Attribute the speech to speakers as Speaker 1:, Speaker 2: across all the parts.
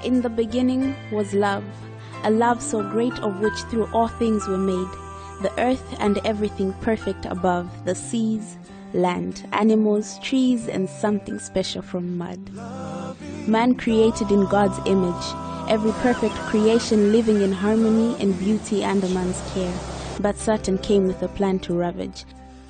Speaker 1: In the beginning was love, a love so great of which through all things were made, the earth and everything perfect above, the seas, land, animals, trees, and something special from mud. Man created in God's image, every perfect creation living in harmony and beauty under man's care, but Satan came with a plan to ravage.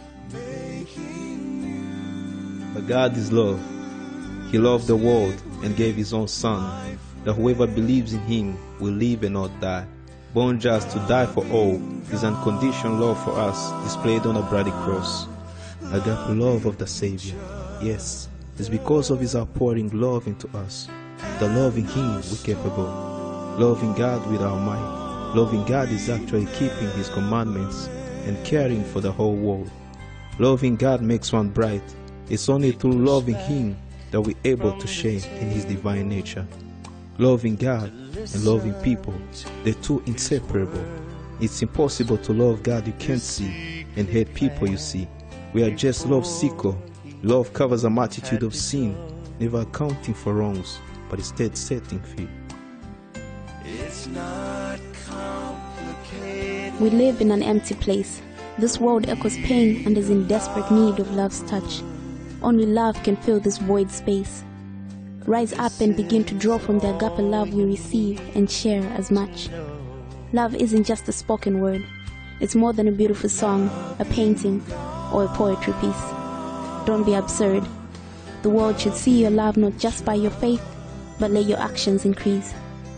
Speaker 2: But God is love. He loved the world and gave his own Son, that whoever believes in him will live and not die. Born just to die for all, his unconditional love for us displayed on a bloody cross. Agape love of the Savior. Yes, it's because of his outpouring love into us. The love in him we're capable. Loving God with our might. Loving God is actually keeping his commandments and caring for the whole world. Loving God makes one bright. It's only through loving him that we're able to share in his divine nature. Loving God and loving people, they're two inseparable. It's impossible to love God you can't see and hate people you see. We are just love seeker. Love covers a multitude of sin, never accounting for wrongs, but instead setting free.
Speaker 3: It's not complicated.
Speaker 1: We live in an empty place. This world echoes pain and is in desperate need of love's touch. Only love can fill this void space. Rise up and begin to draw from the agape love we receive and share as much. Love isn't just a spoken word. It's more than a beautiful song, a painting, or a poetry piece. Don't be absurd. The world should see your love not just by your faith, but let your actions increase.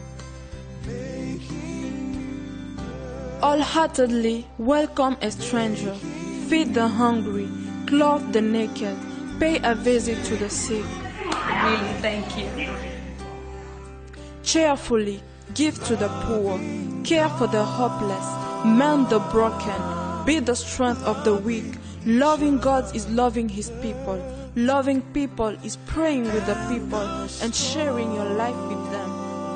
Speaker 4: Wholeheartedly welcome a stranger, feed the hungry, clothe the naked, pay a visit to the sick.
Speaker 5: Really, thank you.
Speaker 4: Cheerfully give to the poor, care for the hopeless, mend the broken, be the strength of the weak. Loving God is loving his people. Loving people is praying with the people and sharing your life with them.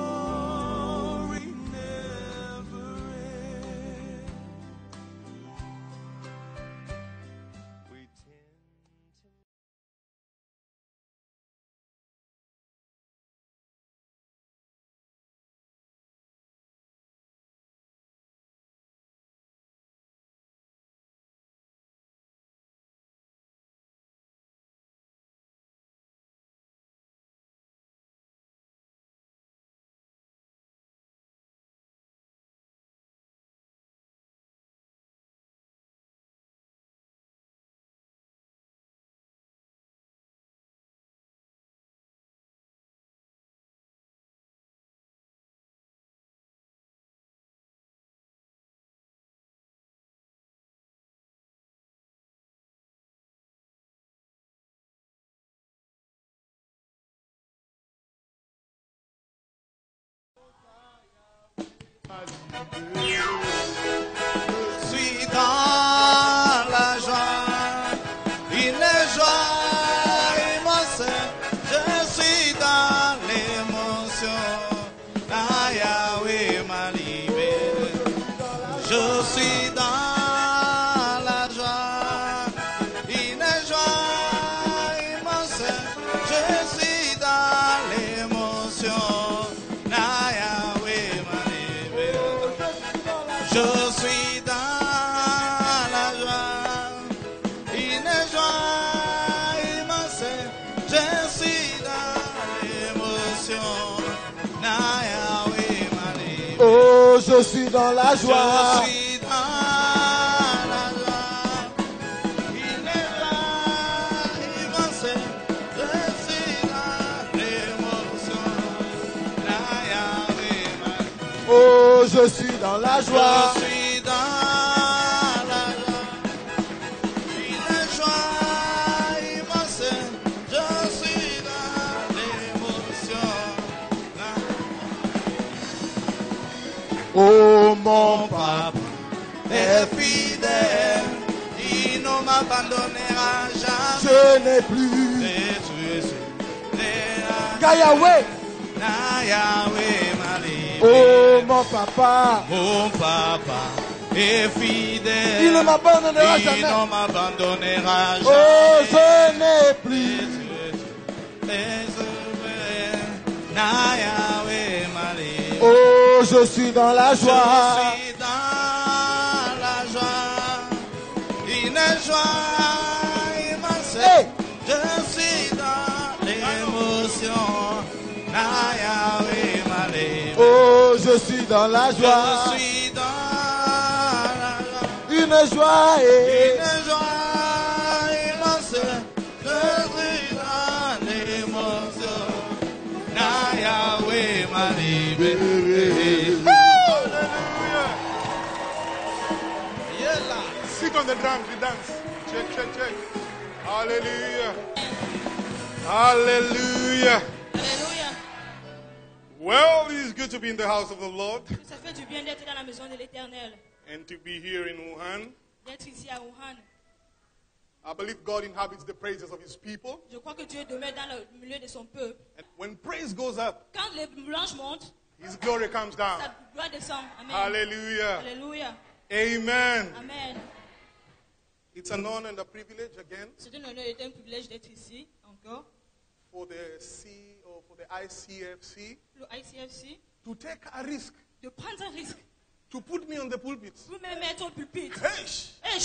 Speaker 3: Je suis dans la joie, une joie immense. Je suis dans l'émotion, ah Yahweh m'a libéré. Je suis dans la joie, une joie immense. Je suis dans l'émotion, ah Yahweh m'a libéré. Je suis dans la joie, une joie immense. Je suis dans l'émotion, na Yahweh m'a libéré.
Speaker 6: Oh, je suis dans la joie.
Speaker 3: Je suis dans la joie, une joie immense. Je suis dans l'émotion, na Yahweh m'a libéré.
Speaker 6: Oh, je suis dans la joie.
Speaker 3: Je suis dans la joie, une joie immense. Je suis dans l'émotion.
Speaker 6: Oh, mon
Speaker 3: Papa est fidèle, il ne m'abandonnera jamais.
Speaker 6: je n'ai plus.
Speaker 3: Et tu es
Speaker 6: Yahweh.
Speaker 3: na Yahweh m'a libéré.
Speaker 6: Oh, mon papa.
Speaker 3: Mon papa est fidèle.
Speaker 6: Il ne m'abandonnera jamais.
Speaker 3: Il ne m'abandonnera jamais.
Speaker 6: Oh, je n'ai plus.
Speaker 3: Na Yahweh
Speaker 6: Oh, je suis dans la
Speaker 3: Je
Speaker 6: joie.
Speaker 3: suis dans la joie, une joie immense.
Speaker 6: Hey.
Speaker 3: Je suis dans l'émotion. Naya Male.
Speaker 6: Oh, je suis dans la joie.
Speaker 3: Je suis dans la joie.
Speaker 6: Une joie.
Speaker 3: Une joie immense. Je suis dans l'émotion. Naya Male.
Speaker 7: Sit on the drums, we dance. Check, check, check. Hallelujah. Hallelujah.
Speaker 8: Alléluia.
Speaker 7: Well, it is good to be in the house of the Lord
Speaker 8: Ça fait du bien d'être dans la maison de l'Éternel,
Speaker 7: and to be here in Wuhan.
Speaker 8: d'être ici à Wuhan.
Speaker 7: I believe God inhabits the praises of his people.
Speaker 8: Je crois que Dieu demeure dans le milieu de son peuple.
Speaker 7: And when praise goes up,
Speaker 8: Quand les louanges montent,
Speaker 7: his glory comes down.
Speaker 8: sa gloire descend. Amen.
Speaker 7: Hallelujah.
Speaker 8: Alléluia.
Speaker 7: Amen.
Speaker 8: Amen.
Speaker 7: It's an honor and a privilege again
Speaker 8: C'est un honneur et un privilège d'être ici encore.
Speaker 7: for the ICFC
Speaker 8: Le ICFC,
Speaker 7: to take a risk,
Speaker 8: de prendre un risque.
Speaker 7: to put me on the pulpit.
Speaker 8: Vous me mettez au pupitre.
Speaker 7: Hey!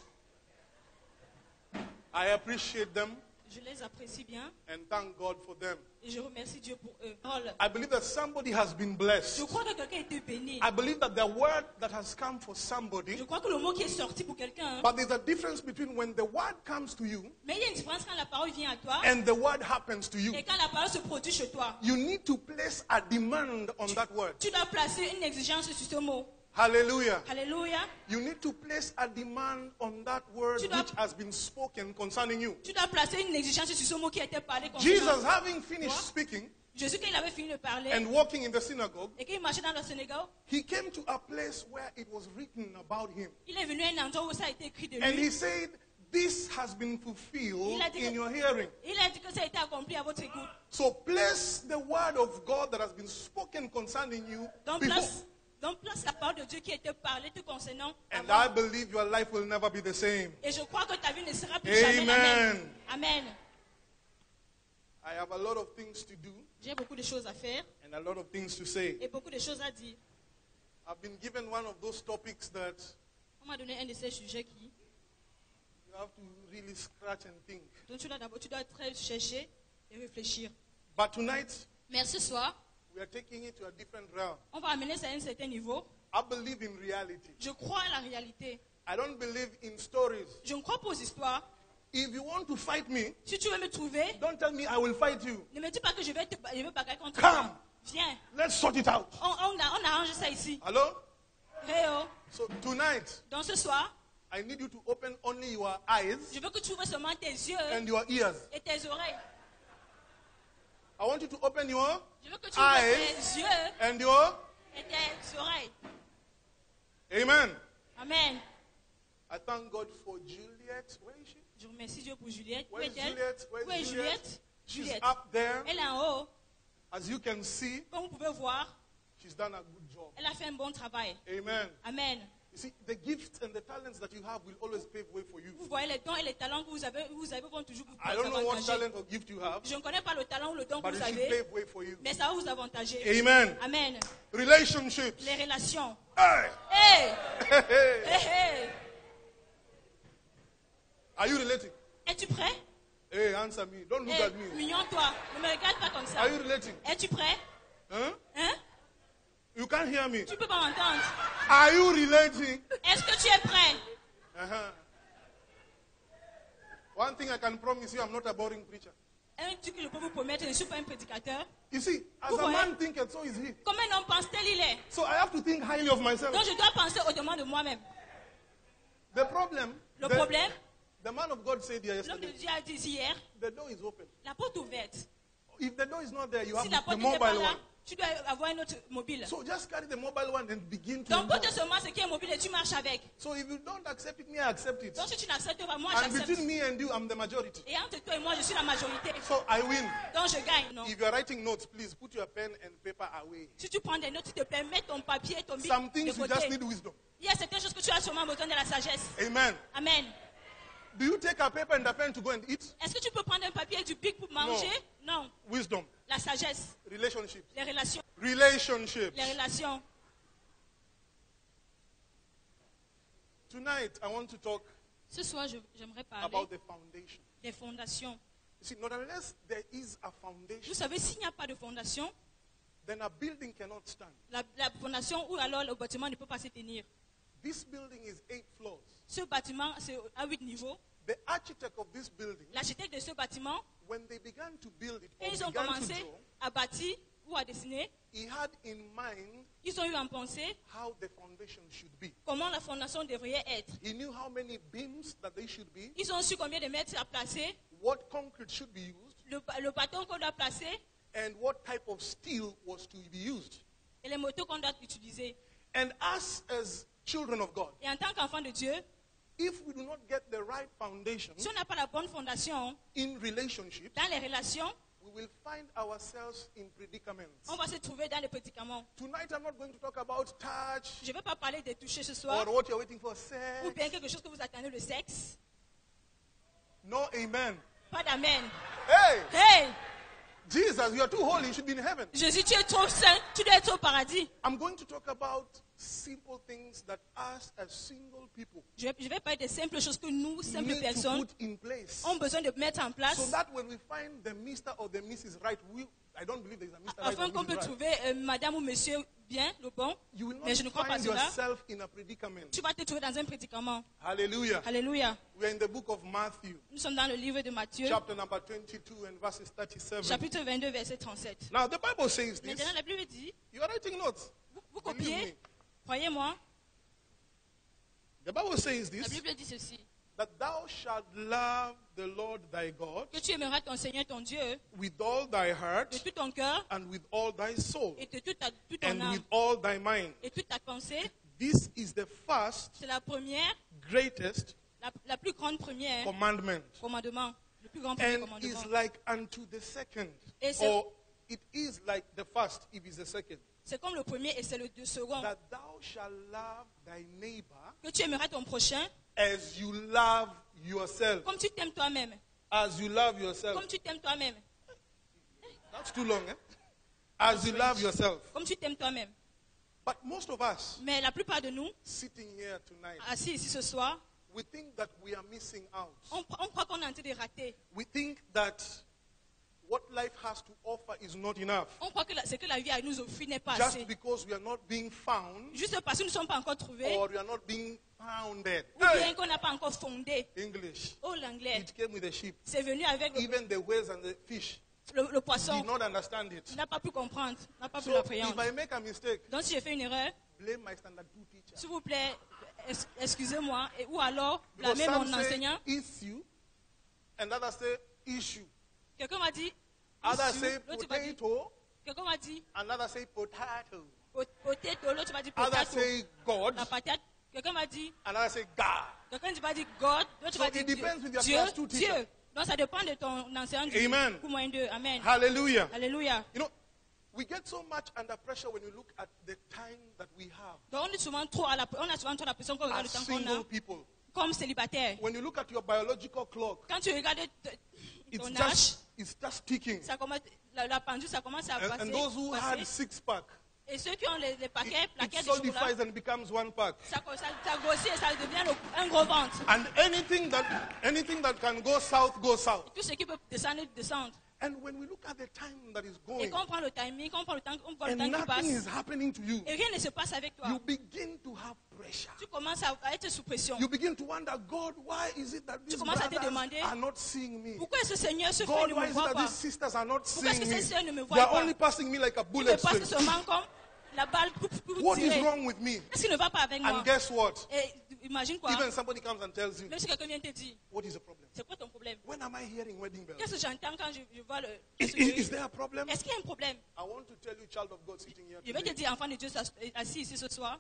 Speaker 7: I appreciate them
Speaker 8: Je les apprécie bien
Speaker 7: and thank God for them.
Speaker 8: et je remercie Dieu pour eux.
Speaker 7: I believe that somebody has been
Speaker 8: Je
Speaker 7: blessed.
Speaker 8: crois que quelqu'un a été béni.
Speaker 7: I believe that the word that has come for
Speaker 8: Je
Speaker 7: somebody,
Speaker 8: crois que le mot qui est sorti pour quelqu'un,
Speaker 7: but there's a difference between when the word comes to you
Speaker 8: mais il y a une différence quand la parole vient à toi
Speaker 7: and the word happens to you.
Speaker 8: et quand la parole se produit chez toi.
Speaker 7: You need to place a demand on that word.
Speaker 8: Tu dois placer une exigence sur ce mot.
Speaker 7: Hallelujah.
Speaker 8: Alléluia.
Speaker 7: You need to place a demand on that word
Speaker 8: Tu dois-
Speaker 7: which has been spoken concerning you.
Speaker 8: Tu dois placer une exigence sur ce mot qui a été parlé
Speaker 7: Jesus,
Speaker 8: concernant
Speaker 7: having finished
Speaker 8: Quoi?
Speaker 7: speaking
Speaker 8: Jésus. Quand il avait fini de parler
Speaker 7: and walking in the synagogue,
Speaker 8: et qu'il marchait dans le Sénégal,
Speaker 7: he came to a place where it was written about him.
Speaker 8: il est venu à un endroit où ça a été écrit de
Speaker 7: And
Speaker 8: lui.
Speaker 7: he said, "This has been fulfilled
Speaker 8: Il a dit que-
Speaker 7: in your hearing."
Speaker 8: Il a dit que ça a été accompli à votre écoute.
Speaker 7: So place the word of God that has been spoken concerning you
Speaker 8: Donc
Speaker 7: before.
Speaker 8: place la parole de Dieu qui a été parlée te concernant
Speaker 7: And
Speaker 8: avant.
Speaker 7: I believe your life will never be the same.
Speaker 8: Et je crois que ta vie ne sera plus jamais la même. Amen.
Speaker 7: I have a lot of things to do
Speaker 8: J'ai beaucoup de choses à faire
Speaker 7: and a lot of things to say.
Speaker 8: et beaucoup de choses à dire.
Speaker 7: I've been given one of those topics that
Speaker 8: On m'a donné un de ces sujets qui,
Speaker 7: you have to really scratch and think.
Speaker 8: dont tu dois très chercher et réfléchir.
Speaker 7: But tonight,
Speaker 8: Mais ce soir,
Speaker 7: we are taking it to a different realm.
Speaker 8: on va amener ça à un certain niveau.
Speaker 7: I believe in reality.
Speaker 8: Je crois à la réalité.
Speaker 7: I don't believe in stories.
Speaker 8: Je ne crois pas aux histoires.
Speaker 7: If you want to fight me,
Speaker 8: Si tu veux me trouver,
Speaker 7: don't tell me I will fight you.
Speaker 8: ne me dis pas que je vais bagarrer contre
Speaker 7: Come.
Speaker 8: toi. Viens,
Speaker 7: Let's sort it out.
Speaker 8: on arrange ça ici.
Speaker 7: Hello?
Speaker 8: Hey oh.
Speaker 7: So tonight,
Speaker 8: Donc ce soir,
Speaker 7: I need you to open only your eyes
Speaker 8: je veux que tu ouvres seulement tes yeux
Speaker 7: and your ears.
Speaker 8: et tes oreilles.
Speaker 7: I want you to open your
Speaker 8: Je veux que tu ouvres
Speaker 7: eyes
Speaker 8: tes yeux
Speaker 7: and your...
Speaker 8: et tes oreilles.
Speaker 7: Amen.
Speaker 8: Amen.
Speaker 7: I thank God for Juliet. Where is she?
Speaker 8: Je remercie Dieu pour Juliette. Où
Speaker 7: Where is
Speaker 8: est-elle?
Speaker 7: Juliet? Where
Speaker 8: Où est
Speaker 7: is
Speaker 8: Juliette?
Speaker 7: She's
Speaker 8: Juliette.
Speaker 7: up there.
Speaker 8: Elle est en haut.
Speaker 7: As you can see,
Speaker 8: Comme vous pouvez voir,
Speaker 7: she's done a good job.
Speaker 8: elle a fait un bon travail.
Speaker 7: Amen.
Speaker 8: Amen.
Speaker 7: You see, the gifts and the talents that you have will always pave way for you.
Speaker 8: Vous voyez les dons et les talents que vous avez vont toujours vous
Speaker 7: I don't know what
Speaker 8: avantager.
Speaker 7: talent or gift you have,
Speaker 8: Je ne connais pas le talent ou le don que
Speaker 7: but
Speaker 8: vous
Speaker 7: it should
Speaker 8: avez,
Speaker 7: pave way for you.
Speaker 8: mais ça va vous avantager.
Speaker 7: Amen.
Speaker 8: Amen.
Speaker 7: Relationships.
Speaker 8: Les relations.
Speaker 7: Hey!
Speaker 8: Hey!
Speaker 7: Hey, hey.
Speaker 8: Hey, hey!
Speaker 7: Are you relating?
Speaker 8: Es-tu prêt?
Speaker 7: Hey, answer me. Don't look
Speaker 8: Hey,
Speaker 7: at me.
Speaker 8: mignon toi. Ne me regarde pas comme ça.
Speaker 7: Are you relating?
Speaker 8: Es-tu prêt?
Speaker 7: Huh?
Speaker 8: Hein?
Speaker 7: You can't hear me.
Speaker 8: Tu peux pas m'entendre.
Speaker 7: Are you relating?
Speaker 8: Est-ce que tu es prêt?
Speaker 7: Uh-huh. One thing I can promise you, I'm not a boring preacher.
Speaker 8: Un truc que je peux vous promettre, je ne suis pas un prédicateur.
Speaker 7: You see, as
Speaker 8: Vous
Speaker 7: a
Speaker 8: voyez?
Speaker 7: man thinketh, so is he.
Speaker 8: Comme un homme pense, tel il est.
Speaker 7: So I have to think highly of myself.
Speaker 8: Donc je dois penser hautement de moi-même.
Speaker 7: The problem,
Speaker 8: Le problème,
Speaker 7: the man of God said here
Speaker 8: l'homme de
Speaker 7: yesterday,
Speaker 8: Dieu a dit hier,
Speaker 7: the door is open.
Speaker 8: la porte ouverte.
Speaker 7: If the door is not there, you have
Speaker 8: Si la
Speaker 7: the
Speaker 8: porte n'était pas
Speaker 7: mobile
Speaker 8: là,
Speaker 7: one.
Speaker 8: tu dois avoir un autre mobile.
Speaker 7: So just carry the mobile one and begin to
Speaker 8: Donc porte
Speaker 7: enjoy.
Speaker 8: seulement ce qui est mobile et tu marches avec.
Speaker 7: So if you don't accept it, me, I accept it.
Speaker 8: Donc si tu n'acceptes pas, moi
Speaker 7: And
Speaker 8: j'accepte.
Speaker 7: between me and you, I'm the majority.
Speaker 8: Et entre toi et moi, je suis la majorité.
Speaker 7: So I win.
Speaker 8: Donc je gagne. Non.
Speaker 7: If you're writing notes, please put your pen and paper away.
Speaker 8: Si tu prends des notes, tu te plaît, mets ton papier, ton bic
Speaker 7: Some
Speaker 8: de
Speaker 7: things you just
Speaker 8: côté.
Speaker 7: need wisdom.
Speaker 8: Il y a certaines choses que tu as sûrement besoin de la sagesse.
Speaker 7: Amen.
Speaker 8: Amen.
Speaker 7: Do you take a paper and a pen to go and eat?
Speaker 8: Est-ce que tu peux prendre un papier et du bic pour manger? Non.
Speaker 7: Wisdom,
Speaker 8: La sagesse,
Speaker 7: relationships.
Speaker 8: les relations.
Speaker 7: Relationships.
Speaker 8: Les relations.
Speaker 7: Tonight, I want to talk
Speaker 8: Ce soir, j'aimerais parler
Speaker 7: about the foundation.
Speaker 8: des fondations.
Speaker 7: You see, not unless there is a foundation,
Speaker 8: Vous savez, s'il n'y a pas de fondation,
Speaker 7: then a building cannot stand.
Speaker 8: la fondation ou alors le bâtiment ne peut pas se tenir.
Speaker 7: This building is 8 floors.
Speaker 8: Ce bâtiment, c'est à 8 niveaux.
Speaker 7: The architect of this building,
Speaker 8: L'architecte de ce bâtiment,
Speaker 7: when they began to build it,
Speaker 8: quand
Speaker 7: or
Speaker 8: ils ont
Speaker 7: began to
Speaker 8: commencé
Speaker 7: draw,
Speaker 8: à bâtir ou à dessiner,
Speaker 7: he had in mind
Speaker 8: ils ont eu en pensée
Speaker 7: how the foundation should be.
Speaker 8: comment la fondation devrait être.
Speaker 7: He knew how many beams that they should be,
Speaker 8: Ils ont su combien de mètres à placer,
Speaker 7: what concrete should be used,
Speaker 8: le bâton qu'on doit placer
Speaker 7: and what type of steel was to be used.
Speaker 8: et les motos qu'on doit utiliser.
Speaker 7: And us as children of God,
Speaker 8: Et en tant qu'enfant de Dieu,
Speaker 7: if we do not get the right foundation
Speaker 8: si on n'a pas la bonne fondation
Speaker 7: in relationships,
Speaker 8: dans les relations,
Speaker 7: we will find ourselves in predicaments.
Speaker 8: on va se trouver dans les prédicaments.
Speaker 7: Tonight I'm not going to talk about touch
Speaker 8: Je ne vais pas parler de toucher ce soir,
Speaker 7: or what you're waiting for,
Speaker 8: ou
Speaker 7: sex.
Speaker 8: bien quelque chose que vous attendez, le sexe.
Speaker 7: No amen.
Speaker 8: Pas d'amen.
Speaker 7: Hey,
Speaker 8: Hey,
Speaker 7: Jesus, you are too holy, you should be in heaven.
Speaker 8: Jésus, tu es trop saint, tu dois être au paradis.
Speaker 7: I'm going to talk about simple things that us as single people
Speaker 8: Je vais parler de simples choses que nous, simples
Speaker 7: need to
Speaker 8: personnes,
Speaker 7: put in place,
Speaker 8: ont besoin de mettre en place
Speaker 7: so that when we find the Mr. or the Mrs. right, I don't believe there is a Mr. right or
Speaker 8: afin qu'on
Speaker 7: Mrs.
Speaker 8: peut
Speaker 7: right.
Speaker 8: trouver madame ou monsieur bien, le bon.
Speaker 7: You will not
Speaker 8: Mais je ne crois pas
Speaker 7: find
Speaker 8: cela.
Speaker 7: yourself in a predicament.
Speaker 8: Tu vas te trouver dans un prédicament.
Speaker 7: Hallelujah.
Speaker 8: Alléluia.
Speaker 7: We're in the book of Matthew,
Speaker 8: Nous sommes dans le livre de Matthieu,
Speaker 7: chapter number 22 and verses 37.
Speaker 8: chapitre 22, verset 37.
Speaker 7: Now, the Bible says this.
Speaker 8: Maintenant, la Bible dit,
Speaker 7: You are writing notes.
Speaker 8: vous
Speaker 7: Believe
Speaker 8: copiez,
Speaker 7: me.
Speaker 8: croyez-moi,
Speaker 7: The Bible says
Speaker 8: la
Speaker 7: this,
Speaker 8: Bible dit ceci,
Speaker 7: that thou shalt love the Lord thy God
Speaker 8: que tu aimeras ton Seigneur, ton Dieu,
Speaker 7: with all thy
Speaker 8: de
Speaker 7: heart
Speaker 8: tout ton cœur
Speaker 7: and with all thy soul
Speaker 8: et de toute ton
Speaker 7: and
Speaker 8: âme
Speaker 7: with all thy mind.
Speaker 8: et toute ta pensée.
Speaker 7: This is the first,
Speaker 8: C'est la première,
Speaker 7: greatest
Speaker 8: la plus grande première
Speaker 7: commandment,
Speaker 8: commandement, le plus grand premier
Speaker 7: and
Speaker 8: commandement.
Speaker 7: is like unto the second,
Speaker 8: Et c'est-
Speaker 7: or it is like the first if it's the second,
Speaker 8: C'est comme le premier et c'est le second.
Speaker 7: that thou shalt love thy neighbor
Speaker 8: Que tu aimeras ton prochain
Speaker 7: as you love yourself.
Speaker 8: comme tu t'aimes toi-même.
Speaker 7: As you love yourself.
Speaker 8: Comme tu t'aimes toi-même.
Speaker 7: That's too long, eh? As you love yourself.
Speaker 8: Comme tu t'aimes toi-même.
Speaker 7: But most of us
Speaker 8: Mais la plupart de nous,
Speaker 7: sitting here tonight,
Speaker 8: assis ici ce soir,
Speaker 7: we think that we are missing out.
Speaker 8: on croit qu'on est en train de rater.
Speaker 7: We think that what life has to offer is not enough.
Speaker 8: On croit que ce que la vie a nous offert n'est pas
Speaker 7: Just
Speaker 8: assez.
Speaker 7: because we are not being found
Speaker 8: Juste parce que nous ne sommes pas encore trouvés,
Speaker 7: or we are not being founded.
Speaker 8: ou bien qu'on n'a pas encore fondé.
Speaker 7: English.
Speaker 8: Oh, l'anglais.
Speaker 7: It came with a sheep.
Speaker 8: C'est venu avec
Speaker 7: Even the whales and the fish
Speaker 8: le poisson.
Speaker 7: did not understand it.
Speaker 8: Il n'a pas pu comprendre, n'a pas pu
Speaker 7: So
Speaker 8: l'appréhender.
Speaker 7: if I make a mistake,
Speaker 8: Donc si j'ai fait une erreur,
Speaker 7: blame my standard 2 teacher.
Speaker 8: s'il vous plaît, excusez-moi, ou alors
Speaker 7: Because
Speaker 8: blâmez
Speaker 7: some
Speaker 8: mon
Speaker 7: say
Speaker 8: enseignant.
Speaker 7: issue and others say issue.
Speaker 8: Quelqu'un m'a dit,
Speaker 7: Others
Speaker 8: issue,
Speaker 7: say
Speaker 8: l'autre m'a dit,
Speaker 7: potato
Speaker 8: quelqu'un m'a dit,
Speaker 7: and others say potato.
Speaker 8: potato, l'autre m'a dit
Speaker 7: Others
Speaker 8: potato,
Speaker 7: say God
Speaker 8: la patate. Quelqu'un m'a dit,
Speaker 7: and others say God.
Speaker 8: quelqu'un m'a dit God, l'autre
Speaker 7: So
Speaker 8: m'a dit
Speaker 7: it depends with your
Speaker 8: Dieu,
Speaker 7: class two teacher.
Speaker 8: Dieu. Donc ça dépend de ton enseignant du
Speaker 7: Amen.
Speaker 8: coup moins deux. Amen.
Speaker 7: Hallelujah.
Speaker 8: Alléluia.
Speaker 7: You know, we get so much under pressure when we look at the time that we have
Speaker 8: Donc on est souvent trop on a souvent trop la pression quand on regarde
Speaker 7: as
Speaker 8: le temps qu'on
Speaker 7: single
Speaker 8: a
Speaker 7: people.
Speaker 8: comme célibataire.
Speaker 7: When you look at your biological clock,
Speaker 8: Quand tu regardes ton
Speaker 7: it's
Speaker 8: âge,
Speaker 7: just ticking.
Speaker 8: ça commence, la pendule, ça commence à passer.
Speaker 7: And those who had
Speaker 8: passer.
Speaker 7: six-pack,
Speaker 8: Et ceux qui ont les paquets,
Speaker 7: it
Speaker 8: plaquettes de chocolat,
Speaker 7: solidifies and becomes one pack.
Speaker 8: ça grossit et ça devient un gros ventre.
Speaker 7: And anything that can go south, goes south.
Speaker 8: Tout ce qui peut descendre, descendre.
Speaker 7: And when we look at the time that is
Speaker 8: Et
Speaker 7: going,
Speaker 8: quand on prend le timing, quand on prend le temps, on voit le
Speaker 7: and
Speaker 8: temps qui
Speaker 7: nothing is
Speaker 8: passe,
Speaker 7: happening to you,
Speaker 8: et rien ne se passe avec toi.
Speaker 7: you begin to have pressure.
Speaker 8: Tu commences à être sous pression.
Speaker 7: You begin to wonder, God, why is it that these
Speaker 8: commences à te
Speaker 7: brothers
Speaker 8: demander,
Speaker 7: are not seeing me?
Speaker 8: Pourquoi ce Seigneur, ce frère
Speaker 7: God,
Speaker 8: ne
Speaker 7: why
Speaker 8: me
Speaker 7: is it
Speaker 8: voit
Speaker 7: that
Speaker 8: pas?
Speaker 7: these sisters are not
Speaker 8: Pourquoi est-ce
Speaker 7: seeing
Speaker 8: que
Speaker 7: me?
Speaker 8: ces sœurs ne me
Speaker 7: They
Speaker 8: voient
Speaker 7: are
Speaker 8: pas?
Speaker 7: only passing me like a
Speaker 8: Tu
Speaker 7: bullet
Speaker 8: me passes
Speaker 7: still.
Speaker 8: seulement comme la balle pour
Speaker 7: What is
Speaker 8: tirer.
Speaker 7: wrong with me?
Speaker 8: Qu'est-ce qui ne va pas avec moi?
Speaker 7: And guess what?
Speaker 8: Et imagine quoi?
Speaker 7: Even somebody comes and tells you,
Speaker 8: Même si quelqu'un vient te dire,
Speaker 7: what is the problem?
Speaker 8: c'est quoi ton problème?
Speaker 7: When am I hearing wedding bells?
Speaker 8: Qu'est-ce que j'entends quand je vois le...
Speaker 7: Is there a problem?
Speaker 8: Est-ce qu'il y a un problème?
Speaker 7: I want to tell you, child of God sitting here
Speaker 8: Je vais te
Speaker 7: today,
Speaker 8: dire, enfant de Dieu assis ici ce soir,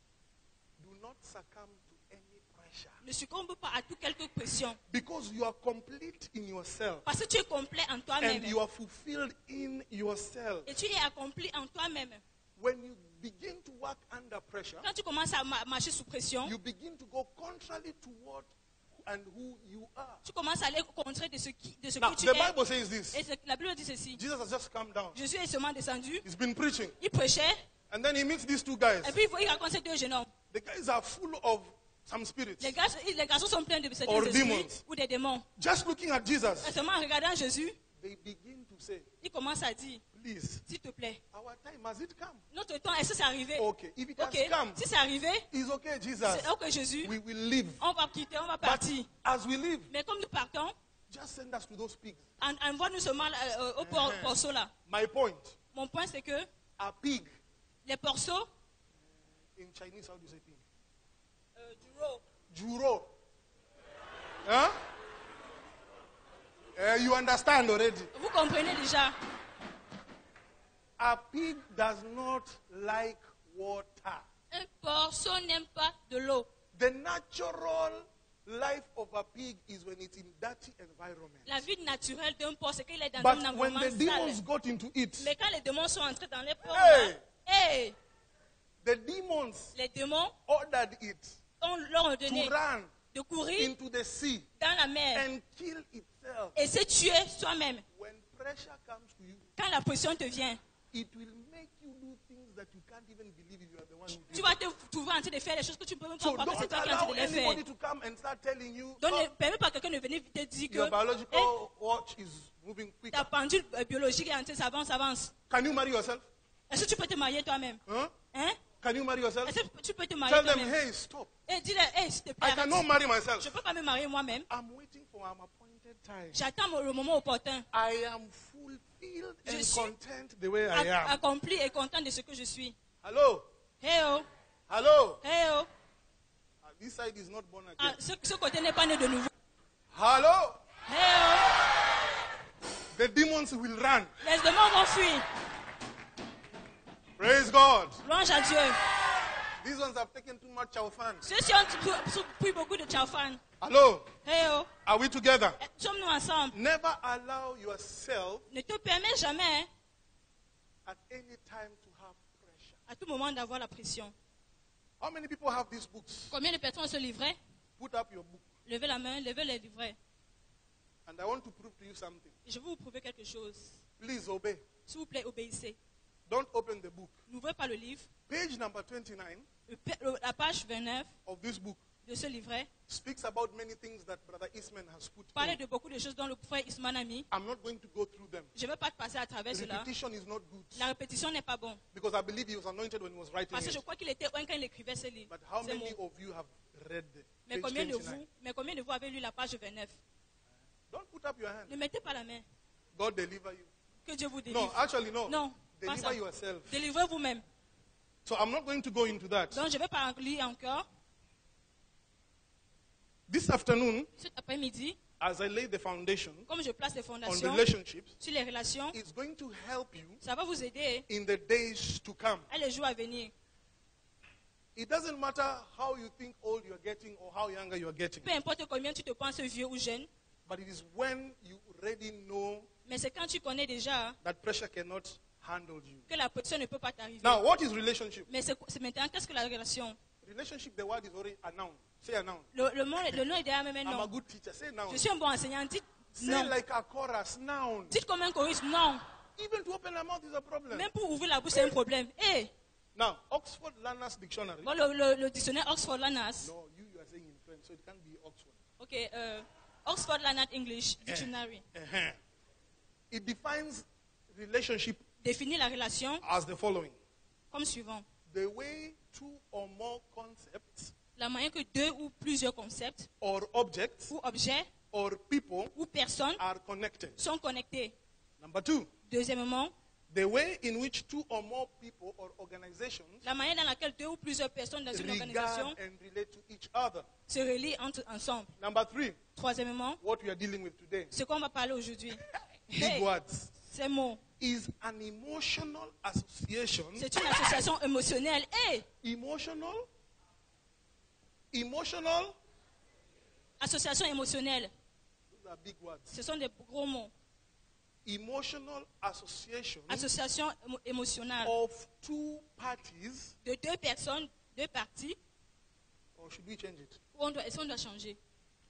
Speaker 7: do not succumb to any pressure.
Speaker 8: ne succombe pas à toute quelque pression.
Speaker 7: Because you are complete in yourself.
Speaker 8: Parce que tu es complet en toi-même.
Speaker 7: And you are fulfilled in yourself.
Speaker 8: Et tu es accompli en toi-même.
Speaker 7: When you begin to work under pressure,
Speaker 8: Quand tu commences à marcher sous pression,
Speaker 7: you begin to go contrary to what and who you are.
Speaker 8: Tu commences à aller au contraire de ce,
Speaker 7: Now,
Speaker 8: que tu
Speaker 7: the
Speaker 8: es.
Speaker 7: Bible says this.
Speaker 8: Et la Bible dit ceci.
Speaker 7: Jesus has just come down.
Speaker 8: Jésus est seulement descendu.
Speaker 7: He's been preaching.
Speaker 8: Il prêchait.
Speaker 7: And then he meets these two guys.
Speaker 8: Et puis il raconte ces deux jeunes hommes.
Speaker 7: The guys are full of some spirits.
Speaker 8: Les garçons sont pleins de certains
Speaker 7: Or
Speaker 8: esprits
Speaker 7: demons.
Speaker 8: ou des démons.
Speaker 7: Just looking at Jesus,
Speaker 8: Et seulement en regardant Jésus,
Speaker 7: they begin to say,
Speaker 8: il commence à dire,
Speaker 7: please,
Speaker 8: s'il te plaît,
Speaker 7: our time, has it come?
Speaker 8: notre temps, est-ce que c'est arrivé?
Speaker 7: Okay, if it
Speaker 8: Ok,
Speaker 7: has come,
Speaker 8: si c'est arrivé,
Speaker 7: it's okay, Jesus.
Speaker 8: c'est ok Jésus,
Speaker 7: We will live.
Speaker 8: on va quitter, on va
Speaker 7: But
Speaker 8: partir.
Speaker 7: as we live,
Speaker 8: Mais comme nous partons,
Speaker 7: just send us to those pigs.
Speaker 8: envoie-nous seulement au porceau là.
Speaker 7: My point,
Speaker 8: Mon point c'est que
Speaker 7: a pig,
Speaker 8: les porceaux,
Speaker 7: in Chinese, how do you say pig?
Speaker 8: du veau,
Speaker 7: Juro. Huh? You understand already.
Speaker 8: vous comprenez déjà,
Speaker 7: A pig does not like water.
Speaker 8: un porceau n'aime pas de l'eau.
Speaker 7: The natural life of a pig is when it's in dirty environment.
Speaker 8: La vie naturelle d'un porc, c'est qu'il est dans
Speaker 7: But
Speaker 8: un
Speaker 7: when
Speaker 8: environnement
Speaker 7: the demons
Speaker 8: sale.
Speaker 7: got into it,
Speaker 8: Mais quand les démons sont entrés dans les porcs,
Speaker 7: Hey!
Speaker 8: là, hey,
Speaker 7: the demons
Speaker 8: les démons
Speaker 7: ordered it
Speaker 8: leur ont
Speaker 7: to
Speaker 8: donné
Speaker 7: run
Speaker 8: de courir
Speaker 7: into the sea
Speaker 8: dans la mer
Speaker 7: and kill itself.
Speaker 8: et se tuer soi-même.
Speaker 7: When pressure comes to you,
Speaker 8: Quand la pression te vient,
Speaker 7: it will make you do things that you can't even believe you are the one who
Speaker 8: tu
Speaker 7: did
Speaker 8: vas
Speaker 7: it.
Speaker 8: te trouver en train de faire des choses que tu ne peux même pas
Speaker 7: So
Speaker 8: croire que c'est
Speaker 7: don't
Speaker 8: toi qui es en train
Speaker 7: allow
Speaker 8: de les faire.
Speaker 7: anybody to come and start telling you,
Speaker 8: Donc ne
Speaker 7: oh,
Speaker 8: permets pas à quelqu'un de venir te dire
Speaker 7: your
Speaker 8: que
Speaker 7: biological
Speaker 8: eh,
Speaker 7: watch is moving quicker.
Speaker 8: ta pendule biologique est en train avance.
Speaker 7: Can you marry yourself?
Speaker 8: Est-ce que tu peux te marier toi-même?
Speaker 7: Huh?
Speaker 8: Hein?
Speaker 7: Can you marry yourself?
Speaker 8: Est-ce que tu peux te marier
Speaker 7: Tell them,
Speaker 8: toi-même?
Speaker 7: hey, stop.
Speaker 8: Et dis-leur, hey, s'il te plaît,
Speaker 7: I cannot
Speaker 8: arrête.
Speaker 7: marry myself.
Speaker 8: Je ne peux pas me marier moi-même.
Speaker 7: I'm waiting for an appointed time.
Speaker 8: J'attends le moment opportun.
Speaker 7: I am fulfilled
Speaker 8: Je
Speaker 7: and
Speaker 8: suis
Speaker 7: content the way I am.
Speaker 8: Accompli et content de ce que je suis.
Speaker 7: Hello?
Speaker 8: Hey oh,
Speaker 7: Hello?
Speaker 8: hey oh.
Speaker 7: This side is not born
Speaker 8: Ah,
Speaker 7: again.
Speaker 8: ce côté n'est pas né de nouveau.
Speaker 7: Hello?
Speaker 8: Hey
Speaker 7: The demons will run.
Speaker 8: oh. Les démons vont fuir.
Speaker 7: Praise God.
Speaker 8: Louange à Dieu.
Speaker 7: These ones have taken too much chaufan.
Speaker 8: Ceux-ci ont pris beaucoup de chaufan.
Speaker 7: Hello?
Speaker 8: Hey oh.
Speaker 7: Are we together?
Speaker 8: Sommes-nous ensemble?
Speaker 7: Never allow yourself
Speaker 8: Ne te permets jamais
Speaker 7: at any time to have pressure.
Speaker 8: à tout moment d'avoir la pression.
Speaker 7: How many people have these books?
Speaker 8: Combien de personnes ont ce livret?
Speaker 7: Put up your book.
Speaker 8: Levez la main, levez les livrets.
Speaker 7: And I want to prove to you something.
Speaker 8: Et je vais vous prouver quelque chose.
Speaker 7: Please obey.
Speaker 8: S'il vous plaît, obéissez.
Speaker 7: Don't open the book.
Speaker 8: N'ouvrez pas le livre.
Speaker 7: Page number 29
Speaker 8: La page 29
Speaker 7: of this book
Speaker 8: de ce livret
Speaker 7: speaks about many things that Brother Eastman has put
Speaker 8: parle
Speaker 7: in.
Speaker 8: de beaucoup de choses dont le frère Isman a mis.
Speaker 7: I'm not going to go through them.
Speaker 8: Je ne vais pas passer à travers cela.
Speaker 7: Repetition is not good.
Speaker 8: La répétition n'est pas bon.
Speaker 7: Because I believe he was anointed when he was writing
Speaker 8: Parce que je
Speaker 7: it.
Speaker 8: crois qu'il était un quand il écrivait ce livre.
Speaker 7: But how
Speaker 8: ces
Speaker 7: many
Speaker 8: mots.
Speaker 7: of you have read the
Speaker 8: Mais
Speaker 7: page
Speaker 8: combien,
Speaker 7: 29?
Speaker 8: combien de vous avez lu la page 29?
Speaker 7: Don't put up your hand.
Speaker 8: Ne mettez pas la main.
Speaker 7: God deliver you.
Speaker 8: Que Dieu vous
Speaker 7: No,
Speaker 8: délivre.
Speaker 7: actually no.
Speaker 8: Non, pas
Speaker 7: Deliver
Speaker 8: ça.
Speaker 7: yourself.
Speaker 8: Délivrez vous-même.
Speaker 7: So I'm not going to go into that.
Speaker 8: Donc je ne vais pas en lire encore.
Speaker 7: This afternoon,
Speaker 8: Cet après-midi,
Speaker 7: as I lay the foundation
Speaker 8: comme je place les
Speaker 7: on
Speaker 8: fondations
Speaker 7: relationships,
Speaker 8: sur les relations,
Speaker 7: it's going to help you
Speaker 8: ça va vous aider
Speaker 7: in the days to come.
Speaker 8: à les jours à venir.
Speaker 7: It doesn't matter how you think old you're getting or how younger you're getting.
Speaker 8: Peu importe combien tu te penses vieux ou jeune,
Speaker 7: But it is when you already know
Speaker 8: mais c'est quand tu connais déjà
Speaker 7: that pressure cannot handle you.
Speaker 8: que la pression ne peut pas t'arriver.
Speaker 7: Now, what is relationship?
Speaker 8: Mais c'est maintenant, qu'est-ce que la relation?
Speaker 7: Relationship, the word is already a noun. Say a noun.
Speaker 8: Le nom est derrière même un
Speaker 7: I'm a
Speaker 8: nom.
Speaker 7: good teacher. Say noun.
Speaker 8: Je suis un bon enseignant. Dites
Speaker 7: Say
Speaker 8: non.
Speaker 7: like a chorus, noun.
Speaker 8: Dites comme un chorus, non.
Speaker 7: Even to open a mouth is a problem.
Speaker 8: Même pour ouvrir la bouche, c'est un problème. Hey,
Speaker 7: Now, Oxford Learner's Dictionary.
Speaker 8: bon, le dictionnaire Oxford Lanas.
Speaker 7: No, you are saying in French, so it can't be Oxford.
Speaker 8: Ok, Oxford Lanas English Dictionary.
Speaker 7: Uh-huh. It defines relationship
Speaker 8: Définit la relation
Speaker 7: as the following.
Speaker 8: comme suivant.
Speaker 7: The way two or more concepts
Speaker 8: La manière que deux ou plusieurs concepts
Speaker 7: or objects
Speaker 8: ou objets
Speaker 7: or people
Speaker 8: ou personnes
Speaker 7: are connected.
Speaker 8: sont connectés.
Speaker 7: Number two,
Speaker 8: Deuxièmement,
Speaker 7: the way in which two or more people or organizations
Speaker 8: la manière dans laquelle deux ou plusieurs personnes dans une
Speaker 7: regard
Speaker 8: organisation
Speaker 7: and relate to each other.
Speaker 8: se relient ensemble.
Speaker 7: Number three,
Speaker 8: Troisièmement,
Speaker 7: what we are dealing with today,
Speaker 8: ce qu'on va parler aujourd'hui.
Speaker 7: big
Speaker 8: Hey,
Speaker 7: words,
Speaker 8: ces mots,
Speaker 7: is an emotional association.
Speaker 8: c'est une association émotionnelle. Hey,
Speaker 7: Emotional? Emotional?
Speaker 8: association émotionnelle,
Speaker 7: Those are big words.
Speaker 8: ce sont des gros mots.
Speaker 7: Emotional association
Speaker 8: Association émotionnelle
Speaker 7: of two parties,
Speaker 8: de deux personnes, deux parties.
Speaker 7: or should we change it?
Speaker 8: Est-ce qu'on doit changer?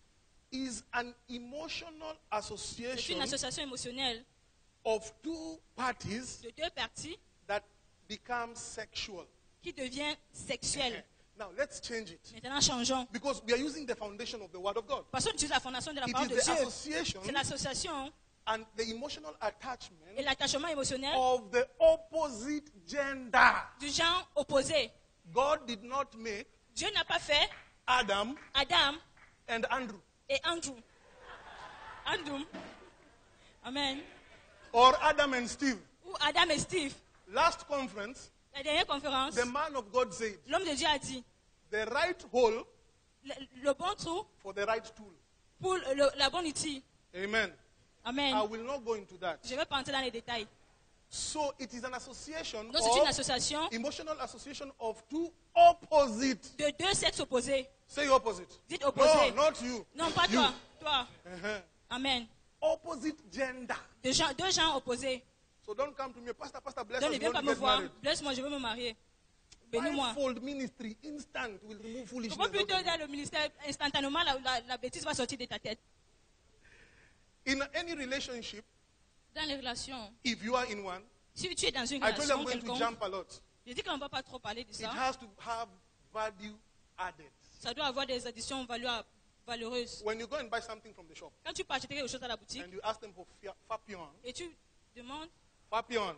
Speaker 7: is an emotional
Speaker 8: C'est une
Speaker 7: association
Speaker 8: association émotionnelle
Speaker 7: of two parties
Speaker 8: de deux parties
Speaker 7: that becomes sexual.
Speaker 8: qui devient sexuelle.
Speaker 7: Now let's change it.
Speaker 8: Maintenant, changeons.
Speaker 7: Because we are using the foundation of the Word of God.
Speaker 8: Parce qu'on utilise la fondation de la
Speaker 7: It
Speaker 8: parole
Speaker 7: is
Speaker 8: de
Speaker 7: the
Speaker 8: Dieu.
Speaker 7: association
Speaker 8: C'est l'association
Speaker 7: and the emotional attachment
Speaker 8: et l'attachement émotionnel
Speaker 7: of the opposite gender.
Speaker 8: du genre opposé.
Speaker 7: God did not make
Speaker 8: Dieu n'a pas fait
Speaker 7: Adam
Speaker 8: Adam
Speaker 7: and Andrew
Speaker 8: et Andrew. Andrew. Amen.
Speaker 7: or Adam and Steve.
Speaker 8: Ou Adam et Steve.
Speaker 7: Last conference,
Speaker 8: La dernière conférence,
Speaker 7: the man of God said,
Speaker 8: l'homme de Dieu a dit
Speaker 7: the right hole
Speaker 8: le bon trou
Speaker 7: for the right tool.
Speaker 8: pour la bonne outil.
Speaker 7: Amen.
Speaker 8: Amen.
Speaker 7: I will not go into that.
Speaker 8: Je ne vais pas entrer dans les détails.
Speaker 7: So it is an association
Speaker 8: Donc c'est une
Speaker 7: of
Speaker 8: association
Speaker 7: emotional association of two opposite.
Speaker 8: de deux sexes opposés.
Speaker 7: Say opposite.
Speaker 8: Dites opposé.
Speaker 7: No, not you.
Speaker 8: Non, pas
Speaker 7: You.
Speaker 8: toi. Toi.
Speaker 7: Uh-huh.
Speaker 8: Amen.
Speaker 7: Opposite gender.
Speaker 8: Deux gens opposés.
Speaker 7: So don't come to me, Pastor, bless
Speaker 8: Donc
Speaker 7: us.
Speaker 8: ne
Speaker 7: We
Speaker 8: viens
Speaker 7: want
Speaker 8: pas
Speaker 7: to
Speaker 8: me
Speaker 7: get
Speaker 8: voir.
Speaker 7: married.
Speaker 8: Blesse-moi, je veux me marier. Bénis-moi.
Speaker 7: Fivefold ministry, instant, will remove foolishness.
Speaker 8: Comment plutôt
Speaker 7: out of you.
Speaker 8: dans le ministère, instantanément, la bêtise va sortir de ta tête.
Speaker 7: In any relationship,
Speaker 8: Dans les relations,
Speaker 7: if you are in one,
Speaker 8: si tu es dans une
Speaker 7: I told you I'm
Speaker 8: relation
Speaker 7: going to
Speaker 8: quelconque,
Speaker 7: jump a lot.
Speaker 8: je dis qu'on ne va pas trop parler de
Speaker 7: It
Speaker 8: ça.
Speaker 7: has to have value added.
Speaker 8: Ça doit avoir des additions valeureuses.
Speaker 7: When you go and buy something from the shop
Speaker 8: Quand tu peux acheter quelque chose à la boutique
Speaker 7: and you ask them for fapion,
Speaker 8: et tu demandes,
Speaker 7: fapion.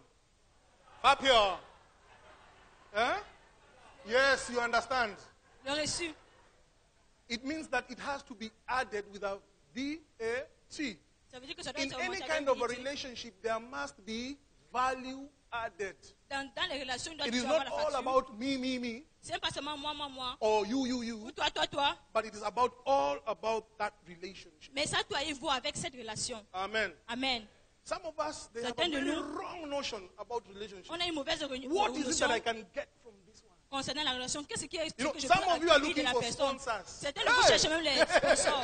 Speaker 7: Huh? Yes, you understand.
Speaker 8: le reçu,
Speaker 7: It means that it has to be added with a VAT.
Speaker 8: ça veut dire que ça doit
Speaker 7: In
Speaker 8: être
Speaker 7: any
Speaker 8: augmenté avec
Speaker 7: kind of a
Speaker 8: unité.
Speaker 7: relationship, there must be value added.
Speaker 8: Dans les relations, il doit
Speaker 7: It is
Speaker 8: toujours avoir
Speaker 7: not
Speaker 8: la
Speaker 7: all
Speaker 8: facture.
Speaker 7: about me,
Speaker 8: C'est pas seulement moi,
Speaker 7: or you,
Speaker 8: ou toi,
Speaker 7: but it is about all about that relationship.
Speaker 8: mais ça doit y voir avec cette relation.
Speaker 7: Amen.
Speaker 8: Amen.
Speaker 7: Some of us, they have a
Speaker 8: Certains de
Speaker 7: very
Speaker 8: nous,
Speaker 7: wrong notion about relationships.
Speaker 8: On a une mauvaise
Speaker 7: What is it
Speaker 8: notion
Speaker 7: that I can get from this one?
Speaker 8: concernant la relation. Qu'est-ce qui est
Speaker 7: You know,
Speaker 8: que je
Speaker 7: some
Speaker 8: peux
Speaker 7: of you are
Speaker 8: acquérir de
Speaker 7: looking
Speaker 8: la
Speaker 7: for
Speaker 8: personne?
Speaker 7: sponsors.
Speaker 8: Certains de vous cherchez même les sponsors.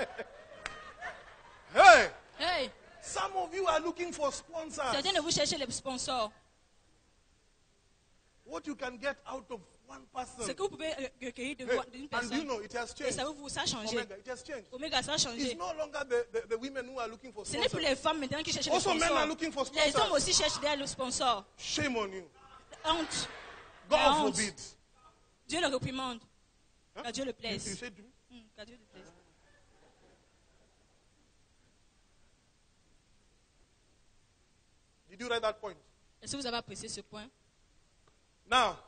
Speaker 7: Hey,
Speaker 8: Hey,
Speaker 7: some of you are looking for sponsors.
Speaker 8: certains de vous cherchez les sponsors.
Speaker 7: What you can get out of one person.
Speaker 8: Ce que vous pouvez recueillir d'une
Speaker 7: Hey, and you
Speaker 8: personne.
Speaker 7: know, it has
Speaker 8: Et
Speaker 7: changed.
Speaker 8: savez-vous, ça a changé.
Speaker 7: Omega, it has changed.
Speaker 8: Omega, ça a
Speaker 7: It's
Speaker 8: changé.
Speaker 7: no longer the women who are looking for
Speaker 8: Ce n'est plus
Speaker 7: sponsors.
Speaker 8: les femmes maintenant qui cherchent les
Speaker 7: Also, men are
Speaker 8: sponsors.
Speaker 7: looking for
Speaker 8: Les hommes
Speaker 7: sponsors.
Speaker 8: aussi cherchent des sponsors.
Speaker 7: Shame on you.
Speaker 8: Honte.
Speaker 7: God
Speaker 8: La honte.
Speaker 7: forbid.
Speaker 8: Dieu le réprimande.
Speaker 7: Huh?
Speaker 8: Qu'à Dieu le
Speaker 7: You
Speaker 8: plaise.
Speaker 7: said to me?
Speaker 8: Qu'à Dieu le plaise.
Speaker 7: Did you write that point?
Speaker 8: Est-ce que vous avez apprécié ce point?
Speaker 7: Now,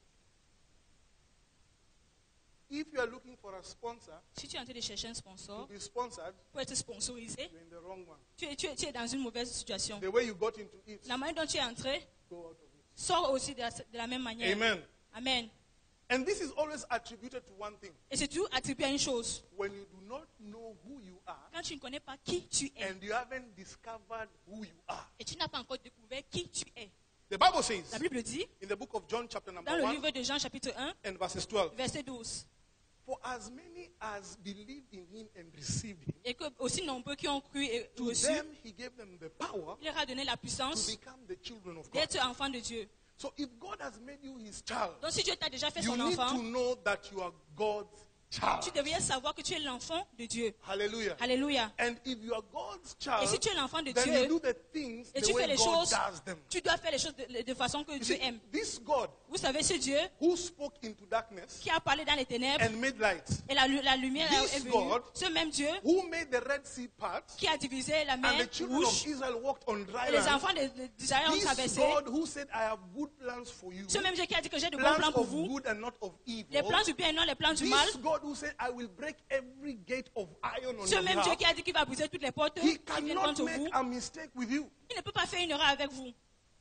Speaker 7: if you are looking for a sponsor
Speaker 8: Si tu es en train de chercher un
Speaker 7: to
Speaker 8: sponsor
Speaker 7: be sponsored,
Speaker 8: pour être sponsorisé,
Speaker 7: you're in the wrong one.
Speaker 8: tu es dans une mauvaise situation.
Speaker 7: The way you got into it,
Speaker 8: La manière dont tu es entré
Speaker 7: go out of it.
Speaker 8: sort aussi de la même manière.
Speaker 7: Amen.
Speaker 8: Amen.
Speaker 7: And this is always attributed to one thing.
Speaker 8: Et c'est tout attribué à une chose.
Speaker 7: When you do not know who you are
Speaker 8: Quand tu ne connais pas qui tu es
Speaker 7: and you haven't discovered who you are.
Speaker 8: et tu n'as pas encore découvert qui tu es.
Speaker 7: The Bible says
Speaker 8: La Bible dit,
Speaker 7: in the book of John, chapter number
Speaker 8: dans le
Speaker 7: 1
Speaker 8: livre de Jean chapitre 1,
Speaker 7: and verses 12,
Speaker 8: verset 12,
Speaker 7: for as many as believed in him and received him,
Speaker 8: et que aussi nombreux qui ont cru et
Speaker 7: to
Speaker 8: reçu,
Speaker 7: them he gave them the power
Speaker 8: il leur a donné la
Speaker 7: to
Speaker 8: puissance
Speaker 7: become the children of God.
Speaker 8: d'être enfant de Dieu.
Speaker 7: So if God has made you his child,
Speaker 8: Donc si Dieu t'a déjà fait
Speaker 7: you
Speaker 8: son
Speaker 7: need to
Speaker 8: enfant,
Speaker 7: know that you are God's child.
Speaker 8: tu devrais savoir que tu es l'enfant de Dieu.
Speaker 7: Hallelujah.
Speaker 8: Alléluia.
Speaker 7: And if you are God's
Speaker 8: Et
Speaker 7: child,
Speaker 8: si tu es l'enfant de
Speaker 7: then
Speaker 8: Dieu,
Speaker 7: you do the things
Speaker 8: et
Speaker 7: the
Speaker 8: tu fais
Speaker 7: way
Speaker 8: les
Speaker 7: God
Speaker 8: choses,
Speaker 7: does them.
Speaker 8: tu dois faire les choses de façon que
Speaker 7: You
Speaker 8: Dieu
Speaker 7: see,
Speaker 8: aime.
Speaker 7: this God
Speaker 8: Vous savez, ce Dieu
Speaker 7: who spoke into darkness
Speaker 8: qui a parlé dans les ténèbres
Speaker 7: and made light,
Speaker 8: et la lumière
Speaker 7: This
Speaker 8: est venue,
Speaker 7: God
Speaker 8: ce même Dieu
Speaker 7: who made the Red Sea part,
Speaker 8: qui a divisé la
Speaker 7: and
Speaker 8: mer
Speaker 7: the children
Speaker 8: rouge
Speaker 7: of Israel walked on dry
Speaker 8: et les
Speaker 7: land,
Speaker 8: enfants d'Israël ont
Speaker 7: this
Speaker 8: traversé.
Speaker 7: God who said, I have good plans for you,
Speaker 8: Ce même Dieu qui a dit que j'ai de bons
Speaker 7: plans
Speaker 8: plans pour
Speaker 7: of
Speaker 8: vous,
Speaker 7: good and not of
Speaker 8: les
Speaker 7: evil,
Speaker 8: plans du bien et non les plans du mal.
Speaker 7: this God who said, I will break every gate of iron on
Speaker 8: Ce
Speaker 7: your
Speaker 8: même Dieu
Speaker 7: behalf,
Speaker 8: qui a dit qu'il va briser toutes les portes
Speaker 7: he
Speaker 8: qui viennent
Speaker 7: cannot
Speaker 8: contre vous,
Speaker 7: make a mistake with you.
Speaker 8: il ne peut pas faire une erreur avec vous.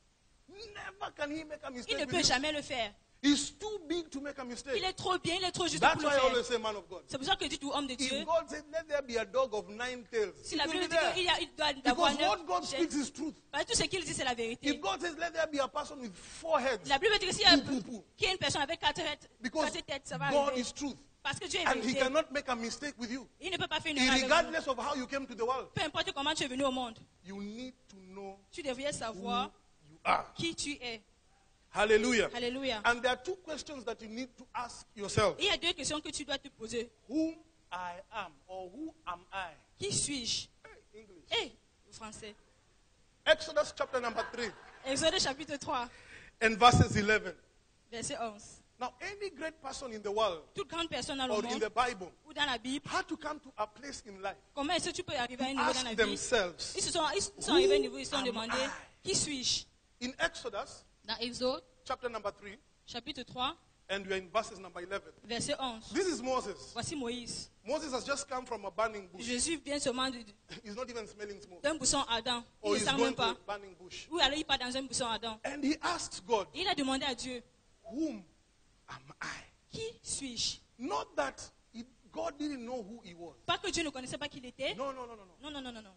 Speaker 7: Never can he make a
Speaker 8: Il ne
Speaker 7: mistake
Speaker 8: peut
Speaker 7: with you.
Speaker 8: jamais le faire.
Speaker 7: He's too big to make a
Speaker 8: Il
Speaker 7: mistake.
Speaker 8: est trop bien, il est trop juste
Speaker 7: That's
Speaker 8: pour le
Speaker 7: why I
Speaker 8: faire.
Speaker 7: always say, man of God.
Speaker 8: C'est pour ça que je dis tout homme de Dieu.
Speaker 7: If God said, let there be a dog of 9 tails,
Speaker 8: Si
Speaker 7: it
Speaker 8: la
Speaker 7: will
Speaker 8: Bible
Speaker 7: be
Speaker 8: dit
Speaker 7: there.
Speaker 8: qu'il doit avoir
Speaker 7: Because what
Speaker 8: 9
Speaker 7: God speaks is truth.
Speaker 8: parce que tout ce qu'il dit, c'est la
Speaker 7: If
Speaker 8: vérité.
Speaker 7: God says, let there be a person with 4 heads,
Speaker 8: La Bible dit que s'il y a
Speaker 7: Pou, pou, pou.
Speaker 8: qu'il y a une personne avec 4
Speaker 7: because
Speaker 8: têtes, ça va
Speaker 7: God
Speaker 8: arriver.
Speaker 7: is truth.
Speaker 8: Parce que Dieu est
Speaker 7: And he
Speaker 8: vérité.
Speaker 7: cannot make a mistake with you.
Speaker 8: Il ne peut pas faire une erreur avec vous.
Speaker 7: Regardless of how you came to the world,
Speaker 8: Peu importe comment tu es venu au monde,
Speaker 7: you need to know
Speaker 8: tu devrais savoir
Speaker 7: who you are.
Speaker 8: qui tu es.
Speaker 7: Hallelujah.
Speaker 8: Alléluia.
Speaker 7: And there are 2 questions that you need to ask yourself.
Speaker 8: Il y a 2 questions que tu dois te poser.
Speaker 7: Whom I am or who am I?
Speaker 4: Qui suis-je?
Speaker 7: Hey, English.
Speaker 4: Eh, le français.
Speaker 7: Exodus chapter number 3
Speaker 4: Exode chapitre 3,
Speaker 7: and verses 11.
Speaker 4: verset 11.
Speaker 7: Now, any great person in the world
Speaker 4: Toute grande personne dans le
Speaker 7: or in
Speaker 4: monde
Speaker 7: the Bible
Speaker 4: ou dans la Bible,
Speaker 7: had to come to a place in life
Speaker 4: comment est-ce que tu peux arriver à un
Speaker 7: to
Speaker 4: niveau dans la
Speaker 7: ask
Speaker 4: vie?
Speaker 7: themselves,
Speaker 4: Ils sont arrivés à un niveau, ils se sont
Speaker 7: am
Speaker 4: demandé,
Speaker 7: I?
Speaker 4: qui suis-je?
Speaker 7: In Exodus
Speaker 4: Dans Exode
Speaker 7: chapter number 3,
Speaker 4: chapitre 3,
Speaker 7: and we are in verses number 11.
Speaker 4: verset 11.
Speaker 7: This is Moses.
Speaker 4: Voici Moïse.
Speaker 7: Moses has just come from a burning bush.
Speaker 4: Jésus vient seulement
Speaker 7: He's not even smelling smoke.
Speaker 4: d'un buisson ardent. Il
Speaker 7: Or
Speaker 4: ne
Speaker 7: he's
Speaker 4: sent
Speaker 7: going
Speaker 4: même
Speaker 7: to a
Speaker 4: pas.
Speaker 7: burning bush.
Speaker 4: Ou alors il part dans un buisson ardent.
Speaker 7: And he asks God,
Speaker 4: Il a demandé à Dieu,
Speaker 7: whom am I?
Speaker 4: qui suis-je?
Speaker 7: Not that God didn't know who he was.
Speaker 4: Pas que Dieu ne connaissait pas qui il était.
Speaker 7: No.
Speaker 4: Non.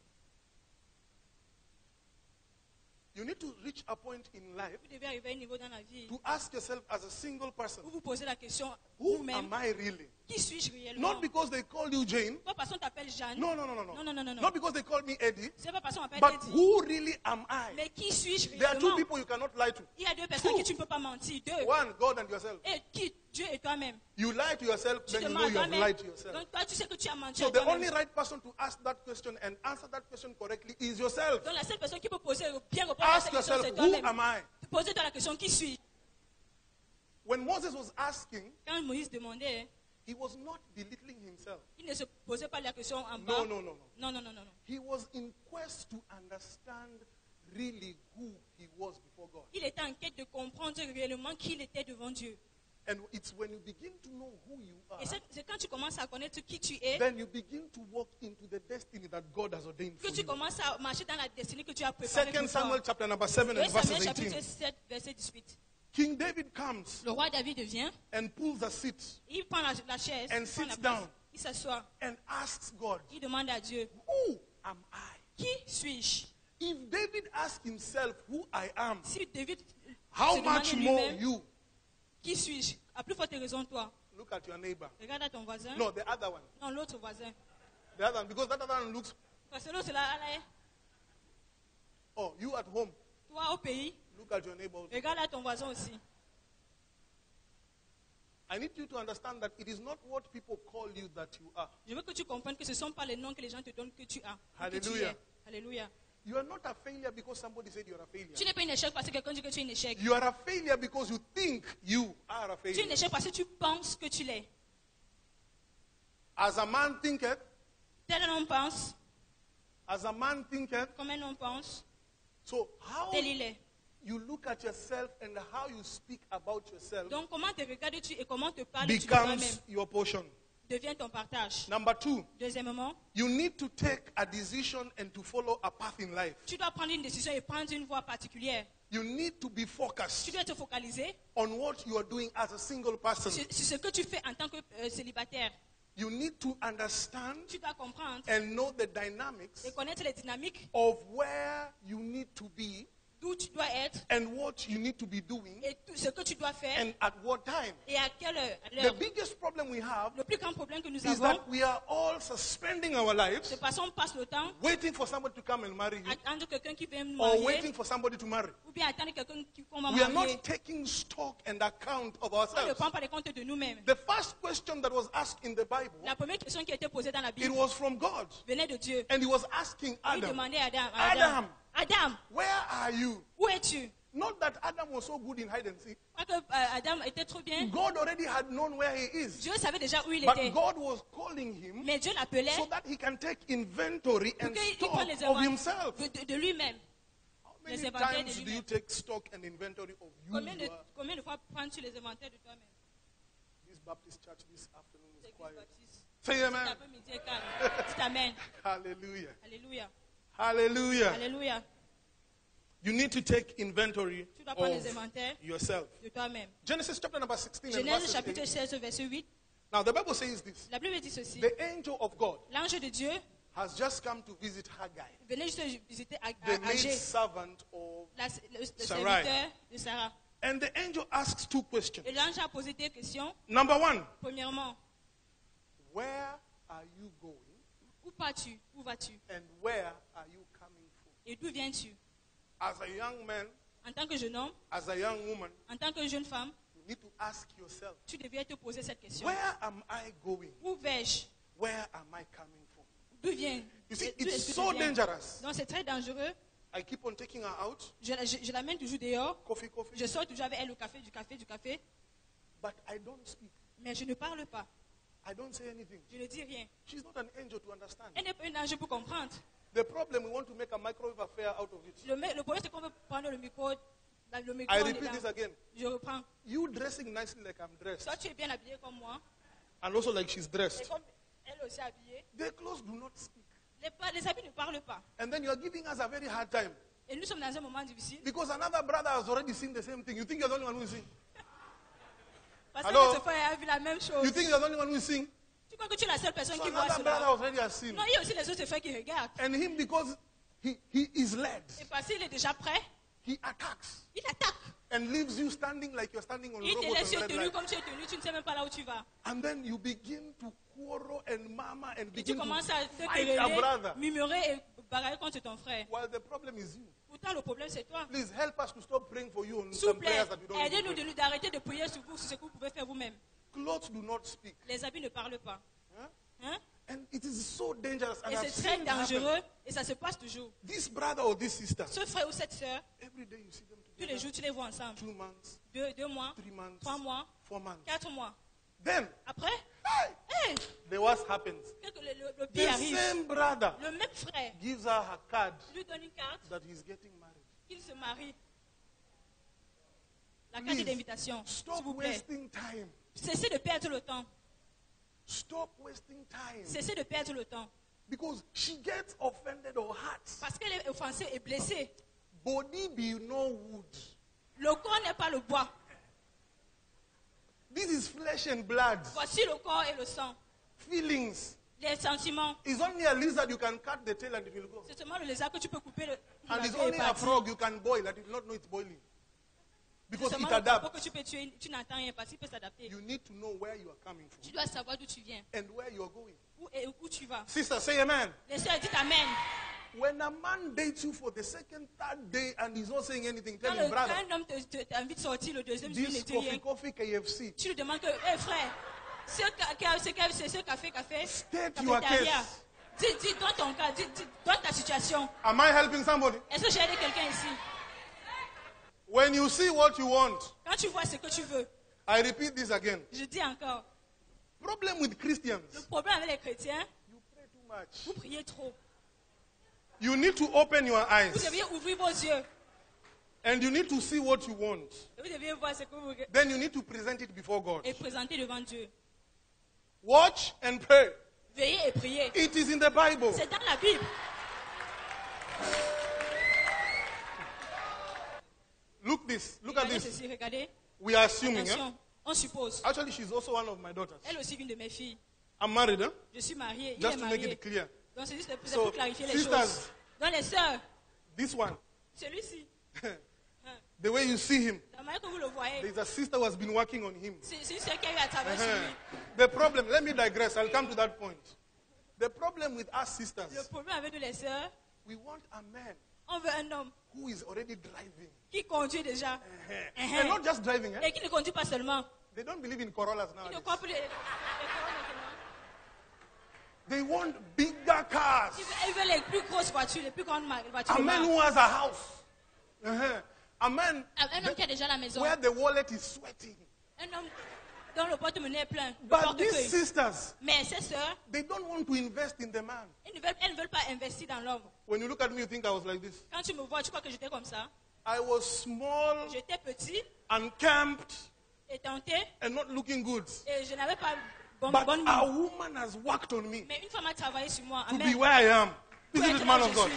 Speaker 7: You need to reach a point in life
Speaker 4: Vous devez arriver à un niveau dans la vie
Speaker 7: to ask yourself as a single person,
Speaker 4: où vous posez la question
Speaker 7: who
Speaker 4: vous-même,
Speaker 7: am I really?
Speaker 4: qui suis-je réellement?
Speaker 7: Not because they call you Jane.
Speaker 4: Pas parce qu'on t'appelle Jeanne.
Speaker 7: No.
Speaker 4: Non.
Speaker 7: Not because they call me Eddie.
Speaker 4: C'est pas parce qu'on m'appelle
Speaker 7: But
Speaker 4: Eddie.
Speaker 7: who really am I?
Speaker 4: Mais qui suis-je
Speaker 7: There are two
Speaker 4: réellement?
Speaker 7: people you cannot lie to.
Speaker 4: Il y a deux personnes qui tu ne peux pas mentir. Deux.
Speaker 7: One, God and yourself.
Speaker 4: Et qui? Dieu et toi-même.
Speaker 7: You lie to yourself,
Speaker 4: Tu
Speaker 7: then
Speaker 4: te
Speaker 7: you
Speaker 4: mens
Speaker 7: know
Speaker 4: à
Speaker 7: you have
Speaker 4: toi-même.
Speaker 7: lied to yourself.
Speaker 4: Donc toi, tu sais que tu as menti
Speaker 7: So
Speaker 4: à
Speaker 7: the
Speaker 4: toi-même.
Speaker 7: only right person to ask that question and answer that question correctly is yourself.
Speaker 4: Donc la seule personne qui peut poser bien répondre à
Speaker 7: Ask
Speaker 4: cette question,
Speaker 7: yourself,
Speaker 4: c'est
Speaker 7: who
Speaker 4: toi-même.
Speaker 7: am I?
Speaker 4: Posez-toi la question, qui suis-je?
Speaker 7: When Moses was asking,
Speaker 4: Quand Moïse demandait,
Speaker 7: he was not belittling himself.
Speaker 4: il ne se posait pas la question en bas.
Speaker 7: No.
Speaker 4: Non.
Speaker 7: He was in quest to understand really who he was before God.
Speaker 4: Il était en quête de comprendre réellement qui il était devant Dieu.
Speaker 7: And it's when you begin to know who you are,
Speaker 4: Et c'est quand tu commences à connaître qui tu es,
Speaker 7: then you begin to walk into the destiny that God has ordained for
Speaker 4: que tu
Speaker 7: you.
Speaker 4: commences à marcher dans la destinée que tu as préparée
Speaker 7: 2
Speaker 4: pour
Speaker 7: Samuel
Speaker 4: toi.
Speaker 7: chapter number 7 and
Speaker 4: 2
Speaker 7: verses
Speaker 4: Samuel chapitre
Speaker 7: 18.
Speaker 4: 7, verset 18.
Speaker 7: King David comes
Speaker 4: Le roi David vient,
Speaker 7: and pulls a seat
Speaker 4: il prend la chaise,
Speaker 7: and
Speaker 4: il prend la
Speaker 7: sits
Speaker 4: place,
Speaker 7: down
Speaker 4: il s'assoit,
Speaker 7: and asks God,
Speaker 4: il demande à Dieu,
Speaker 7: who am I?
Speaker 4: qui suis-je?
Speaker 7: If David asked himself who I am,
Speaker 4: Si David
Speaker 7: how
Speaker 4: se
Speaker 7: much
Speaker 4: demandait
Speaker 7: more
Speaker 4: lui-même,
Speaker 7: you?
Speaker 4: qui suis-je? À plus forte raison, toi.
Speaker 7: Look at your neighbor.
Speaker 4: Regarde à ton voisin.
Speaker 7: No, the other one.
Speaker 4: Non, l'autre voisin.
Speaker 7: The other one, because that other one looks,
Speaker 4: Parce que l'autre, c'est là, là,
Speaker 7: oh, you at home.
Speaker 4: toi au pays,
Speaker 7: Look at your neighbor.
Speaker 4: regarde à ton voisin aussi.
Speaker 7: I need you to understand that it is not what people call you that you are.
Speaker 4: Je veux que tu comprennes que ce ne sont pas les noms que les gens te donnent que tu as. Que tu
Speaker 7: Hallelujah.
Speaker 4: es. Alléluia.
Speaker 7: You are not a failure because somebody said you are a failure.
Speaker 4: Tu n'es pas un échec parce que quelqu'un dit que tu es un échec.
Speaker 7: You are a failure because you think you are a
Speaker 4: Tu es un
Speaker 7: failure.
Speaker 4: échec parce que tu penses que tu l'es.
Speaker 7: As a man thinketh,
Speaker 4: Tel un homme pense,
Speaker 7: as a man thinketh.
Speaker 4: comme un homme pense,
Speaker 7: So how
Speaker 4: tel il est.
Speaker 7: you look at yourself and how you speak about yourself
Speaker 4: Donc comment te regardes-tu et comment te parles-tu de toi-même
Speaker 7: becomes your portion.
Speaker 4: devient ton partage.
Speaker 7: Number 2,
Speaker 4: Deuxièmement,
Speaker 7: you need to take a decision and to follow a path in life.
Speaker 4: tu dois prendre une décision et prendre une voie particulière.
Speaker 7: You need to be
Speaker 4: Tu
Speaker 7: focused
Speaker 4: dois te focaliser
Speaker 7: on what you are doing as a single person.
Speaker 4: sur ce que tu fais en tant que célibataire.
Speaker 7: You need to understand
Speaker 4: Tu dois comprendre
Speaker 7: and know the dynamics
Speaker 4: et connaître les dynamiques
Speaker 7: of where you need to be
Speaker 4: d'où tu dois être
Speaker 7: and what you need to be doing
Speaker 4: et tout ce que tu dois faire
Speaker 7: and at what time.
Speaker 4: et à quelle heure. À
Speaker 7: The
Speaker 4: l'heure.
Speaker 7: biggest problem we have
Speaker 4: Le plus grand problème que nous
Speaker 7: is
Speaker 4: avons,
Speaker 7: that we are all suspending our lives,
Speaker 4: c'est parce qu'on passe le temps
Speaker 7: waiting for somebody to come and marry you,
Speaker 4: à attendre quelqu'un qui vient nous
Speaker 7: or
Speaker 4: marier
Speaker 7: waiting for somebody to marry.
Speaker 4: ou bien attendre quelqu'un qu'on va
Speaker 7: We are
Speaker 4: marier.
Speaker 7: not taking stock and account of
Speaker 4: On ne
Speaker 7: ourselves.
Speaker 4: prend pas les comptes de nous-mêmes.
Speaker 7: The first question that was asked in the Bible,
Speaker 4: La première question qui a été posée dans la
Speaker 7: it
Speaker 4: Bible
Speaker 7: was from God.
Speaker 4: venait de Dieu.
Speaker 7: And he was asking
Speaker 4: Il
Speaker 7: Adam,
Speaker 4: demandait à Adam,
Speaker 7: Adam,
Speaker 4: Adam,
Speaker 7: where are you?
Speaker 4: où es-tu?
Speaker 7: Not that Adam was so good in hide and seek.
Speaker 4: Parce que Adam était trop bien.
Speaker 7: God already had known where he is.
Speaker 4: Dieu savait déjà où il
Speaker 7: But
Speaker 4: était.
Speaker 7: God was calling him
Speaker 4: Mais Dieu l'appelait
Speaker 7: so that he can take inventory
Speaker 4: pour
Speaker 7: and
Speaker 4: qu'il
Speaker 7: stock
Speaker 4: prenne les
Speaker 7: of
Speaker 4: inventaires
Speaker 7: himself.
Speaker 4: de lui-même.
Speaker 7: How many
Speaker 4: les inventaires de
Speaker 7: times do
Speaker 4: lui-même.
Speaker 7: you take stock and inventory of you?
Speaker 4: Combien de fois prends-tu les inventaires de toi-même?
Speaker 7: This Baptist church this afternoon is
Speaker 4: L'église
Speaker 7: quiet.
Speaker 4: baptiste.
Speaker 7: Say
Speaker 4: Cet
Speaker 7: amen.
Speaker 4: après-midi est calme. Dites amen.
Speaker 7: Hallelujah.
Speaker 4: Alléluia.
Speaker 7: Hallelujah.
Speaker 4: Alléluia.
Speaker 7: You need to take inventory
Speaker 4: Tu dois prendre les
Speaker 7: of
Speaker 4: inventaires
Speaker 7: yourself.
Speaker 4: de toi-même.
Speaker 7: Genesis chapter number 16 and
Speaker 4: Genèse
Speaker 7: verses
Speaker 4: chapitre
Speaker 7: 8.
Speaker 4: 16, verset 8.
Speaker 7: Now the Bible says this.
Speaker 4: La Bible dit ceci.
Speaker 7: The angel of God
Speaker 4: L'ange de Dieu
Speaker 7: has just come to visit Haggai,
Speaker 4: venait juste visiter
Speaker 7: the maid
Speaker 4: Agé,
Speaker 7: servant of
Speaker 4: le
Speaker 7: Sarai.
Speaker 4: serviteur de Sarah.
Speaker 7: And the angel asks two questions.
Speaker 4: Et l'ange a posé deux questions.
Speaker 7: Number 1,
Speaker 4: Premièrement,
Speaker 7: where are you going
Speaker 4: où pars-tu? Où vas-tu?
Speaker 7: and where are you coming from?
Speaker 4: Et d'où viens-tu?
Speaker 7: As a young man,
Speaker 4: En tant que jeune homme,
Speaker 7: as a young woman,
Speaker 4: en tant que jeune femme,
Speaker 7: need to ask yourself,
Speaker 8: Tu devrais te poser cette question.
Speaker 7: where am I going?
Speaker 8: Où vais-je?
Speaker 7: Where am I coming from?
Speaker 8: D'où viens?
Speaker 7: You see,
Speaker 8: D'où
Speaker 7: it's
Speaker 8: est-ce que
Speaker 7: so
Speaker 8: tu viens?
Speaker 7: dangerous.
Speaker 8: Donc c'est très dangereux.
Speaker 7: I keep on taking her out,
Speaker 8: Je l'amène toujours dehors.
Speaker 7: coffee, coffee,
Speaker 8: Je sors toujours avec elle au café, du café.
Speaker 7: but I don't speak.
Speaker 8: Mais je ne parle pas.
Speaker 7: I don't say anything.
Speaker 8: Je ne dis rien.
Speaker 7: She's not an angel to understand.
Speaker 8: Elle n'est pas un ange pour comprendre.
Speaker 7: The problem, we want to make a microwave affair out of it.
Speaker 8: Le problème, c'est qu'on veut prendre le micro. Dans le micro
Speaker 7: I
Speaker 8: on est
Speaker 7: repeat
Speaker 8: dans-
Speaker 7: this again.
Speaker 8: Je reprends.
Speaker 7: You dressing nicely like I'm dressed,
Speaker 8: Soit tu es bien habillé comme moi,
Speaker 7: and also like she's
Speaker 8: et
Speaker 7: dressed.
Speaker 8: comme elle aussi habillée.
Speaker 7: Their clothes do not speak.
Speaker 8: Les habits ne parlent pas.
Speaker 7: And then you are giving us a very hard time.
Speaker 8: Et nous sommes dans un moment difficile.
Speaker 7: Because another brother has already seen the same thing. You think you're the only one who is seeing?
Speaker 8: Parce que
Speaker 7: Allô?
Speaker 8: notre frère a vu la même chose.
Speaker 7: You think you're the only one who is seeing?
Speaker 8: Tu crois que tu es la seule personne
Speaker 7: So
Speaker 8: qui voit
Speaker 7: another brother
Speaker 8: cela?
Speaker 7: already has seen.
Speaker 8: Non, il y a aussi les autres frères qui regardent.
Speaker 7: And him, because he is led,
Speaker 8: Et parce qu'il est déjà prêt,
Speaker 7: he attacks
Speaker 8: il attaque.
Speaker 7: and leaves you standing like you're standing on
Speaker 8: Il te
Speaker 7: robots
Speaker 8: laisse
Speaker 7: and red
Speaker 8: tenu
Speaker 7: light.
Speaker 8: comme tu es tenu, tu ne sais même pas là où tu vas.
Speaker 7: And then you begin to quarrel and murmur and
Speaker 8: Et tu
Speaker 7: begin to
Speaker 8: commences à te
Speaker 7: fight your brother.
Speaker 8: quereller, murmurer et bagarrer contre ton frère.
Speaker 7: While the problem is you.
Speaker 8: Pourtant, le problème, c'est toi.
Speaker 7: Please help us to stop praying for you on
Speaker 8: S'il vous
Speaker 7: some
Speaker 8: plaît,
Speaker 7: prayers that we don't
Speaker 8: aidez-nous
Speaker 7: even pray.
Speaker 8: d'arrêter de prier sur vous, sur ce que vous pouvez faire vous-même.
Speaker 7: Clothes do not speak.
Speaker 8: Les habits ne parlent pas.
Speaker 7: Huh?
Speaker 8: Hein?
Speaker 7: And it is so dangerous. And
Speaker 8: Et
Speaker 7: I've
Speaker 8: c'est très
Speaker 7: seen it happen.
Speaker 8: dangereux et ça se passe toujours.
Speaker 7: This brother or this sister,
Speaker 8: Ce frère ou cette sœur,
Speaker 7: every day you see them
Speaker 8: tous les
Speaker 7: together.
Speaker 8: jours, tu les vois ensemble.
Speaker 7: 2 months,
Speaker 8: 2 mois,
Speaker 7: 3 months,
Speaker 8: 3 mois,
Speaker 7: 4 months.
Speaker 8: 4 mois.
Speaker 7: Then,
Speaker 8: Après,
Speaker 7: hey,
Speaker 8: hey,
Speaker 7: the worst happens.
Speaker 8: le
Speaker 7: The
Speaker 8: pire arrive.
Speaker 7: same brother
Speaker 8: Le même frère
Speaker 7: gives her her card
Speaker 8: lui donne une carte
Speaker 7: that he's getting married.
Speaker 8: qu'il se marie. La carte
Speaker 7: Please,
Speaker 8: d'invitation,
Speaker 7: stop
Speaker 8: s'il vous plaît.
Speaker 7: wasting time.
Speaker 8: Cessez de perdre le temps.
Speaker 7: Stop wasting time.
Speaker 8: Cessez de perdre le temps.
Speaker 7: Because she gets offended or hurt.
Speaker 8: Parce qu'elle est offensée et blessée.
Speaker 7: Body be no wood.
Speaker 8: Le corps n'est pas le bois.
Speaker 7: This is flesh and blood.
Speaker 8: Voici le corps et le sang.
Speaker 7: Feelings.
Speaker 8: Les sentiments.
Speaker 7: It's only a lizard you can cut the tail and it will go.
Speaker 8: C'est seulement le lézard que tu peux couper le
Speaker 7: And
Speaker 8: la
Speaker 7: it's
Speaker 8: queue est
Speaker 7: only a
Speaker 8: partie.
Speaker 7: frog you can boil that it will not know it's boiling.
Speaker 8: C'est
Speaker 7: Because
Speaker 8: seulement
Speaker 7: it
Speaker 8: le corbeau
Speaker 7: adapts.
Speaker 8: que tu peux tuer, tu n'entends rien parce qu'il peut s'adapter.
Speaker 7: You need to know where you are coming
Speaker 8: Tu
Speaker 7: from
Speaker 8: dois savoir d'où tu viens,
Speaker 7: and where you are going.
Speaker 8: où tu vas.
Speaker 7: Sister, say amen.
Speaker 8: Les sœurs, dites amen.
Speaker 7: When a man dates you for the second, third day and he's not saying anything, tell
Speaker 8: Quand
Speaker 7: him, brother,
Speaker 8: un homme t'invite à sortir le deuxième jour, il ne
Speaker 7: this
Speaker 8: dit rien.
Speaker 7: coffee KFC.
Speaker 8: Tu lui demandes que, hé frère, ce café,
Speaker 7: State your
Speaker 8: cafétéria.
Speaker 7: case.
Speaker 8: Dis, donne ton cas, donne ta situation.
Speaker 7: Am I helping somebody?
Speaker 8: Est-ce que j'ai aidé quelqu'un ici?
Speaker 7: When you see what you want,
Speaker 8: Quand tu vois ce que tu veux,
Speaker 7: I repeat this again.
Speaker 8: je dis encore,
Speaker 7: Problem with Christians,
Speaker 8: le problème avec les chrétiens,
Speaker 7: you pray too much.
Speaker 8: vous priez trop.
Speaker 7: You need to open your
Speaker 8: Vous
Speaker 7: eyes
Speaker 8: devriez ouvrir vos yeux.
Speaker 7: and you need to see what you want.
Speaker 8: Et vous devriez voir ce que vous
Speaker 7: Then you need to present it before God.
Speaker 8: et présenter devant Dieu.
Speaker 7: Watch and pray.
Speaker 8: Veillez et priez.
Speaker 7: It is in the Bible.
Speaker 8: C'est dans la Bible.
Speaker 7: Look at
Speaker 8: Regardez
Speaker 7: this.
Speaker 8: ceci, regardez.
Speaker 7: We are assuming.
Speaker 8: Attention, on suppose.
Speaker 7: Actually, she's also one of my daughters.
Speaker 8: Elle aussi une de mes filles.
Speaker 7: I'm married, huh?
Speaker 8: Je suis mariée, il
Speaker 7: Just
Speaker 8: est
Speaker 7: to make
Speaker 8: marié.
Speaker 7: it clear.
Speaker 8: Donc c'est juste c'est
Speaker 7: So,
Speaker 8: pour clarifier les
Speaker 7: sisters.
Speaker 8: choses. Dans les sœurs,
Speaker 7: This one,
Speaker 8: celui-ci,
Speaker 7: the way you see him,
Speaker 8: la manière que vous le voyez,
Speaker 7: there's a sister who has been working on him.
Speaker 8: c'est une sœur qui a eu à travailler sur lui.
Speaker 7: The problem, let me digress, I'll come to that point. The problem with us
Speaker 8: Le
Speaker 7: sisters,
Speaker 8: problème avec nous les sœurs,
Speaker 7: we want a man
Speaker 8: on veut un homme
Speaker 7: who is already driving.
Speaker 8: qui conduit déjà.
Speaker 7: And not just driving, eh?
Speaker 8: Et qui ne conduit pas seulement.
Speaker 7: They don't believe in Corollas
Speaker 8: Il ne
Speaker 7: nowadays.
Speaker 8: croit plus les corons maintenant.
Speaker 7: They want bigger cars.
Speaker 8: Il veut les plus grosses voitures, les plus grandes voitures.
Speaker 7: A
Speaker 8: de
Speaker 7: man
Speaker 8: marque.
Speaker 7: who has a house. A man
Speaker 8: Un homme qui a déjà la maison.
Speaker 7: where the wallet is sweating.
Speaker 8: Un homme dont le porte-monnaie est plein. Le
Speaker 7: But
Speaker 8: portefeuille.
Speaker 7: these sisters,
Speaker 8: Mais ces sœurs,
Speaker 7: they don't want to invest in the man.
Speaker 8: elles ne veulent pas investir dans l'homme.
Speaker 7: When you look at me, you think I was like this.
Speaker 8: Quand tu me vois, tu crois que j'étais comme ça.
Speaker 7: I was small,
Speaker 8: J'étais petit,
Speaker 7: unkempt,
Speaker 8: étanté,
Speaker 7: and not looking good.
Speaker 8: et je n'avais pas bonne
Speaker 7: But
Speaker 8: mine.
Speaker 7: a woman has worked on me
Speaker 8: Mais une femme a travaillé sur moi.
Speaker 7: to
Speaker 8: Amen.
Speaker 7: be where I am. This
Speaker 8: Pour
Speaker 7: is
Speaker 8: être
Speaker 7: the
Speaker 8: là
Speaker 7: man
Speaker 8: où
Speaker 7: of
Speaker 8: je
Speaker 7: God.
Speaker 8: suis.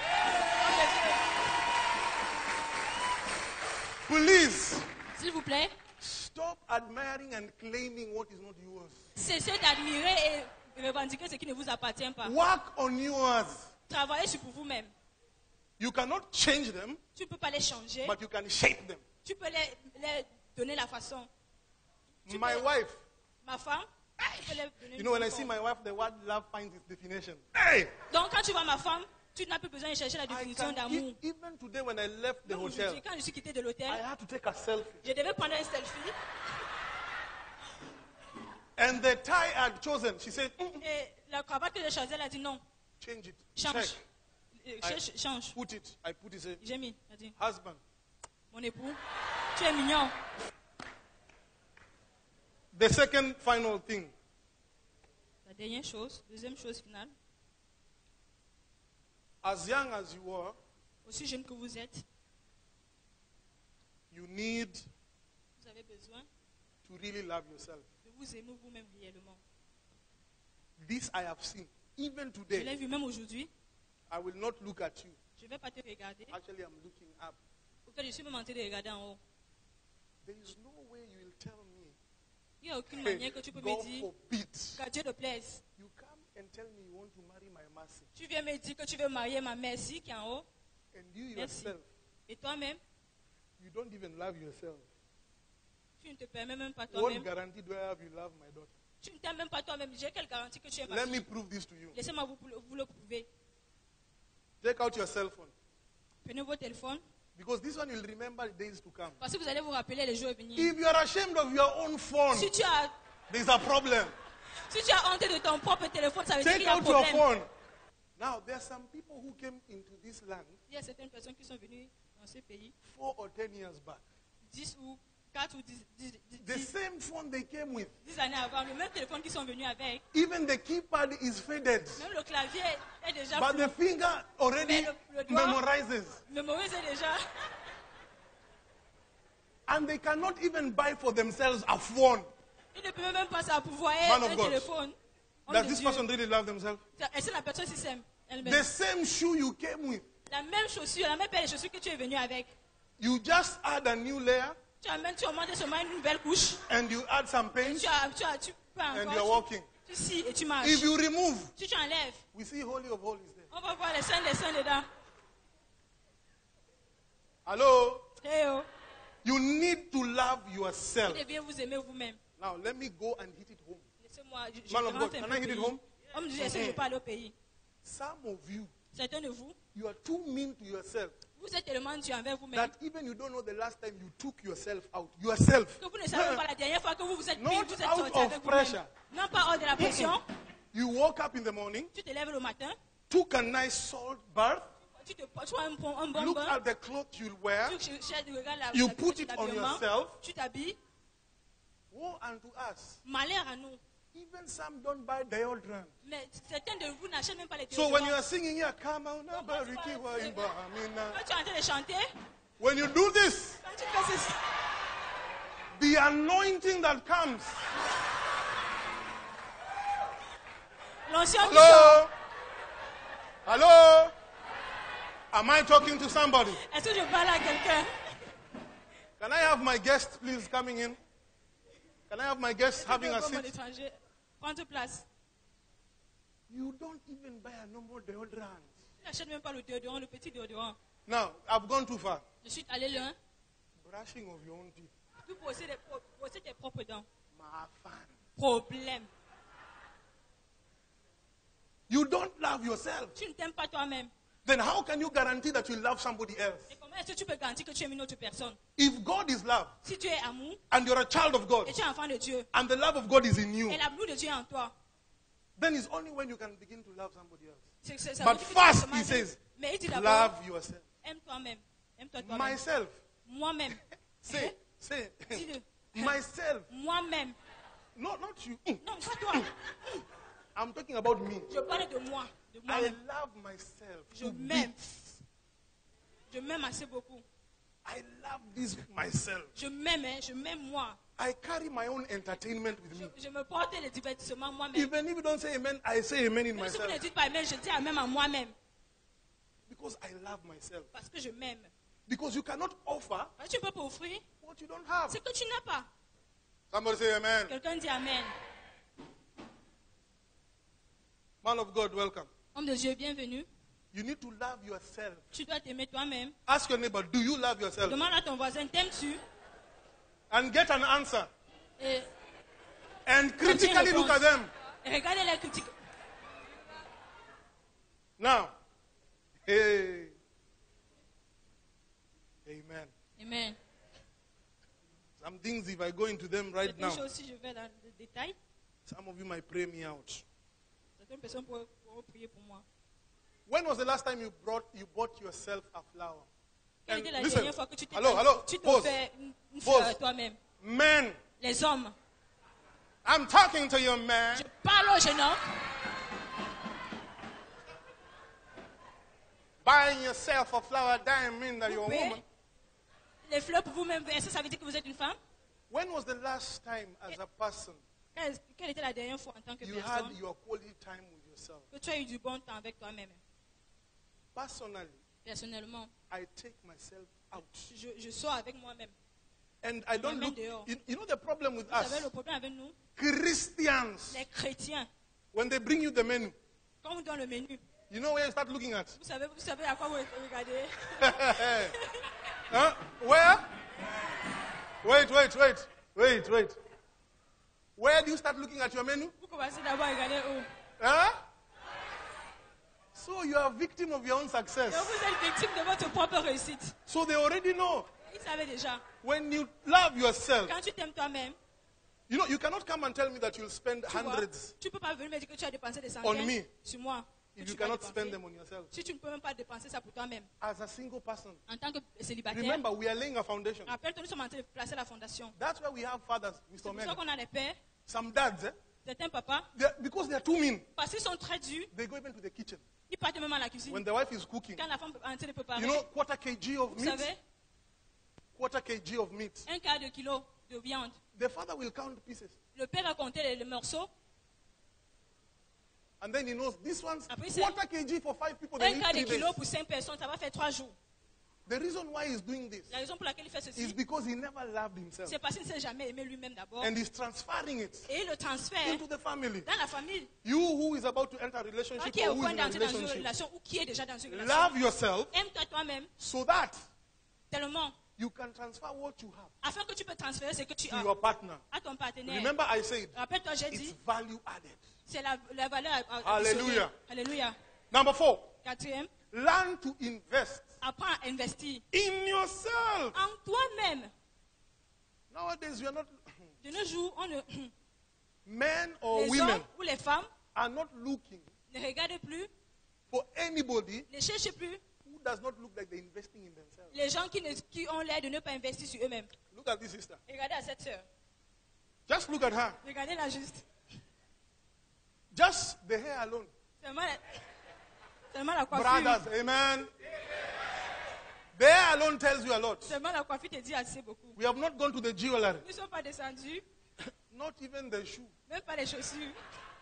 Speaker 7: Please
Speaker 8: S'il vous plaît,
Speaker 7: stop admiring and claiming what is not yours.
Speaker 8: cessez d'admirer et revendiquer ce qui ne vous appartient pas.
Speaker 7: Work on yours.
Speaker 8: Travaillez sur pour vous-même.
Speaker 7: You cannot change them,
Speaker 8: Tu ne peux pas les changer.
Speaker 7: but you can shape them.
Speaker 8: Tu peux les donner la façon. Tu
Speaker 7: My
Speaker 8: peux-
Speaker 7: wife,
Speaker 8: Ma femme, tu peux les donner
Speaker 7: you know, when I
Speaker 8: une
Speaker 7: see
Speaker 8: forme.
Speaker 7: my wife, the word love finds its definition. Hey!
Speaker 8: Donc quand tu vois ma femme, Tu n'as plus besoin de chercher la
Speaker 7: I
Speaker 8: définition
Speaker 7: can,
Speaker 8: d'amour.
Speaker 7: even today when I left the
Speaker 8: Même
Speaker 7: hotel,
Speaker 8: aujourd'hui, quand je suis quitté de
Speaker 7: I
Speaker 8: l'hôtel,
Speaker 7: had to take a selfie.
Speaker 8: je devais prendre un selfie.
Speaker 7: And the tie I had chosen, she said,
Speaker 8: Et la cravate que j'ai choisie, elle a dit non.
Speaker 7: change it.
Speaker 8: Change.
Speaker 7: Check.
Speaker 8: Change.
Speaker 7: Put it. I put it. Say,
Speaker 8: J'ai mis. Elle a dit,
Speaker 7: husband.
Speaker 8: mon époux, tu es mignon.
Speaker 7: The second final thing.
Speaker 8: La dernière chose, deuxième chose finale.
Speaker 7: As young as you are,
Speaker 8: Aussi jeune que vous êtes,
Speaker 7: you need
Speaker 8: vous avez besoin
Speaker 7: to really love yourself.
Speaker 8: de vous aimer vous-même réellement.
Speaker 7: This I have seen. Even
Speaker 8: Je l'ai
Speaker 7: today,
Speaker 8: vu même aujourd'hui.
Speaker 7: I will not look at you.
Speaker 8: Je ne vais pas te regarder.
Speaker 7: Actually, I'm looking up.
Speaker 8: Au fait, je suis même en train de regarder en haut.
Speaker 7: There is no way you will tell me,
Speaker 8: Il n'y a aucune
Speaker 7: hey,
Speaker 8: manière que tu peux
Speaker 7: God
Speaker 8: me dire
Speaker 7: forbid.
Speaker 8: que Dieu te plaise.
Speaker 7: You come and tell me you want to marry my mercy.
Speaker 8: Tu viens me dire que tu veux marier ma merci qui est en haut.
Speaker 7: And you
Speaker 8: Merci.
Speaker 7: yourself,
Speaker 8: Et toi-même,
Speaker 7: you don't even love yourself.
Speaker 8: tu ne te permets même pas
Speaker 7: What
Speaker 8: toi-même.
Speaker 7: guarantee do I have you love my daughter?
Speaker 8: Tu ne t'aimes même pas toi-même. J'ai quelle garantie que tu es ma
Speaker 7: Let
Speaker 8: fille?
Speaker 7: me prove this to you.
Speaker 8: Laissez-moi vous le prouver.
Speaker 7: Take out your cell phone.
Speaker 8: Prenez vos téléphones.
Speaker 7: Because this one you'll remember the days to come.
Speaker 8: Parce que vous allez vous rappeler les jours à venir.
Speaker 7: If you are ashamed of your own phone,
Speaker 8: Si tu as
Speaker 7: there's a problem.
Speaker 8: honte de ton propre téléphone, ça veut dire qu'il
Speaker 7: Take
Speaker 8: y a un
Speaker 7: out your
Speaker 8: problème.
Speaker 7: phone. Now, there are some people who came into this land
Speaker 8: Il y a certaines personnes qui sont venues dans ce pays
Speaker 7: 4 or 10 years back.
Speaker 8: 10 ou 4 ou 10
Speaker 7: The same phone they came with,
Speaker 8: années avant. Le même téléphone qu'ils sont venus avec.
Speaker 7: even the keypad is faded,
Speaker 8: Même le clavier est déjà
Speaker 7: but the finger already
Speaker 8: Mais le doigt-
Speaker 7: memorizes.
Speaker 8: mémorisé déjà.
Speaker 7: And they cannot even buy for themselves a phone.
Speaker 8: Il ne peut même pas pouvoir
Speaker 7: Man of
Speaker 8: un
Speaker 7: God.
Speaker 8: téléphone. Homme
Speaker 7: Does
Speaker 8: de
Speaker 7: this
Speaker 8: Dieu.
Speaker 7: person really love themselves?
Speaker 8: Est-ce que la personne s'y s'aime elle-même?
Speaker 7: The same shoe you came with,
Speaker 8: La même chaussure, la même paire de chaussures que tu es venu avec.
Speaker 7: you just add a new layer
Speaker 8: Tu augmentes seulement une nouvelle couche.
Speaker 7: and you add some paint
Speaker 8: Tu peux encore.
Speaker 7: and you're walking.
Speaker 8: Tu scies et tu marches.
Speaker 7: If you remove,
Speaker 8: Si tu enlèves,
Speaker 7: we see Holy of Holies there.
Speaker 8: on va voir les seins dedans.
Speaker 7: Hello?
Speaker 8: Hey oh.
Speaker 7: You need to love
Speaker 8: Vous
Speaker 7: yourself.
Speaker 8: devez vous aimer vous-même.
Speaker 7: Now, let me go and hit it home.
Speaker 8: Laissez-moi. Je
Speaker 7: Man of
Speaker 8: rentre
Speaker 7: God,
Speaker 8: un
Speaker 7: can
Speaker 8: peu
Speaker 7: I
Speaker 8: au
Speaker 7: hit it
Speaker 8: pays.
Speaker 7: home?
Speaker 8: Homme de Dieu, est-ce que je parle au pays?
Speaker 7: Some of you,
Speaker 8: Certains de vous,
Speaker 7: you are too mean to yourself
Speaker 8: vous êtes tellement dur envers vous-même
Speaker 7: that even you don't know the last time you took yourself out. Yourself.
Speaker 8: que vous ne savez pas la dernière fois que vous vous êtes
Speaker 7: Not
Speaker 8: pris, vous êtes
Speaker 7: out
Speaker 8: sorti
Speaker 7: of
Speaker 8: avec
Speaker 7: pressure.
Speaker 8: vous-même. Non pas hors de la pression.
Speaker 7: You woke up in the morning,
Speaker 8: Tu te lèves le matin,
Speaker 7: took a nice salt bath,
Speaker 8: tu prends un bon
Speaker 7: look
Speaker 8: bain,
Speaker 7: at the clothes you'll wear.
Speaker 8: tu regardes
Speaker 7: You put it on
Speaker 8: l'habillement,
Speaker 7: yourself.
Speaker 8: tu t'habilles.
Speaker 7: Woe unto us.
Speaker 8: Malheur à nous.
Speaker 7: Even some don't buy deodorant.
Speaker 8: Mais certains de vous n'achètent même pas les
Speaker 7: So when you
Speaker 8: déodorants.
Speaker 7: are singing here, come on, Bariki wa imba amina.
Speaker 8: Quand tu es en train de chanter,
Speaker 7: When you do this,
Speaker 8: quand tu fais ceci,
Speaker 7: the anointing that comes.
Speaker 8: l'onction qui sort.
Speaker 7: Hello? Hello? Am I talking to somebody?
Speaker 8: Est-ce que je parle à quelqu'un?
Speaker 7: Can I have my guest, please, coming in? Can I have my guest having a
Speaker 8: Comme un
Speaker 7: seat?
Speaker 8: étranger. Prends ta place.
Speaker 7: You don't even buy a normal deodorant.
Speaker 8: Tu n'achètes même pas le déodorant, le petit déodorant.
Speaker 7: Now, I've gone too far.
Speaker 8: Je suis allé loin.
Speaker 7: Brushing of your own teeth.
Speaker 8: Tu brosser tes propres dents.
Speaker 7: My fan.
Speaker 8: Problème.
Speaker 7: You don't love yourself.
Speaker 8: Tu ne t'aimes pas toi-même.
Speaker 7: Then how can you guarantee that you love somebody else?
Speaker 8: Et comment est-ce que tu peux garantir que tu aimes une autre personne?
Speaker 7: If God is love
Speaker 8: Si tu es amour
Speaker 7: and you're a child of God
Speaker 8: et tu es enfant de Dieu
Speaker 7: and the love of God is in you,
Speaker 8: et l'amour de Dieu est en toi,
Speaker 7: then it's only when you can begin to love somebody else.
Speaker 8: ça
Speaker 7: But
Speaker 8: veut dire que tu
Speaker 7: first,
Speaker 8: commences
Speaker 7: he says,
Speaker 8: mais il dit d'abord,
Speaker 7: love yourself.
Speaker 8: aime toi-même. Aime-toi toi-même.
Speaker 7: Myself.
Speaker 8: Moi-même.
Speaker 7: Say.
Speaker 8: Dis-le.
Speaker 7: Myself.
Speaker 8: Moi-même.
Speaker 7: No, not you.
Speaker 8: Non, pas toi.
Speaker 7: I'm talking about me.
Speaker 8: Je parle de moi. De
Speaker 7: I
Speaker 8: moi-même.
Speaker 7: love myself.
Speaker 8: Je
Speaker 7: to
Speaker 8: m'aime.
Speaker 7: bits.
Speaker 8: Je m'aime assez beaucoup.
Speaker 7: I love this myself.
Speaker 8: Je m'aime, hein. Je m'aime moi.
Speaker 7: I carry my own entertainment with me.
Speaker 8: Je me porte les divertissements moi-même.
Speaker 7: Even if you don't say amen, I say amen in
Speaker 8: Même si vous ne
Speaker 7: myself.
Speaker 8: dites pas amen, je dis amen à moi-même.
Speaker 7: Because I love myself.
Speaker 8: Parce que je m'aime.
Speaker 7: Because you cannot offer
Speaker 8: Parce que tu ne peux pas offrir
Speaker 7: what you don't have.
Speaker 8: ce que tu n'as pas.
Speaker 7: Somebody say amen.
Speaker 8: Quelqu'un dit amen.
Speaker 7: Man of God, welcome.
Speaker 8: Homme de Dieu, bienvenue.
Speaker 7: You need to love yourself.
Speaker 8: Tu dois t'aimer toi-même.
Speaker 7: Ask your neighbor, do you love yourself?
Speaker 8: Demande à ton voisin, t'aimes-tu?
Speaker 7: And get an answer.
Speaker 8: Et
Speaker 7: And critically look at them.
Speaker 8: regardez les critiques.
Speaker 7: Now, Hey. Amen.
Speaker 8: Amen.
Speaker 7: Some things, if I go into them right now,
Speaker 8: Certaines choses, si je vais dans le détail,
Speaker 7: some of you might pray me out.
Speaker 8: certaines personnes pourront prier pour moi.
Speaker 7: When was the last time you bought yourself a flower?
Speaker 8: Quelle
Speaker 7: And
Speaker 8: était la
Speaker 7: listen,
Speaker 8: dernière fois que tu t'es tu te
Speaker 7: pause.
Speaker 8: fais une
Speaker 7: Pause.
Speaker 8: fleur à toi-même?
Speaker 7: Men,
Speaker 8: Les hommes.
Speaker 7: I'm talking to you, man.
Speaker 8: Je parle aux jeunes hommes.
Speaker 7: Buying yourself a flower doesn't mean that you're a
Speaker 8: Coupez
Speaker 7: woman.
Speaker 8: les fleurs pour vous-même. Est-ce que ça veut dire que vous êtes une femme?
Speaker 7: When was the last time, as a person,
Speaker 8: Quelle était la dernière fois en tant que
Speaker 7: you had
Speaker 8: personne
Speaker 7: your quality time with yourself?
Speaker 8: que tu as eu du bon temps avec toi-même?
Speaker 7: Personally,
Speaker 8: Personnellement,
Speaker 7: I take myself out.
Speaker 8: je sors avec moi-même.
Speaker 7: And I don't
Speaker 8: Moi-même
Speaker 7: look.
Speaker 8: dehors.
Speaker 7: You know the problem with
Speaker 8: Vous savez,
Speaker 7: us,
Speaker 8: le problème avec nous,
Speaker 7: Christians,
Speaker 8: les chrétiens,
Speaker 7: when they bring you the menu,
Speaker 8: quand on vous donne le menu,
Speaker 7: you know where you start looking at?
Speaker 8: vous savez à quoi vous regardez?
Speaker 7: Huh? Where? Wait. Where do you start looking at your menu?
Speaker 8: Vous commencez d'abord à regarder où?
Speaker 7: Huh? So you are a victim of your own success.
Speaker 8: Donc vous êtes victime de votre propre réussite.
Speaker 7: So they already know.
Speaker 8: Ils savaient déjà.
Speaker 7: When you love yourself,
Speaker 8: Quand tu t'aimes toi-même,
Speaker 7: you know, you cannot come and tell me that you'll spend
Speaker 8: tu vois,
Speaker 7: hundreds
Speaker 8: tu peux pas venir me dire que tu as dépensé des
Speaker 7: on
Speaker 8: centaines
Speaker 7: me
Speaker 8: sur moi. que
Speaker 7: if
Speaker 8: tu
Speaker 7: you
Speaker 8: vas
Speaker 7: cannot
Speaker 8: dépenser.
Speaker 7: spend them on yourself.
Speaker 8: Si tu ne peux même pas dépenser ça pour toi-même,
Speaker 7: As a single person,
Speaker 8: en tant que célibataire,
Speaker 7: remember, we are laying a foundation.
Speaker 8: rappelle-toi, nous sommes en train de placer la fondation.
Speaker 7: That's why we have fathers,
Speaker 8: C'est
Speaker 7: Mr.
Speaker 8: pour ça
Speaker 7: Maina.
Speaker 8: qu'on a des pères,
Speaker 7: Some dads,
Speaker 8: certains papas,
Speaker 7: because they are too mean,
Speaker 8: parce qu'ils sont très durs,
Speaker 7: they go even to the kitchen.
Speaker 8: ils partent même à la cuisine.
Speaker 7: When the wife is cooking,
Speaker 8: Quand la femme est en train de préparer,
Speaker 7: you know, quarter kg of
Speaker 8: vous
Speaker 7: meat,
Speaker 8: savez, un quart de kilo de viande.
Speaker 7: the father will count pieces.
Speaker 8: Le père va compter les morceaux.
Speaker 7: And then he knows this one's
Speaker 8: Après, c'est
Speaker 7: quarter kg for 5 people. They
Speaker 8: Un
Speaker 7: need
Speaker 8: quart de
Speaker 7: 3 days.
Speaker 8: kilo pour 5 personnes, ça va faire 3 jours.
Speaker 7: The reason why he's doing this
Speaker 8: La raison pour laquelle il fait
Speaker 7: is
Speaker 8: ceci,
Speaker 7: because he never loved himself.
Speaker 8: c'est parce qu'il ne s'est jamais aimé lui-même d'abord.
Speaker 7: And he's transferring it
Speaker 8: Et il le transfère
Speaker 7: into the family.
Speaker 8: dans la famille.
Speaker 7: You who is about to enter a
Speaker 8: Toi
Speaker 7: relationship
Speaker 8: qui est
Speaker 7: or
Speaker 8: au
Speaker 7: who is
Speaker 8: point
Speaker 7: in a
Speaker 8: d'entrer dans une
Speaker 7: relationship,
Speaker 8: relation ou qui est déjà dans une
Speaker 7: love
Speaker 8: relation,
Speaker 7: yourself
Speaker 8: aime-toi toi-même
Speaker 7: so that
Speaker 8: tellement
Speaker 7: you can transfer what you have
Speaker 8: afin que tu peux transférer ce que tu
Speaker 7: to
Speaker 8: as
Speaker 7: your partner.
Speaker 8: à ton partenaire.
Speaker 7: Remember I said,
Speaker 8: Rappelle-toi, j'ai
Speaker 7: it's
Speaker 8: dit,
Speaker 7: value added.
Speaker 8: c'est la valeur
Speaker 7: Hallelujah.
Speaker 8: additionnelle. Alléluia.
Speaker 7: Number 4,
Speaker 8: Quatrième,
Speaker 7: learn to invest
Speaker 8: apprends à investir
Speaker 7: in yourself.
Speaker 8: en toi-même.
Speaker 7: Nowadays, we are not,
Speaker 8: De nos jours,
Speaker 7: men or
Speaker 8: les
Speaker 7: women
Speaker 8: hommes ou les femmes
Speaker 7: are not looking
Speaker 8: ne regardent plus,
Speaker 7: for anybody
Speaker 8: ne cherchent plus
Speaker 7: who does not look like they're investing in themselves.
Speaker 8: les gens qui ont l'air de ne pas investir sur eux-mêmes.
Speaker 7: Look at this sister.
Speaker 8: Regardez à cette sœur.
Speaker 7: Just look at her.
Speaker 8: Regardez-la juste.
Speaker 7: Just the hair alone.
Speaker 8: Seulement la coiffure.
Speaker 7: Brothers, amen. The hair alone tells you a lot.
Speaker 8: Seulement la coiffure te dit assez beaucoup.
Speaker 7: We have not gone to the jewelry.
Speaker 8: Nous ne sommes pas descendus,
Speaker 7: Not even the shoe.
Speaker 8: même pas les chaussures.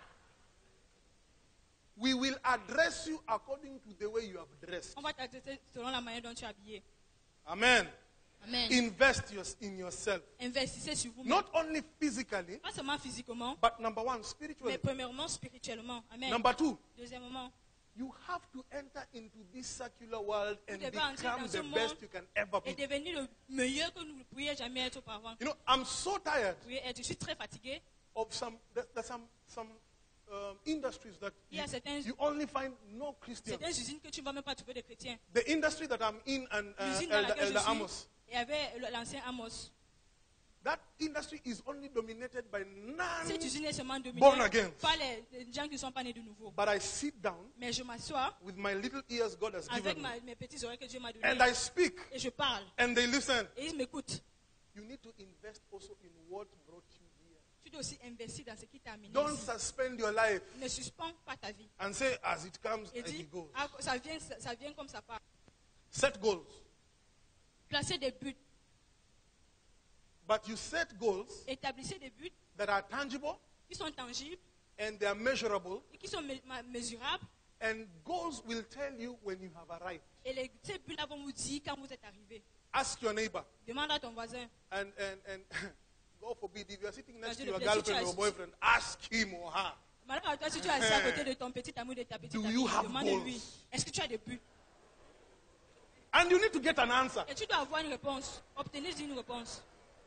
Speaker 7: We will address you according to the way you have dressed.
Speaker 8: On va t'adresser selon la manière dont tu es habillé.
Speaker 7: Amen.
Speaker 8: Amen.
Speaker 7: Invest in yourself.
Speaker 8: Investissez sur vous-même.
Speaker 7: Not only physically,
Speaker 8: Pas seulement physiquement,
Speaker 7: but number 1,
Speaker 8: mais
Speaker 7: spiritually.
Speaker 8: premièrement spirituellement. Amen.
Speaker 7: Number 2,
Speaker 8: Deuxièmement,
Speaker 7: you have to enter into this secular world and
Speaker 8: devez entrer
Speaker 7: become
Speaker 8: dans ce
Speaker 7: the
Speaker 8: monde
Speaker 7: best you can ever
Speaker 8: et
Speaker 7: be.
Speaker 8: devenir le meilleur que nous ne pourrions jamais être auparavant.
Speaker 7: You know, I'm so tired
Speaker 8: Je suis très fatigué.
Speaker 7: of there's some industries that
Speaker 8: Il y a certaines
Speaker 7: you only find no Christians.
Speaker 8: usines que tu ne vas même pas trouver de chrétiens.
Speaker 7: The industry that I'm in and
Speaker 8: L'usine dans laquelle je
Speaker 7: Elder
Speaker 8: suis,
Speaker 7: Amos,
Speaker 8: il y avait l'ancien Amos.
Speaker 7: that industry is only dominated by
Speaker 8: Cette usine est seulement dominée
Speaker 7: born again.
Speaker 8: par les gens qui ne sont pas nés de nouveau.
Speaker 7: But I sit down
Speaker 8: Mais je m'assois
Speaker 7: with my little ears God has
Speaker 8: avec
Speaker 7: given me,
Speaker 8: mes petites oreilles que Dieu m'a données
Speaker 7: and I speak,
Speaker 8: et je parle.
Speaker 7: and they listen.
Speaker 8: Et ils m'écoutent.
Speaker 7: You need to invest also in what brought you here.
Speaker 8: Tu dois aussi investir dans ce qui t'a amené
Speaker 7: Don't
Speaker 8: ici.
Speaker 7: suspend your life
Speaker 8: Ne suspends pas ta vie.
Speaker 7: and say, as it comes,
Speaker 8: Et
Speaker 7: as
Speaker 8: dis,
Speaker 7: it goes.
Speaker 8: ah, ça vient comme ça part.
Speaker 7: Set goals.
Speaker 8: Placez des buts.
Speaker 7: But you set goals
Speaker 8: Établissez des buts
Speaker 7: that are tangible
Speaker 8: qui sont tangibles
Speaker 7: and they are measurable.
Speaker 8: et qui sont mesurables.
Speaker 7: And goals will tell you when you have arrived.
Speaker 8: Et ces buts-là vont vous dire quand vous êtes arrivé.
Speaker 7: Ask your neighbor.
Speaker 8: Demande à ton voisin.
Speaker 7: And God forbid, if you are sitting next to
Speaker 8: Dieu
Speaker 7: your
Speaker 8: le plaît, si tu
Speaker 7: girlfriend
Speaker 8: as-
Speaker 7: or boyfriend, ask him or her.
Speaker 8: Malgré toi, si tu es assis à côté de ton petit amour de ta petite
Speaker 7: Do
Speaker 8: amie,
Speaker 7: you have
Speaker 8: demande-lui,
Speaker 7: goals?
Speaker 8: est-ce que tu as des buts?
Speaker 7: And you need to get an answer.
Speaker 8: Et tu dois avoir une réponse. Obtenir une réponse.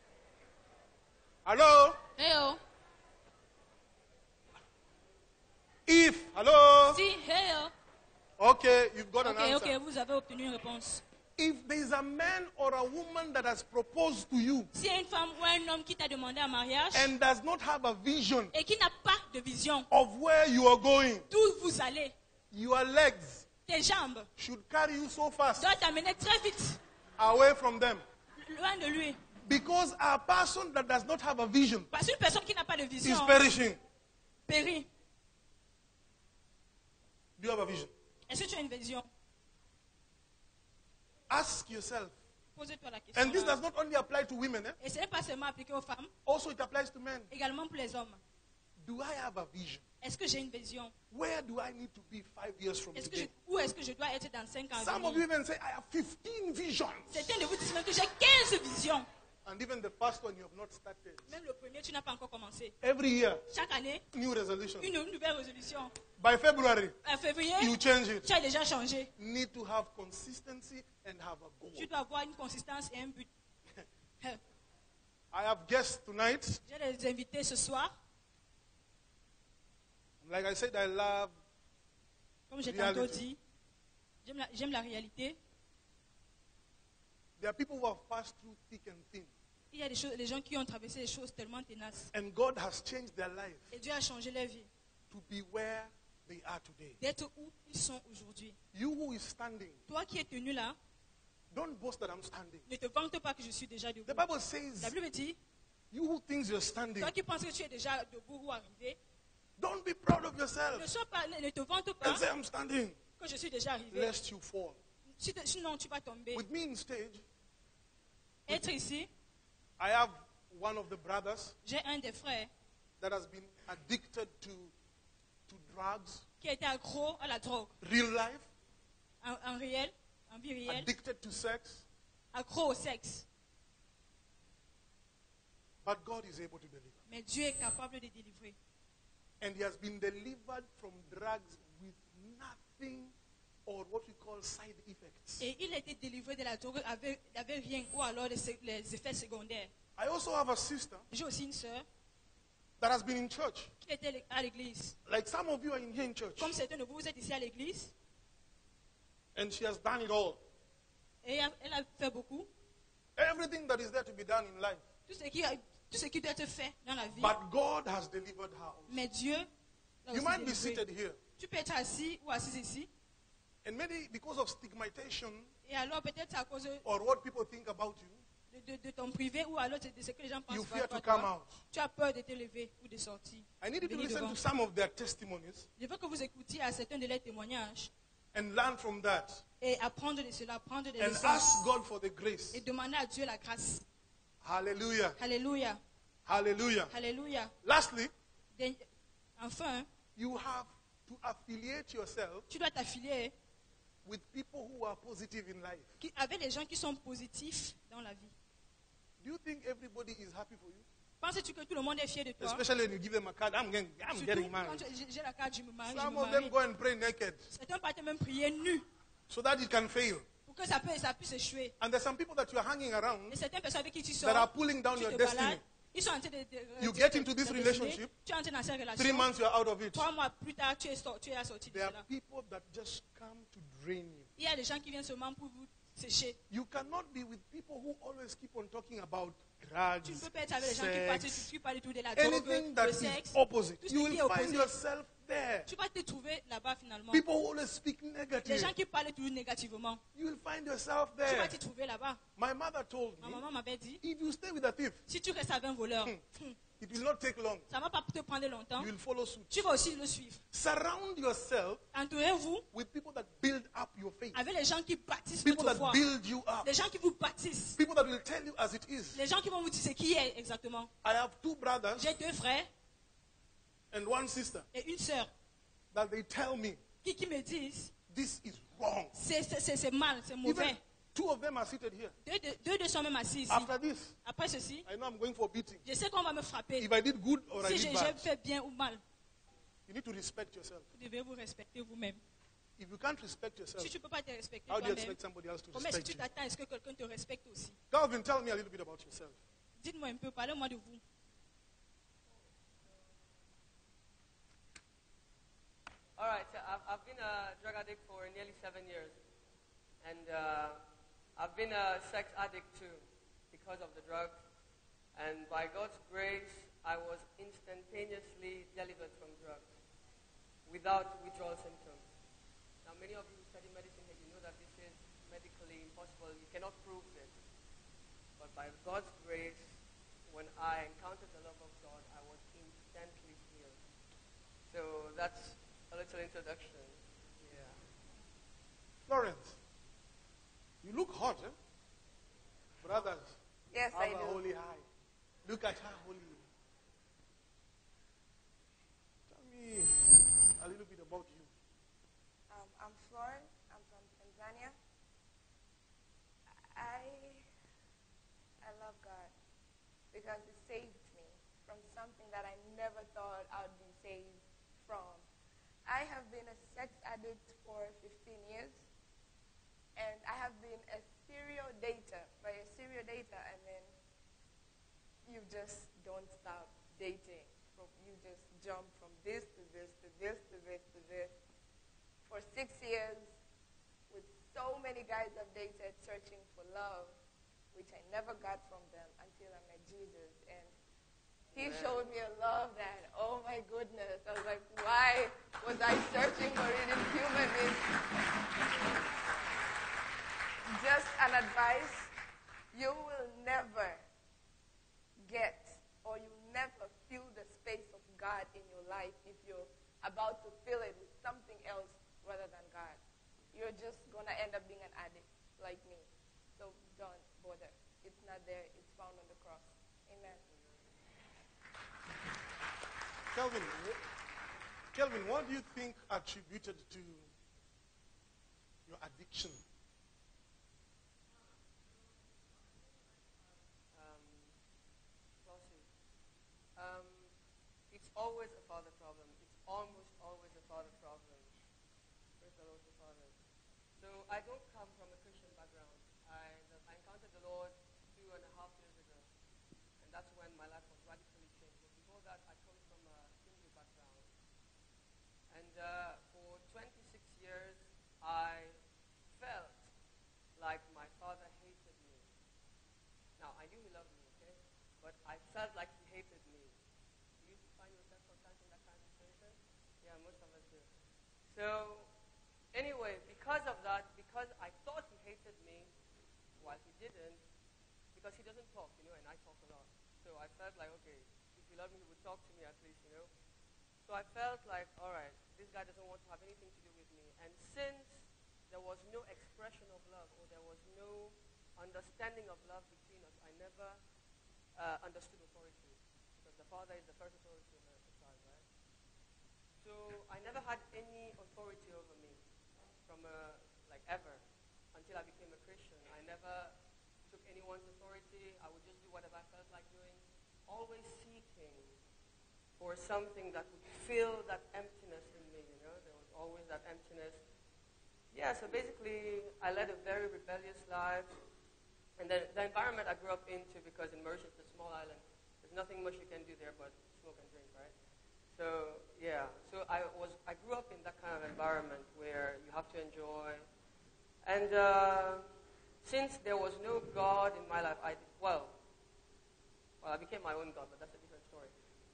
Speaker 7: Hello?
Speaker 8: Hey oh.
Speaker 7: If, hello?
Speaker 8: Si, hey oh.
Speaker 7: Okay, you've got an
Speaker 8: Ok,
Speaker 7: answer.
Speaker 8: ok, vous avez obtenu une réponse.
Speaker 7: If there is a man or a woman that has proposed to you
Speaker 8: S'il y a une femme ou un homme qui t'a demandé en mariage
Speaker 7: and does not have a vision
Speaker 8: et qui n'a pas de vision
Speaker 7: of where you are going,
Speaker 8: d'où vous allez,
Speaker 7: your legs
Speaker 8: tes jambes
Speaker 7: should carry you so fast
Speaker 8: doivent t'amener très vite,
Speaker 7: away from them.
Speaker 8: loin de lui.
Speaker 7: Because a person that does not have a vision
Speaker 8: Parce qu'une personne qui n'a pas de
Speaker 7: is
Speaker 8: vision
Speaker 7: perishing.
Speaker 8: périt.
Speaker 7: Do you have a vision?
Speaker 8: Est-ce que tu as une vision?
Speaker 7: Ask yourself.
Speaker 8: Pose-toi la question.
Speaker 7: And this does not only apply to women,
Speaker 8: Et ce n'est pas seulement appliqué aux femmes,
Speaker 7: also it applies to men.
Speaker 8: également pour les hommes.
Speaker 7: Do I have a vision?
Speaker 8: Est-ce que j'ai une vision?
Speaker 7: Where do I need to be 5 years from today?
Speaker 8: Où est-ce que je dois être dans 5 ans à
Speaker 7: Some of you
Speaker 8: venir?
Speaker 7: even say, I have 15 visions.
Speaker 8: Certains de vous disent même que j'ai 15 visions.
Speaker 7: And even the first one you have not started.
Speaker 8: Même le premier, tu n'as pas encore commencé.
Speaker 7: Every year,
Speaker 8: Chaque année,
Speaker 7: new resolution.
Speaker 8: une nouvelle résolution.
Speaker 7: By February,
Speaker 8: En février,
Speaker 7: you change it.
Speaker 8: tu as déjà changé.
Speaker 7: Need to have consistency and have a goal.
Speaker 8: Tu dois avoir une consistance et un but.
Speaker 7: I have guests tonight.
Speaker 8: J'ai des invités ce soir.
Speaker 7: Like I said, I love
Speaker 8: Comme j'ai
Speaker 7: reality.
Speaker 8: tantôt dit, j'aime la réalité.
Speaker 7: There are people who have passed through thick and thin.
Speaker 8: Il y a des gens qui ont traversé des choses tellement tenaces.
Speaker 7: And God has changed their life
Speaker 8: Et Dieu a changé leur vie.
Speaker 7: to be where they are today.
Speaker 8: D'être où ils sont aujourd'hui.
Speaker 7: You who is standing,
Speaker 8: Toi qui es tenu là,
Speaker 7: don't boast that I'm standing.
Speaker 8: ne te vante pas que je suis déjà debout.
Speaker 7: The Bible says,
Speaker 8: La Bible dit,
Speaker 7: you who thinks you're standing,
Speaker 8: toi qui penses que tu es déjà debout ou arrivé,
Speaker 7: don't be proud of yourself
Speaker 8: ne te vante pas
Speaker 7: and say I'm standing,
Speaker 8: que je suis déjà arrivé.
Speaker 7: lest you fall.
Speaker 8: Sinon, tu vas tomber.
Speaker 7: With me in stage,
Speaker 8: Être ici,
Speaker 7: I have one of the brothers
Speaker 8: j'ai un des frères
Speaker 7: that has been addicted to drugs,
Speaker 8: qui a été accro à la drogue.
Speaker 7: real life,
Speaker 8: En réel, en vie réelle,
Speaker 7: addicted to sex,
Speaker 8: accro au sexe.
Speaker 7: but God is able to deliver.
Speaker 8: Mais Dieu est capable de délivrer.
Speaker 7: And he has been delivered from drugs with nothing or what we call side effects.
Speaker 8: Et il a été délivré de la drogue avec rien ou alors les effets secondaires.
Speaker 7: I also have a sister
Speaker 8: J'ai aussi une sœur
Speaker 7: that has been in church.
Speaker 8: qui était à l'église.
Speaker 7: Like some of you are in here in church.
Speaker 8: Comme certains de vous, vous êtes ici à l'église.
Speaker 7: And she has done it all.
Speaker 8: Et elle a fait beaucoup.
Speaker 7: Everything that is there to be done in life.
Speaker 8: Tout ce qui doit être fait dans la vie.
Speaker 7: But God has delivered her also.
Speaker 8: Mais Dieu l'a
Speaker 7: You
Speaker 8: aussi
Speaker 7: might be
Speaker 8: délivré.
Speaker 7: seated here.
Speaker 8: Tu peux être assis ou assise ici.
Speaker 7: And maybe because of stigmatization
Speaker 8: Et alors peut-être à cause
Speaker 7: or what people think about you,
Speaker 8: de ton privé ou alors de ce que les gens pensent
Speaker 7: you
Speaker 8: par
Speaker 7: fear
Speaker 8: rapport
Speaker 7: to
Speaker 8: à
Speaker 7: come
Speaker 8: toi,
Speaker 7: out.
Speaker 8: tu as peur de te lever ou de sortir.
Speaker 7: I need you to
Speaker 8: Venir
Speaker 7: listen
Speaker 8: devant.
Speaker 7: to some of their testimonies
Speaker 8: Je veux que vous écoutiez à certains de leurs témoignages
Speaker 7: and learn from that.
Speaker 8: et apprendre de cela, prendre des
Speaker 7: And
Speaker 8: leçons
Speaker 7: ask God for the grace.
Speaker 8: et demander à Dieu la grâce.
Speaker 7: Hallelujah.
Speaker 8: Alléluia.
Speaker 7: Hallelujah.
Speaker 8: Alléluia.
Speaker 7: Lastly,
Speaker 8: Enfin,
Speaker 7: you have to affiliate yourself
Speaker 8: tu dois t'affilier
Speaker 7: with people who are positive in life.
Speaker 8: avec les gens qui sont positifs dans la vie.
Speaker 7: Do you think everybody is happy for you?
Speaker 8: Penses-tu que tout le monde est fier de toi?
Speaker 7: Especially when you give them a card. I'm getting
Speaker 8: Surtout quand
Speaker 7: married.
Speaker 8: j'ai la carte, je me marie, je
Speaker 7: Some
Speaker 8: me
Speaker 7: of them
Speaker 8: marie.
Speaker 7: go and pray naked
Speaker 8: Certains partent même prier nus
Speaker 7: so that it can fail.
Speaker 8: pour que ça puisse échouer.
Speaker 7: And there's some people that you are hanging around
Speaker 8: Et certaines personnes avec qui tu
Speaker 7: that are
Speaker 8: sors,
Speaker 7: pulling down
Speaker 8: tu
Speaker 7: your
Speaker 8: te
Speaker 7: destiny.
Speaker 8: balades, ils sont en train de
Speaker 7: You get into this
Speaker 8: de
Speaker 7: relationship,
Speaker 8: tu entres dans cette
Speaker 7: 3
Speaker 8: relation.
Speaker 7: months you are out of it.
Speaker 8: 3 mois plus tard, tu es sorti de
Speaker 7: There are
Speaker 8: cela.
Speaker 7: people that just come to drain you.
Speaker 8: Il y a des gens qui viennent seulement pour vous sécher.
Speaker 7: You cannot be with people who always keep on talking about drugs,
Speaker 8: Tu ne peux pas être avec les gens qui
Speaker 7: sex,
Speaker 8: parlent tout de la drogue,
Speaker 7: anything that
Speaker 8: le
Speaker 7: is
Speaker 8: sexe.
Speaker 7: opposite.
Speaker 8: Tout ce
Speaker 7: You
Speaker 8: qui
Speaker 7: will
Speaker 8: est
Speaker 7: find
Speaker 8: opposé.
Speaker 7: yourself there.
Speaker 8: Tu vas te trouver là-bas finalement.
Speaker 7: People who always speak
Speaker 8: Les
Speaker 7: negative.
Speaker 8: gens qui parlent toujours négativement.
Speaker 7: You will find yourself
Speaker 8: Tu vas
Speaker 7: there.
Speaker 8: te trouver là-bas.
Speaker 7: My mother told
Speaker 8: Ma
Speaker 7: me,
Speaker 8: maman m'avait dit,
Speaker 7: if you stay with a thief,
Speaker 8: si tu restes avec un voleur,
Speaker 7: it will not take long.
Speaker 8: ça ne va pas te prendre longtemps.
Speaker 7: You will follow suit.
Speaker 8: Tu vas aussi le suivre.
Speaker 7: Surround yourself
Speaker 8: Entourez-vous
Speaker 7: with people that build up your faith.
Speaker 8: avec les gens qui bâtissent
Speaker 7: People
Speaker 8: votre
Speaker 7: that
Speaker 8: foi.
Speaker 7: build you up.
Speaker 8: Les gens qui vous bâtissent.
Speaker 7: People that will tell you as it is.
Speaker 8: Les gens qui vont vous dire ce qui est exactement.
Speaker 7: I have 2 brothers
Speaker 8: J'ai 2 frères
Speaker 7: and 1 sister
Speaker 8: et une sœur
Speaker 7: that they tell me
Speaker 8: qui me disent
Speaker 7: this is wrong.
Speaker 8: c'est mal, c'est mauvais.
Speaker 7: Even 2 of them are seated here.
Speaker 8: Deux sont même assis ici.
Speaker 7: After this,
Speaker 8: Après ceci,
Speaker 7: I know I'm going for a beating.
Speaker 8: je sais qu'on va me frapper.
Speaker 7: If I did good or I
Speaker 8: Si
Speaker 7: did
Speaker 8: j'ai
Speaker 7: bad,
Speaker 8: fait bien ou mal,
Speaker 7: you need to respect yourself.
Speaker 8: vous devez vous respecter vous-même.
Speaker 7: If you can't respect yourself,
Speaker 8: Si tu ne peux pas te respecter
Speaker 7: how do you
Speaker 8: toi-même,
Speaker 7: expect somebody else to
Speaker 8: comment est-ce que
Speaker 7: respect
Speaker 8: tu
Speaker 7: you?
Speaker 8: t'attends à ce que quelqu'un te respecte aussi?
Speaker 7: Calvin, tell me a little bit about yourself.
Speaker 8: Dites-moi un peu, parlez-moi de vous.
Speaker 9: All right, so I've been a drug addict for nearly 7 years. And I've been a sex addict too because of the drugs. And by God's grace, I was instantaneously delivered from drugs without withdrawal symptoms. Now, many of you who study medicine here, you know that this is medically impossible. You cannot prove this. But by God's grace, when I encountered the love of God, I was instantly healed. So that's a little introduction. Yeah.
Speaker 7: Florence, you look hot, eh? Brothers,
Speaker 10: Yes,
Speaker 7: have
Speaker 10: I
Speaker 7: a
Speaker 10: do.
Speaker 7: holy high. Look at her holy. Tell me a little bit about you.
Speaker 10: I'm Florence. I'm from Tanzania. I love God because He saved me from something that I never thought I'd be saved from. I have been a sex addict for 15 years, and I have been a serial dater. By a serial dater, I mean you just don't stop dating. You just jump from this to this to this to this to this. For 6 years, with so many guys I've dated searching for love, which I never got from them until I met Jesus. And He showed me a love that, oh my goodness, I was like, why was I searching for it in human beings? Just an advice, you will never get or you'll never feel the space of God in your life if you're about to fill it with something else rather than God. You're just going to end up being an addict like me. So don't bother. It's not there. It's found on the cross. Amen.
Speaker 7: Kelvin, what do you think attributed to your addiction?
Speaker 9: It's always a father problem. It's almost always a father problem. Praise the Lord for fathers. So I don't come from a Christian background. I encountered the Lord 2.5 years ago. And that's when my life was radically changed. But before that, I come from a Hindu background. And for 26 years, I felt like my father hated me. Now, I knew he loved me, okay? But I felt like he hated me. Do you find yourself sometimes in that kind of situation? Yeah, most of us do. So, anyway, because of that, because I thought he hated me, while he didn't, because he doesn't talk, and I talk a lot. So I felt like, okay, if he loved me, he would talk to me at least, So I felt like, all right, this guy doesn't want to have anything to do with me. And since there was no expression of love, or there was no understanding of love between us, I never understood authority. Because the father is the first authority in a child, right? So I never had any authority over me from ever until I became a Christian. I never took anyone's authority. I would just do whatever I felt like doing, always seeking for something that would fill that emptiness in me, There was always that emptiness. Yeah, so basically I led a very rebellious life. And the environment I grew up into, because in Worshop, it's a small island, there's nothing much you can do there but smoke and drink, right? So, yeah. So I grew up in that kind of environment where you have to enjoy. And since there was no God in my life, I became my own God, but that's a different story.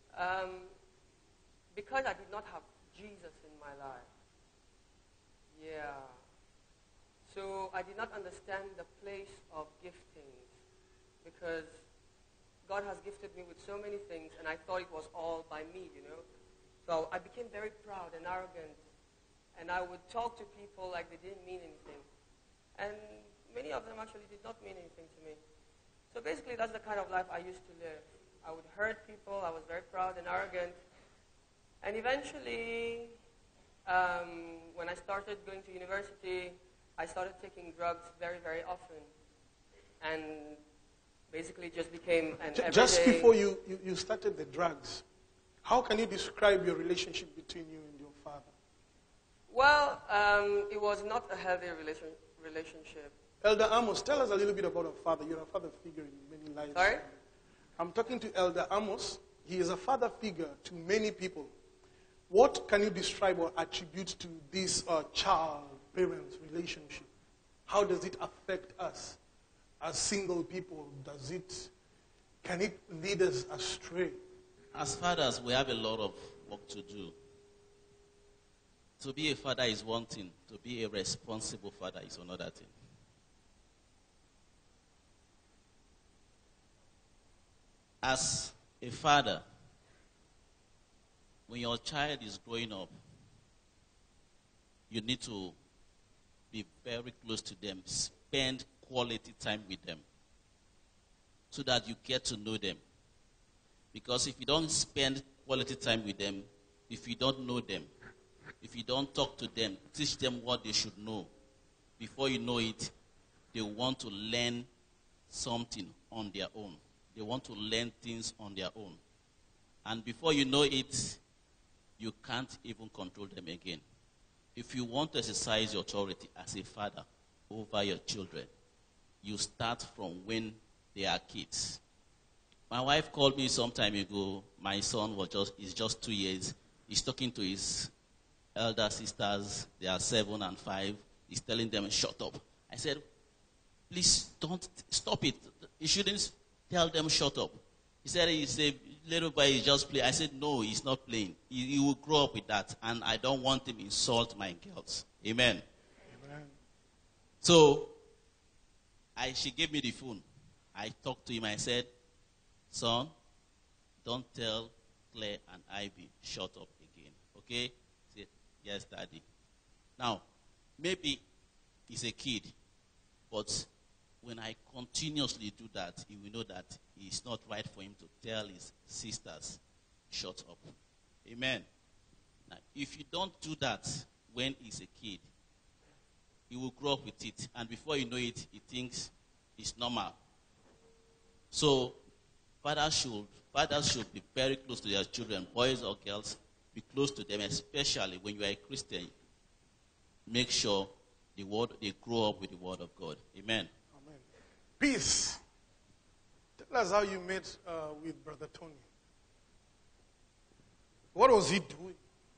Speaker 9: Because I did not have Jesus in my life. Yeah. So I did not understand the place of giftings, because God has gifted me with so many things, and I thought it was all by me, So I became very proud and arrogant, and I would talk to people like they didn't mean anything. And many of them actually did not mean anything to me. So basically that's the kind of life I used to live. I would hurt people, I was very proud and arrogant. And eventually, when I started going to university, I started taking drugs very, very often, and basically just became an everyday...
Speaker 7: Just before you started the drugs, how can you describe your relationship between you and your father?
Speaker 9: Well, it was not a healthy relationship.
Speaker 7: Elder Amos, tell us a little bit about our father. You're a father figure in many lives.
Speaker 9: Sorry?
Speaker 7: I'm talking to Elder Amos. He is a father figure to many people. What can you describe or attribute to this child-parent relationship? How does it affect us as single people? Can it lead us astray?
Speaker 11: As fathers, we have a lot of work to do. To be a father is one thing. To be a responsible father is another thing. As a father, when your child is growing up, you need to be very close to them. Spend quality time with them so that you get to know them. Because if you don't spend quality time with them, if you don't know them, if you don't talk to them, teach them what they should know, before you know it, they want to learn something on their own. They want to learn things on their own. And before you know it, you can't even control them again. If you want to exercise your authority as a father over your children, you start from when they are kids. My wife called me some time ago. My son is just 2 years. He's talking to his elder sisters. They are 7 and 5. He's telling them, shut up. I said, please don't stop it. You shouldn't tell them shut up. He said, he's a little boy, he's just playing. I said, no, he's not playing. He will grow up with that, and I don't want him to insult my girls. Amen.
Speaker 7: Amen.
Speaker 11: So, she gave me the phone. I talked to him. I said, son, don't tell Claire and Ivy, shut up again. Okay? He said, yes, Daddy. Now, maybe he's a kid, but when I continuously do that, he will know that it's not right for him to tell his sisters, shut up. Amen. Now, if you don't do that when he's a kid, he will grow up with it. And before you know it, he thinks it's normal. So, fathers should be very close to their children, boys or girls. Be close to them, especially when you are a Christian. Make sure they grow up with the Word of God. Amen.
Speaker 7: Peace. Tell us how you met with Brother Tony. What was he doing?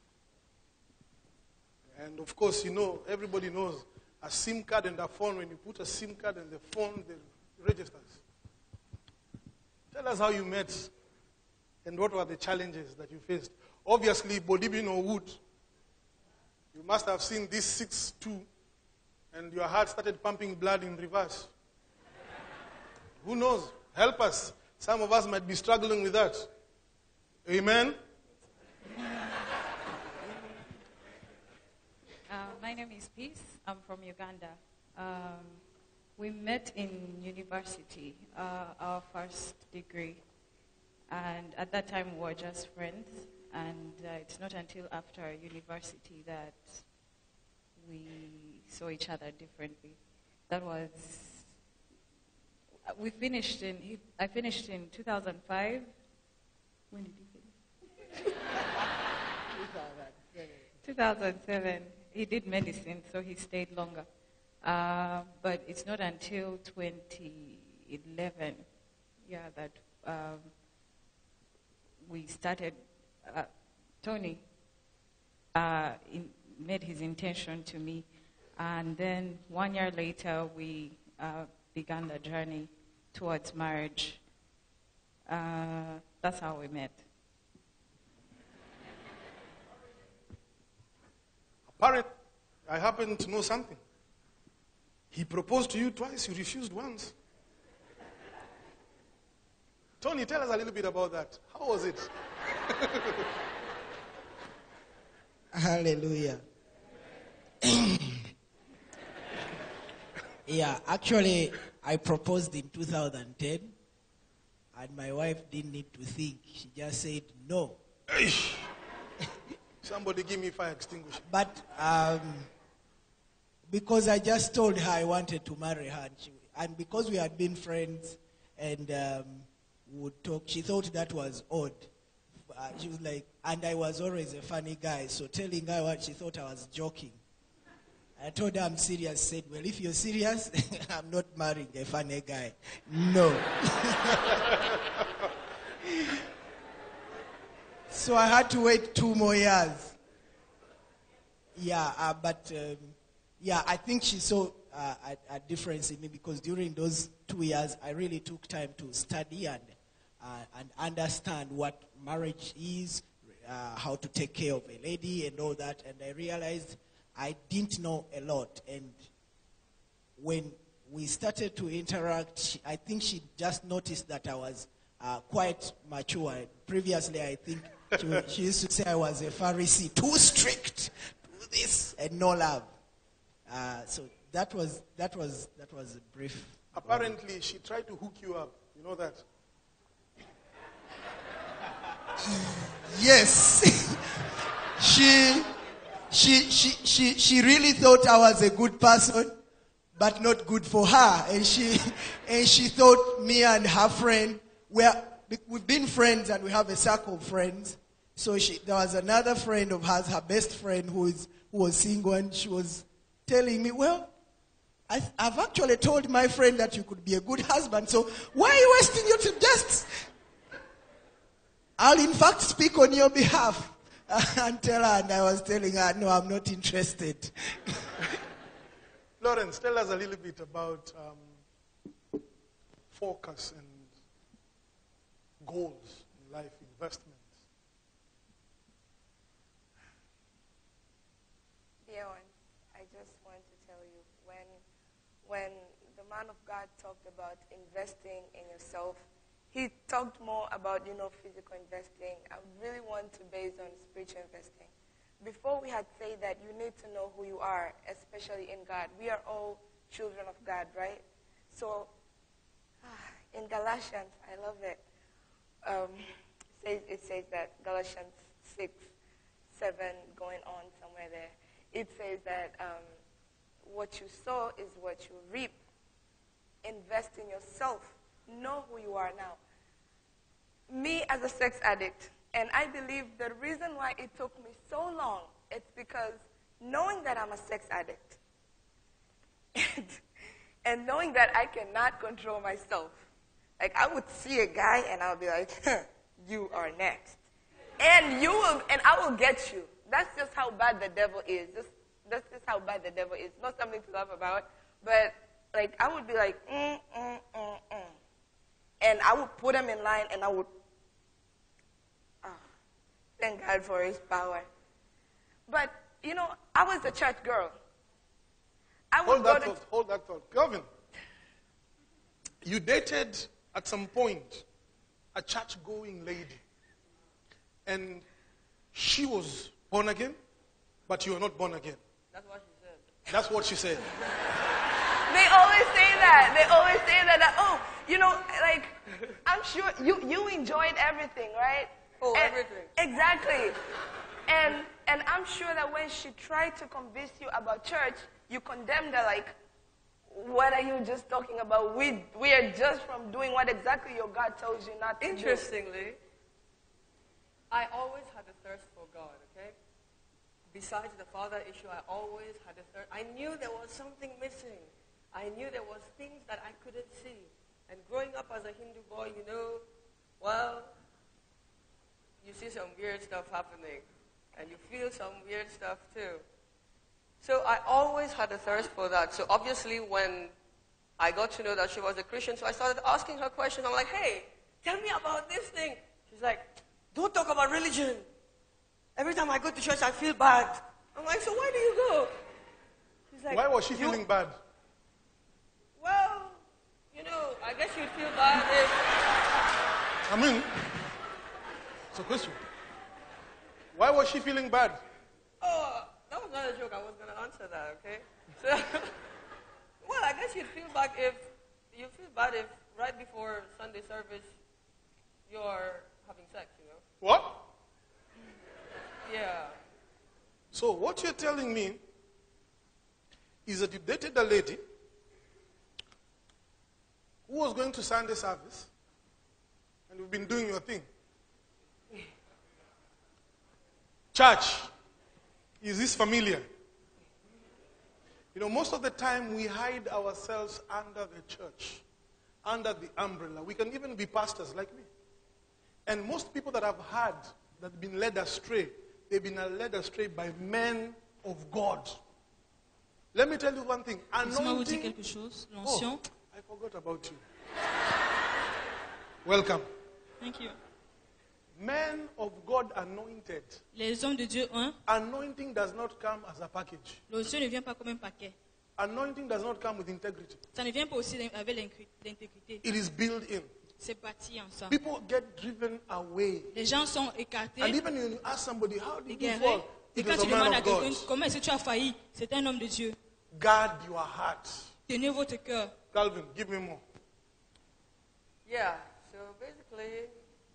Speaker 7: And of course, everybody knows a SIM card and a phone. When you put a SIM card in the phone, it registers. Tell us how you met and what were the challenges that you faced. Obviously, Bodibin or Wood, you must have seen this 6'2", and your heart started pumping blood in reverse. Who knows? Help us. Some of us might be struggling with that. Amen?
Speaker 12: My name is Peace. I'm from Uganda. We met in university, our first degree. And at that time, we were just friends. And it's not until after university that we saw each other differently. That was... I finished in 2005. When did you finish? 2007. He did medicine, so he stayed longer. But it's not until 2011, that we started. Tony made his intention to me, and then 1 year later we began the journey towards marriage. That's how we met.
Speaker 7: Apparently, I happen to know something. He proposed to you twice, you refused once. Tony, tell us a little bit about that. How was it?
Speaker 13: Hallelujah. Yeah, actually, I proposed in 2010, and my wife didn't need to think. She just said no.
Speaker 7: Somebody give me fire extinguisher.
Speaker 13: But because I just told her I wanted to marry her, and because we had been friends and would talk, she thought that was odd. She was like, and I was always a funny guy, so telling her what she thought I was joking. I told her I'm serious. Said, well, if you're serious, I'm not marrying a funny guy. No. So I had to wait 2 more years. Yeah, yeah, I think she saw a difference in me because during those 2 years, I really took time to study and understand what marriage is, how to take care of a lady and all that. And I realized I didn't know a lot. And when we started to interact, I think she just noticed that I was quite mature. Previously, I think she used to say I was a Pharisee, too strict, do this, and no love. So that was a brief.
Speaker 7: Apparently, she tried to hook you up. You know that?
Speaker 13: Yes. She really thought I was a good person, but not good for her. And she thought me and her friend we've been friends and we have a circle of friends. So there was another friend of hers, her best friend, who was single, and she was telling me, well, I've actually told my friend that you could be a good husband, so why are you wasting your time? Just, I'll in fact speak on your behalf and tell her, and I was telling her, no, I'm not interested.
Speaker 7: Lawrence, tell us a little bit about focus and goals in life, investments.
Speaker 10: Dear one, I just want to tell you, when the man of God talked about investing in yourself, he talked more about, physical investing. I really want to base on spiritual investing. Before we had said that you need to know who you are, especially in God. We are all children of God, right? So, in Galatians, I love it. It says that Galatians 6, 7, going on somewhere there. It says that what you sow is what you reap. Invest in yourself. Know who you are now. Me as a sex addict, and I believe the reason why it took me so long, it's because knowing that I'm a sex addict and knowing that I cannot control myself. Like, I would see a guy and I'll be like, you are next. And I will get you. That's just how bad the devil is. That's just how bad the devil is. Not something to laugh about, but like, I would be like, And I would put him in line and I would, thank God for his power. But, I was a church girl.
Speaker 7: Hold that thought. Kelvin, you dated at some point a church-going lady. And she was born again, but you are not born again.
Speaker 9: That's what she said.
Speaker 7: That's what she said.
Speaker 10: They always say that. Like, I'm sure you enjoyed everything, right?
Speaker 9: Oh, everything.
Speaker 10: Exactly. And I'm sure that when she tried to convince you about church, you condemned her like, what are you just talking about? We are just from doing what exactly your God tells you not to do.
Speaker 9: Interestingly, I always had a thirst for God, okay? Besides the father issue, I always had a thirst. I knew there was something missing. I knew there was things that I couldn't see. And growing up as a Hindu boy, you see some weird stuff happening. And you feel some weird stuff too. So I always had a thirst for that. So obviously when I got to know that she was a Christian, so I started asking her questions. I'm like, hey, tell me about this thing. She's like, don't talk about religion. Every time I go to church, I feel bad. I'm like, so why do you go? She's like,
Speaker 7: why was she feeling bad?
Speaker 9: Well, I guess you'd feel bad if...
Speaker 7: it's a question. Why was she feeling bad?
Speaker 9: Oh, that was not a joke. I was going to answer that, okay? So, well, I guess you'd feel bad if right before Sunday service, you're having sex,
Speaker 7: What?
Speaker 9: Yeah.
Speaker 7: So what you're telling me is that you dated a lady who was going to Sunday service and you've been doing your thing. Church, is this familiar? Most of the time we hide ourselves under the church, under the umbrella. We can even be pastors like me. And most people that have had that have been led astray, they've been led astray by men of God. Let me tell you one thing.
Speaker 8: Laissez-moi vous dire quelque chose. L'onction.
Speaker 7: I forgot about you. Welcome.
Speaker 8: Thank you.
Speaker 7: Men of God anointed.
Speaker 8: Les hommes de Dieu, hein?
Speaker 7: Anointing does not come as a package.
Speaker 8: L'onction ne vient pas comme un paquet.
Speaker 7: Anointing does not come with integrity.
Speaker 8: Ça ne vient pas aussi avec l'intégrité.
Speaker 7: It is built in.
Speaker 8: C'est bâti ensemble.
Speaker 7: People get driven away.
Speaker 8: Les gens sont écartés.
Speaker 7: And even when you ask somebody, how did you
Speaker 8: Égarés.
Speaker 7: fall?
Speaker 8: Et
Speaker 7: It
Speaker 8: quand
Speaker 7: was
Speaker 8: tu
Speaker 7: a man
Speaker 8: demandes à
Speaker 7: of God.
Speaker 8: quelqu'un comment est-ce que tu as failli, c'est un homme de Dieu.
Speaker 7: Guard your heart.
Speaker 8: Tenez votre cœur.
Speaker 7: Calvin, give me more.
Speaker 9: Yeah, so basically,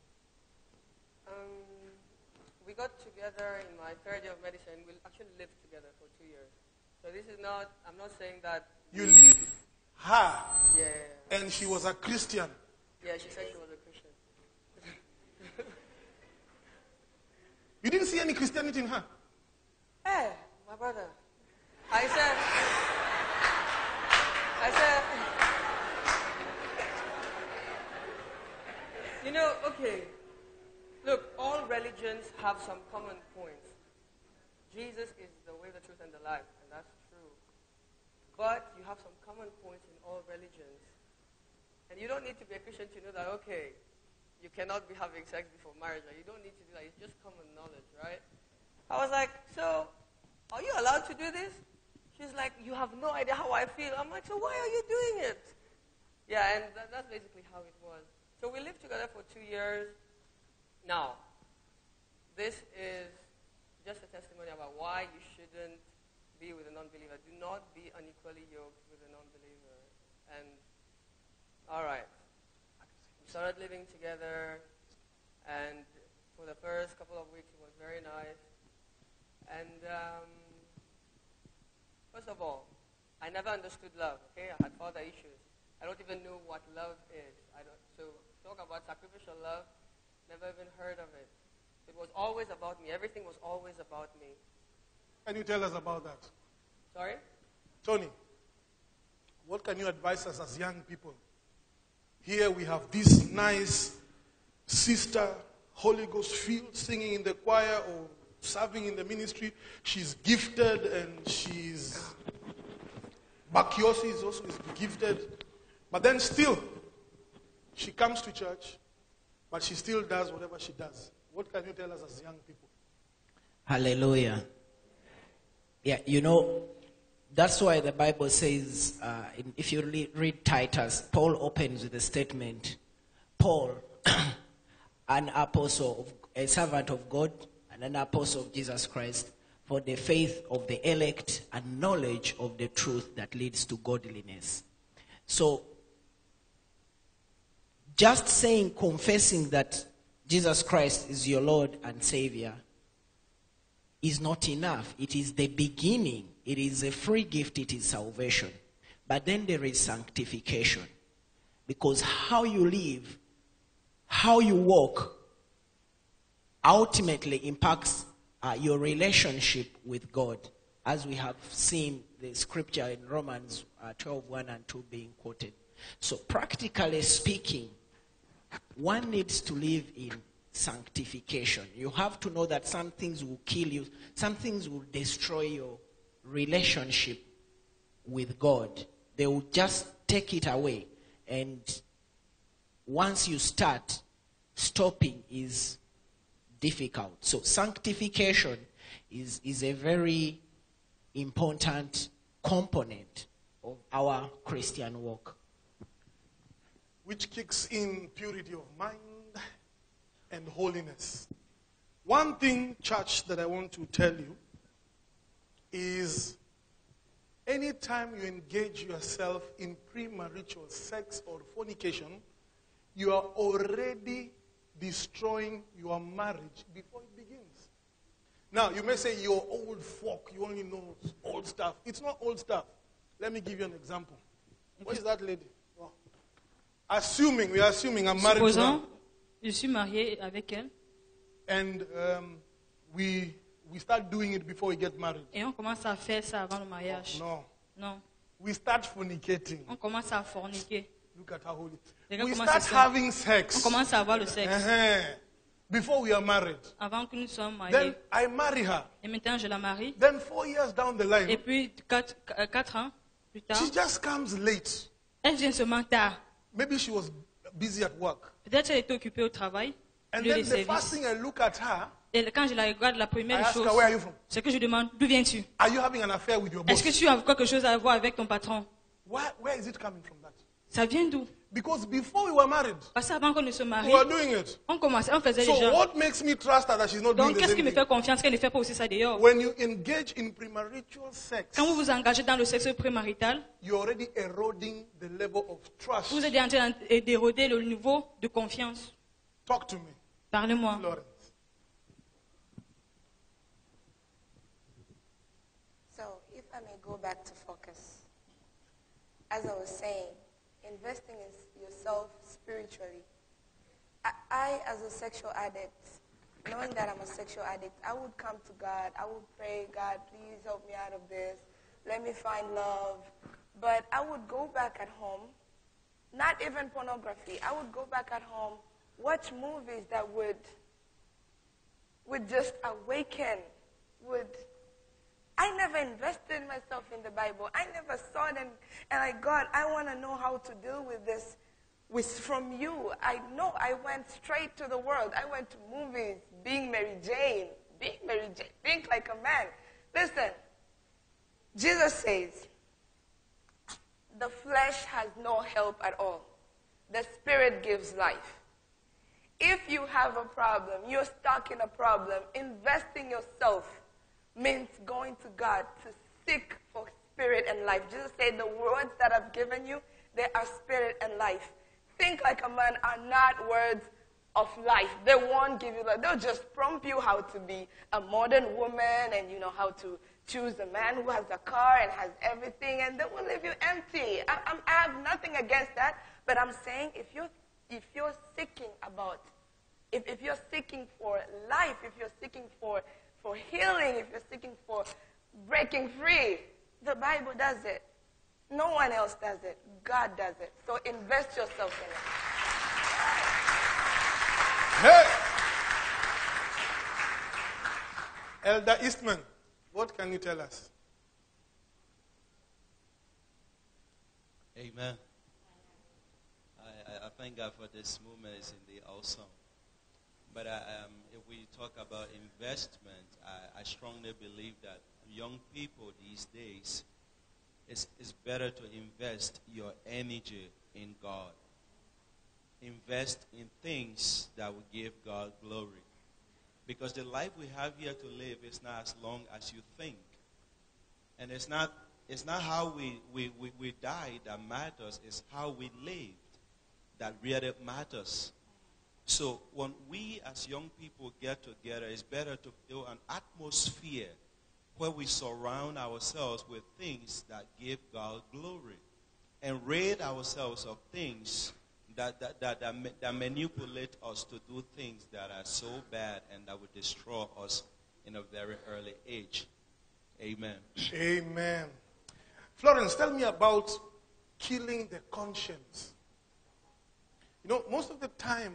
Speaker 9: we got together in my third year of medicine. We actually lived together for 2 years. So this is not, I'm not saying that...
Speaker 7: You leave her,
Speaker 9: Yeah.
Speaker 7: and she was a Christian.
Speaker 9: Yeah, she said she was a Christian.
Speaker 7: You didn't see any Christianity in her.
Speaker 9: Hey, my brother. I said, you know, okay, look, all religions have some common points. Jesus is the way, the truth, and the life, and that's true. But you have some common points in all religions. And you don't need to be a Christian to know that, okay, you cannot be having sex before marriage. Or you don't need to do that. It's just common knowledge, right? I was like, so, are you allowed to do this? She's like, you have no idea how I feel. I'm like, so why are you doing it? Yeah, and that's basically how it was. So we lived together for 2 years. Now, this is just a testimony about why you shouldn't be with a non-believer. Do not be unequally yoked with a non-believer. And, all right. We started living together, and for the first couple of weeks, it was very nice. And first of all, I never understood love, okay? I had father issues. I don't even know what love is. So talk about sacrificial love, never even heard of it. It was always about me. Everything was always about me.
Speaker 7: Can you tell us about that?
Speaker 9: Sorry?
Speaker 7: Tony, what can you advise us as young people? Here we have this nice sister, Holy Ghost filled, singing in the choir or serving in the ministry. She's gifted and she's... Bakiosi is also gifted. But then still, she comes to church, but she still does whatever she does. What can you tell us as young people?
Speaker 13: Hallelujah. Yeah, you know, that's why the Bible says, if you read Titus, Paul opens with a statement. Paul, an apostle, a servant of God, and an apostle of Jesus Christ, for the faith of the elect and knowledge of the truth that leads to godliness. So, just saying, confessing that Jesus Christ is your Lord and Savior is not enough. It is the beginning. It is a free gift. It is salvation. But then there is sanctification. Because how you live, how you walk, ultimately impacts your relationship with God. As we have seen the scripture in Romans 12:1 and 2 being quoted. So practically speaking, one needs to live in sanctification. You have to know that some things will kill you. Some things will destroy your relationship with God. They will just take it away. And once you start, stopping is difficult. So sanctification is a very important component of our Christian walk.
Speaker 7: Which kicks in purity of mind and holiness. One thing, church, that I want to tell you is anytime you engage yourself in premarital sex or fornication, you are already destroying your marriage before it begins. Now, you may say you're old folk, you only know old stuff. It's not old stuff. Let me give you an example. What is that lady? Oh. We are assuming I'm married to her.
Speaker 8: Je suis marié avec elle.
Speaker 7: And we start doing it before we get married.
Speaker 8: Et on commence à faire ça avant le mariage.
Speaker 7: No.
Speaker 8: Non.
Speaker 7: We start fornicating.
Speaker 8: On commence à forniquer.
Speaker 7: Look at how holy.
Speaker 8: Les gars
Speaker 7: We
Speaker 8: commencent
Speaker 7: start
Speaker 8: à
Speaker 7: having sex.
Speaker 8: On commence à avoir le sexe.
Speaker 7: before we are married.
Speaker 8: Avant que nous soyons mariés.
Speaker 7: Then I marry her.
Speaker 8: Et maintenant, je la marie.
Speaker 7: Then 4 years down the line,
Speaker 8: Et puis, 4 ans plus tard,
Speaker 7: she just comes late.
Speaker 8: elle vient seulement tard.
Speaker 7: Maybe she was busy at work.
Speaker 8: Peut-être qu'elle était occupée au travail.
Speaker 7: And
Speaker 8: lieu
Speaker 7: then
Speaker 8: de
Speaker 7: the first
Speaker 8: service.
Speaker 7: thing I look at her,
Speaker 8: Et quand je la regarde, la
Speaker 7: I
Speaker 8: première
Speaker 7: ask
Speaker 8: chose,
Speaker 7: her, where are you from?
Speaker 8: c'est que je demande, d'où viens-tu?
Speaker 7: Are you having an affair with your boss?
Speaker 8: Est-ce que tu as quelque chose à voir avec ton patron?
Speaker 7: Where is it coming from that?
Speaker 8: Ça vient d'où?
Speaker 7: Because before we were married,
Speaker 8: Parce qu'avant qu'on ne se marie,
Speaker 7: we were doing it.
Speaker 8: on faisait
Speaker 7: So
Speaker 8: déjà.
Speaker 7: what makes me trust her that she's not doing
Speaker 8: Donc,
Speaker 7: the
Speaker 8: qu'est-ce qui
Speaker 7: same
Speaker 8: me
Speaker 7: thing?
Speaker 8: fait confiance qu'elle ne fait pas aussi ça d'ailleurs?
Speaker 7: When you engage in premarital sex,
Speaker 8: Quand vous vous engagez dans le sexe prémarital,
Speaker 7: you're already eroding the level of trust.
Speaker 8: vous êtes en train d'éroder le niveau de confiance.
Speaker 7: Talk to me,
Speaker 8: Parlez-moi.
Speaker 7: Lawrence.
Speaker 10: So, if I may go back to focus, as I was saying, investing in yourself spiritually. I, as a sexual addict, knowing that I'm a sexual addict, I would come to God. I would pray, God, please help me out of this. Let me find love. But I would go back at home, not even pornography. I would go back at home, watch movies that would just awaken, I never invested myself in the Bible. I never saw them. And like, God, I want to know how to deal with this from you. I know I went straight to the world. I went to movies, being Mary Jane, think like a man. Listen, Jesus says, the flesh has no help at all. The Spirit gives life. If you have a problem, you're stuck in a problem, investing yourself means going to God to seek for spirit and life. Jesus said, the words that I've given you, they are spirit and life. Think like a man are not words of life. They won't give you life. They'll just prompt you how to be a modern woman and you know how to choose a man who has a car and has everything, and they will leave you empty. I have nothing against that, but I'm saying if you're seeking if you're seeking for life, if you're seeking for healing, if you're seeking for breaking free, the Bible does it. No one else does it. God does it. So invest yourself in
Speaker 7: it. Hey! Elder Eastman, what can you tell us?
Speaker 14: Amen. I thank God for this movement. It's indeed awesome. But if we talk about investment, I strongly believe that young people these days, it's better to invest your energy in God. Invest in things that will give God glory. Because the life we have here to live is not as long as you think. And it's not how we died that matters, it's how we lived that really matters. So when we as young people get together, it's better to build an atmosphere where we surround ourselves with things that give God glory and rid ourselves of things that manipulate us to do things that are so bad and that would destroy us in a very early age. Amen.
Speaker 7: Amen. Florence, tell me about killing the conscience. You know, most of the time,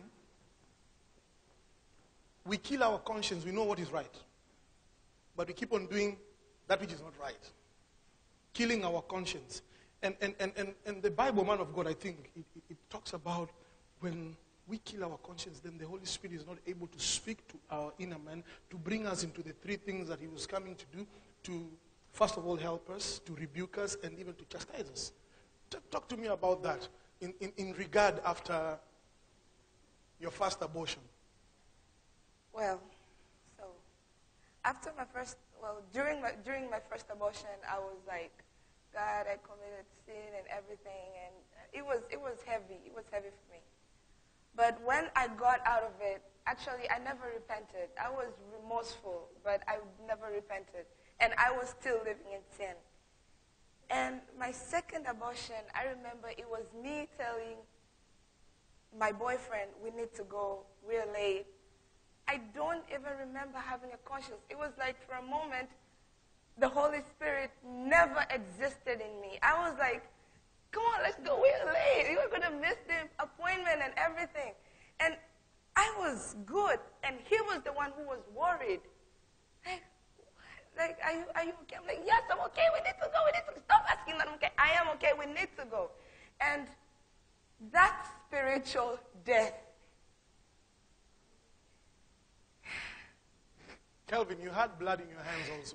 Speaker 7: we kill our conscience. We know what is right. But we keep on doing that which is not right. Killing our conscience. And the Bible, man of God, I think, it talks about when we kill our conscience, then the Holy Spirit is not able to speak to our inner man, to bring us into the three things that he was coming to do, to, first of all, help us, to rebuke us, and even to chastise us. Talk to me about that in regard after your first abortion.
Speaker 10: Well, so after during my first abortion, I was like, God, I committed sin and everything, and it was heavy. It was heavy for me. But when I got out of it, actually, I never repented. I was remorseful, but I never repented, and I was still living in sin. And my second abortion, I remember it was me telling my boyfriend, we need to go real late. I don't even remember having a conscience. It was like for a moment, the Holy Spirit never existed in me. I was like, come on, let's go, we're late. You're going to miss the appointment and everything. And I I was good, and he was the one who was worried. Like, are you okay? I'm like, yes, I'm okay. We need to go. We need to stop asking that I'm okay. I am okay. We need to go. And that spiritual death.
Speaker 7: Kelvin, you had blood in your hands also.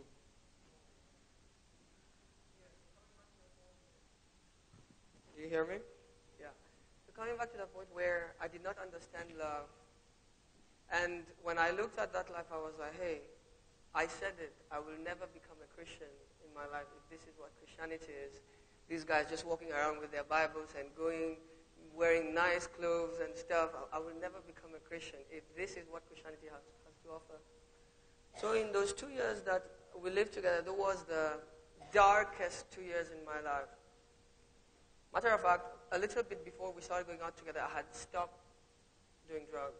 Speaker 9: Do you hear me? Yeah. So coming back to the point where I did not understand love, and when I looked at that life, I was like, hey, I said it. I will never become a Christian in my life if this is what Christianity is. These guys just walking around with their Bibles and wearing nice clothes and stuff. I will never become a Christian if this is what Christianity has to offer. So in those 2 years that we lived together, that was the darkest 2 years in my life. Matter of fact, a little bit before we started going out together, I had stopped doing drugs.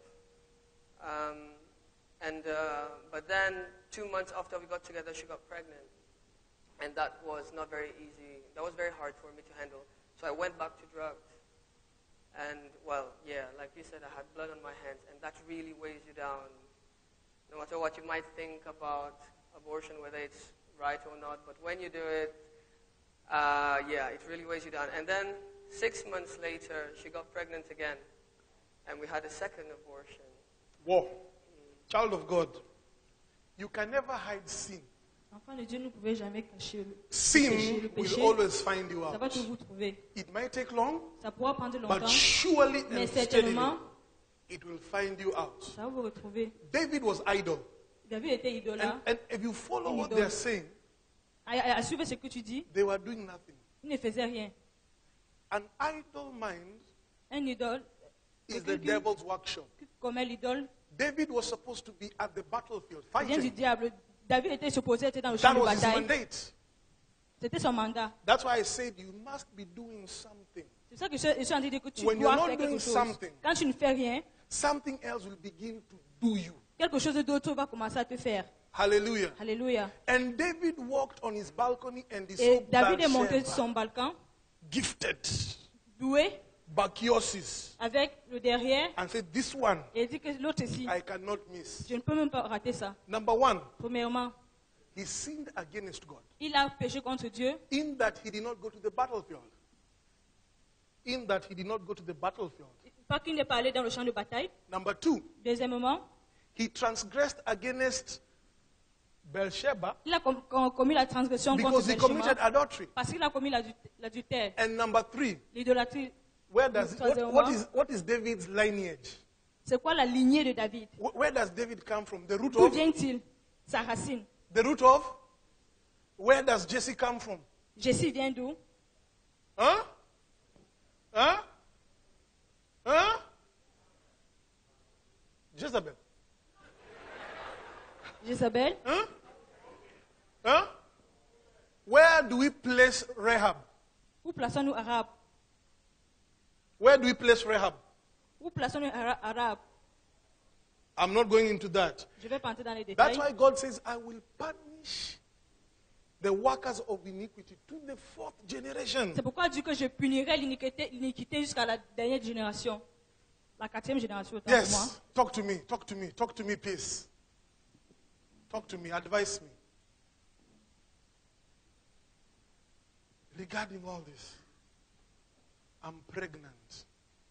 Speaker 9: But then 2 months after we got together, she got pregnant. And that was not very easy. That was very hard for me to handle. So I went back to drugs. And, well, yeah, like you said, I had blood on my hands. And that really weighs you down. No matter what you might think about abortion, whether it's right or not. But when you do it, yeah, it really weighs you down. And then 6 months later, she got pregnant again. And we had a second abortion.
Speaker 7: Whoa. Child of God, you can never hide sin. Sin will always find you out. It might take long, but surely and steadily, it will find you out. David was idle. And if you follow what they're saying, they were doing nothing. An idle mind is the devil's workshop. David was supposed to be at the battlefield fighting. That was his mandate. That's why I said you must be doing something. When you're not doing something, something else will begin to do you. Hallelujah.
Speaker 4: Alléluia.
Speaker 7: And David walked on his balcony and he saw
Speaker 4: David est monté sur son balcon,
Speaker 7: gifted,
Speaker 4: doué,
Speaker 7: Bacchiosis,
Speaker 4: avec le derrière,
Speaker 7: and said, this one,
Speaker 4: et dit que l'autre ici,
Speaker 7: I cannot miss.
Speaker 4: je ne peux même pas rater ça.
Speaker 7: Number one,
Speaker 4: Premièrement,
Speaker 7: he sinned against God.
Speaker 4: il a péché contre Dieu.
Speaker 7: In that he did not go to the battlefield. In that he did not go to the battlefield.
Speaker 4: Pas qu'il n'est pas allé dans le champ de bataille.
Speaker 7: Number two,
Speaker 4: deuxièmement,
Speaker 7: he transgressed against Bathsheba
Speaker 4: il a commis la transgression contre
Speaker 7: because he committed
Speaker 4: Bathsheba
Speaker 7: adultery.
Speaker 4: parce qu'il a commis l'adultère.
Speaker 7: And number three,
Speaker 4: L'idolâtrie.
Speaker 7: what is David's lineage?
Speaker 4: C'est quoi la lignée de David?
Speaker 7: Where does David come from? The root
Speaker 4: D'où
Speaker 7: of?
Speaker 4: vient-il? Sa racine.
Speaker 7: The root of? Where does Jesse come from?
Speaker 4: Jesse vient d'où?
Speaker 7: Huh? Huh? Huh? Jezebel.
Speaker 4: Jezebel.
Speaker 7: Huh? Huh? Where do we place Rahab?
Speaker 4: Où plaçons-nous Arabe?
Speaker 7: Where do we place Rahab?
Speaker 4: Où plaçons-nous Arabe?
Speaker 7: I'm not going into that.
Speaker 4: Je vais pas entrer dans les détails.
Speaker 7: That's why God says, I will punish the workers of iniquity to the fourth generation.
Speaker 4: C'est pourquoi Dieu que je punirai l'iniquité jusqu'à la dernière génération. La quatrième génération, autant pour moi.
Speaker 7: Yes, talk to me, talk to me, talk to me, please. Talk to me, advise me. Regarding all this, I'm pregnant.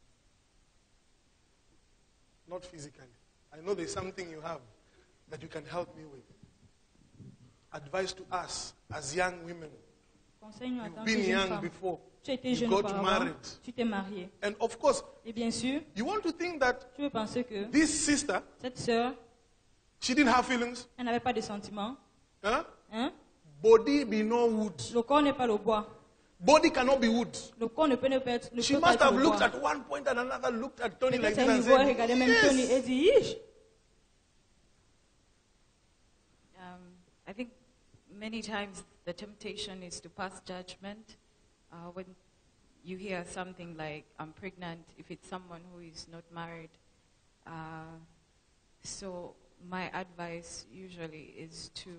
Speaker 7: Not physically. I know there's something you have that you can help me with. Advice to us as young women. You've been young before. You got married.
Speaker 4: Tu t'es marié.
Speaker 7: And of course,
Speaker 4: Et bien sûr,
Speaker 7: you want to think that
Speaker 4: tu veux penser que
Speaker 7: this sister,
Speaker 4: cette sœur,
Speaker 7: she didn't have feelings.
Speaker 4: elle n'avait pas de sentiments.
Speaker 7: Huh?
Speaker 4: Hein?
Speaker 7: Body be no wood.
Speaker 4: Le corps n'est pas le bois.
Speaker 7: Body cannot be wood.
Speaker 4: Le corps ne peut pas être le
Speaker 7: She
Speaker 4: corps
Speaker 7: must
Speaker 4: peut
Speaker 7: have
Speaker 4: être le
Speaker 7: looked
Speaker 4: bois.
Speaker 7: at one point and another looked at Tony like
Speaker 4: Peut-être
Speaker 7: this
Speaker 4: un
Speaker 7: and
Speaker 4: niveau regardait même
Speaker 7: said,
Speaker 4: Tony et
Speaker 7: yes.
Speaker 4: dit, Yish.
Speaker 12: I think many times the temptation is to pass judgment. When you hear something like, I'm pregnant, if it's someone who is not married. So my advice usually is to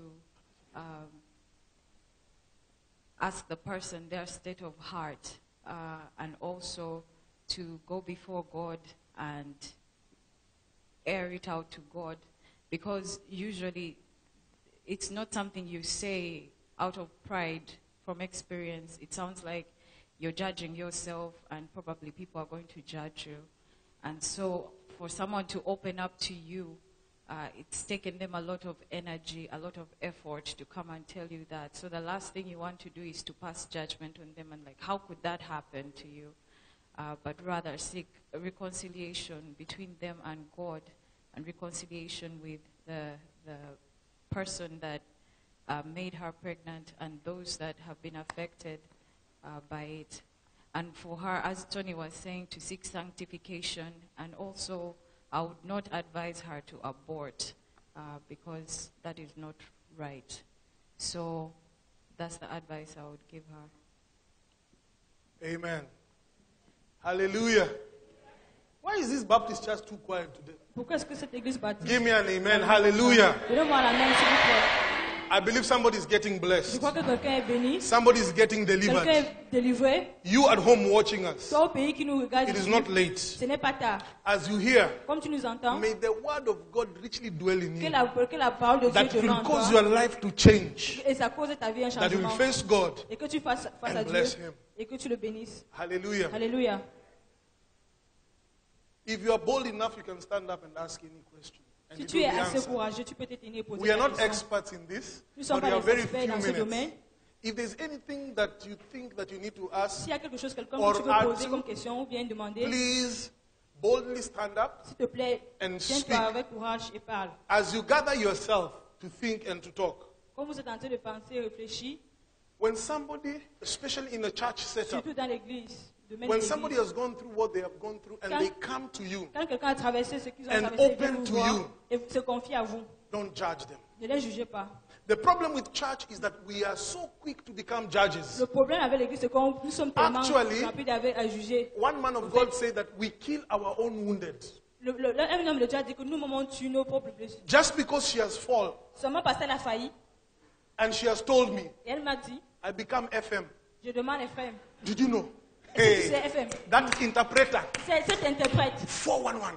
Speaker 12: ask the person their state of heart and also to go before God and air it out to God, because usually it's not something you say out of pride. From experience, it sounds like you're judging yourself, and probably people are going to judge you. And so for someone to open up to you, it's taken them a lot of energy, a lot of effort to come and tell you that. So the last thing you want to do is to pass judgment on them and like, how could that happen to you? But rather seek a reconciliation between them and God, and reconciliation with the person that made her pregnant and those that have been affected by it. And for her, as Tony was saying, to seek sanctification, and also I would not advise her to abort because that is not right. So that's the advice I would give her.
Speaker 7: Amen. Hallelujah. Why is this Baptist church too quiet today?
Speaker 8: Pourquoi est-ce que cette église baptiste?
Speaker 7: Give me an amen. Hallelujah.
Speaker 8: Donnez-moi un amen, s'il vous plaît.
Speaker 7: I believe somebody is getting blessed.
Speaker 8: Je crois que quelqu'un est béni.
Speaker 7: Somebody is getting delivered.
Speaker 8: Quelqu'un est délivré.
Speaker 7: You at home watching us.
Speaker 8: Toi au pays qui nous regarde.
Speaker 7: It is not late.
Speaker 8: Ce n'est pas tard.
Speaker 7: As you hear,
Speaker 8: comme tu nous entends,
Speaker 7: may the word of God richly dwell in you.
Speaker 8: Que la parole de Dieu
Speaker 7: that will cause your life to change.
Speaker 8: Et ça cause ta vie un changement.
Speaker 7: That you will face God.
Speaker 8: Et que tu fasses face à Dieu.
Speaker 7: Him.
Speaker 8: Et que tu le bénisses.
Speaker 7: Hallelujah.
Speaker 8: Hallelujah.
Speaker 7: If you are bold enough, you can stand up and ask any question.
Speaker 8: Si tu es assez courageux, tu peux te tenir et poser
Speaker 7: We are
Speaker 8: la
Speaker 7: not
Speaker 8: question.
Speaker 7: experts in this,
Speaker 8: Nous sommes
Speaker 7: but we
Speaker 8: pas
Speaker 7: are
Speaker 8: des
Speaker 7: very
Speaker 8: experts
Speaker 7: few
Speaker 8: dans ce
Speaker 7: minutes.
Speaker 8: domaine.
Speaker 7: If there's anything that you think that you need to ask,
Speaker 8: S'il y a quelque chose quelqu'un
Speaker 7: or
Speaker 8: que tu veux
Speaker 7: add
Speaker 8: poser
Speaker 7: to,
Speaker 8: comme question ou bien demander,
Speaker 7: please boldly stand up
Speaker 8: s'il te plaît,
Speaker 7: and
Speaker 8: tiens-toi
Speaker 7: speak.
Speaker 8: avec courage et parle.
Speaker 7: As you gather yourself to think and to talk.
Speaker 8: Quand vous êtes en train de penser, réfléchir,
Speaker 7: when somebody, especially in a church setup,
Speaker 8: surtout dans l'église,
Speaker 7: when somebody has gone through what they have gone through and they come to you
Speaker 8: quand quelqu'un a traversé ce qu'ils ont
Speaker 7: and
Speaker 8: traversé,
Speaker 7: open to
Speaker 8: voir
Speaker 7: you,
Speaker 8: et se confie à vous,
Speaker 7: don't judge them.
Speaker 8: ne les jugez pas.
Speaker 7: The problem with church is that we are so quick to become judges.
Speaker 8: Le problème avec l'église, c'est que nous sommes tellement rapides à juger.
Speaker 7: One man of God said that we kill our own wounded.
Speaker 8: Un homme de Dieu a dit que nous tuons nos propres blessures.
Speaker 7: Just because she has fallen.
Speaker 8: Seulement parce qu'elle a failli.
Speaker 7: And she has told me.
Speaker 8: Et elle m'a dit.
Speaker 7: I become FM.
Speaker 8: Je demande FM.
Speaker 7: Did you know?
Speaker 8: C'est FM.
Speaker 7: That interpreter.
Speaker 8: C'est cet interprète.
Speaker 7: 411.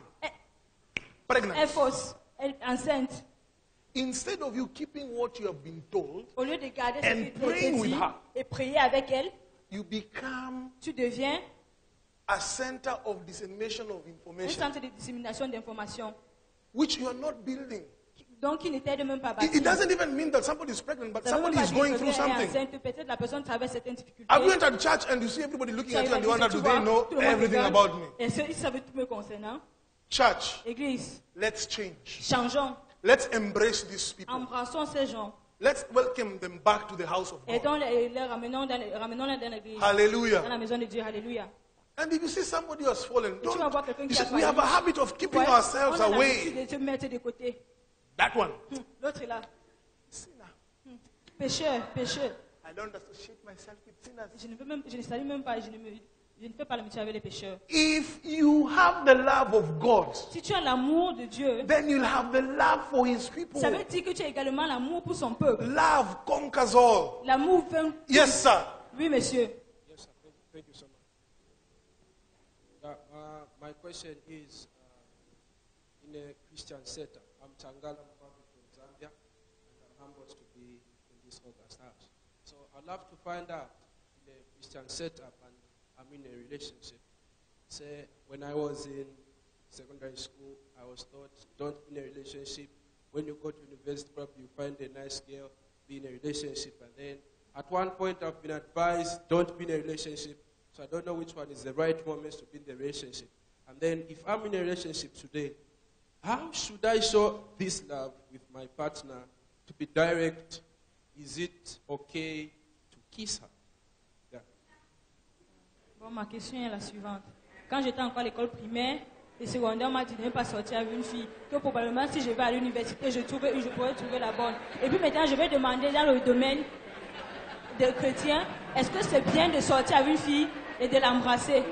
Speaker 7: Pregnant.
Speaker 8: Elle fausse. Elle enceinte.
Speaker 7: Instead of you keeping what you have been told
Speaker 8: au lieu de garder
Speaker 7: and praying with her,
Speaker 8: et prier avec elle,
Speaker 7: you become
Speaker 8: tu deviens
Speaker 7: a center of dissemination of
Speaker 8: un
Speaker 7: information,
Speaker 8: centre de dissémination d'informations,
Speaker 7: which you are not building.
Speaker 8: Donc, il n'était même pas bâti.
Speaker 7: It doesn't even mean that somebody is pregnant, but somebody is going through something.
Speaker 8: Peut-être la personne traverse certaines difficultés.
Speaker 7: Have you entered church and you see everybody looking at you and you wonder, do they know everything about me?
Speaker 8: Et ils savent tout me concernant.
Speaker 7: Church,
Speaker 8: Église,
Speaker 7: let's change.
Speaker 8: Changeons.
Speaker 7: Let's embrace these people.
Speaker 8: Embrassons ces gens.
Speaker 7: Let's welcome them back to the house of God.
Speaker 8: Et ramenons-les dans l'église.
Speaker 7: Hallelujah.
Speaker 8: Dans la maison de Dieu. Alléluia.
Speaker 7: And if you see somebody who has fallen,
Speaker 8: Tu vas voir quelqu'un qui a failli.
Speaker 7: we have a habit of keeping ourselves
Speaker 8: on a
Speaker 7: away.
Speaker 8: l'habitude de se mettre de côté.
Speaker 7: That one.
Speaker 8: L'autre est là.
Speaker 7: Sinner.
Speaker 8: Pécheur, pécheur.
Speaker 7: I don't associate myself with sinners.
Speaker 8: Je ne salue même pas, je ne fais pas l'amitié avec les pécheurs.
Speaker 7: If you have the love of God,
Speaker 8: si tu as l'amour de Dieu,
Speaker 7: then you'll have the love for His people.
Speaker 8: Ça veut dire que tu as également l'amour pour son peuple.
Speaker 7: Love conquers all.
Speaker 8: L'amour fait.
Speaker 7: Yes, sir.
Speaker 8: Oui, monsieur.
Speaker 15: Yes, sir. Thank you so much. My question is, in a Christian setup, I'm Tangala from Zambia, and I'm humbled to be in this August house. So I'd love to find out in a Christian setup, and I'm in a relationship. Say, when I was in secondary school, I was taught, don't be in a relationship. When you go to university, probably you find a nice girl, be in a relationship. And then at one point, I've been advised, don't be in a relationship. So I don't know which one is the right moment to be in the relationship. And then if I'm in a relationship today, how should I show this love with my partner to be direct? Is it okay to kiss her? Yeah.
Speaker 8: Bon, ma question est la suivante. Quand j'étais encore à l'école primaire et secondaire, on m'a dit de ne pas sortir avec une fille. Que probablement, si je vais à l'université, je pourrais trouver la bonne. Et puis maintenant, je vais demander dans le domaine des chrétiens, est-ce que c'est bien de sortir avec une fille et de l'embrasser?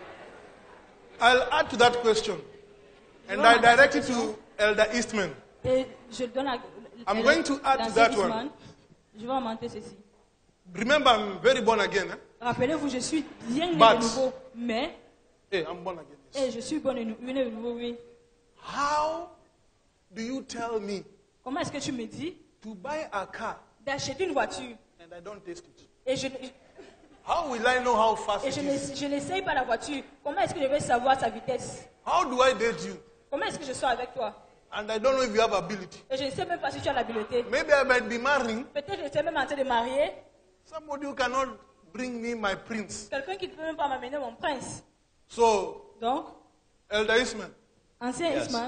Speaker 7: I'll add to that question. And I direct it to Elder Eastman.
Speaker 8: Et je donne
Speaker 7: I'm going to add to that one.
Speaker 8: Je vais augmenter ceci.
Speaker 7: Remember, I'm very born again.
Speaker 8: Rappelez-vous, je suis bien né de nouveau, mais
Speaker 7: hey, I'm born again.
Speaker 8: Yes. Je suis né de nouveau, oui.
Speaker 7: How do you tell me
Speaker 8: Comment est-ce que tu me dis
Speaker 7: to buy a car
Speaker 8: d'acheter une voiture
Speaker 7: and I don't taste it?
Speaker 8: et
Speaker 7: How will I know how fast it is?
Speaker 8: je n'essaye pas la voiture? Comment est-ce que je vais savoir sa vitesse?
Speaker 7: How do I date you?
Speaker 8: Comment est-ce que je sors avec toi?
Speaker 7: And I don't know if you have ability.
Speaker 8: Et je ne sais même pas si tu as l'habileté.
Speaker 7: Maybe I might be marrying
Speaker 8: Peut-être que je suis même en train de marier
Speaker 7: somebody who cannot bring me my prince.
Speaker 8: quelqu'un qui ne peut même pas m'amener mon prince.
Speaker 7: So,
Speaker 8: Donc,
Speaker 7: Elder Isman,
Speaker 8: ancien Isman,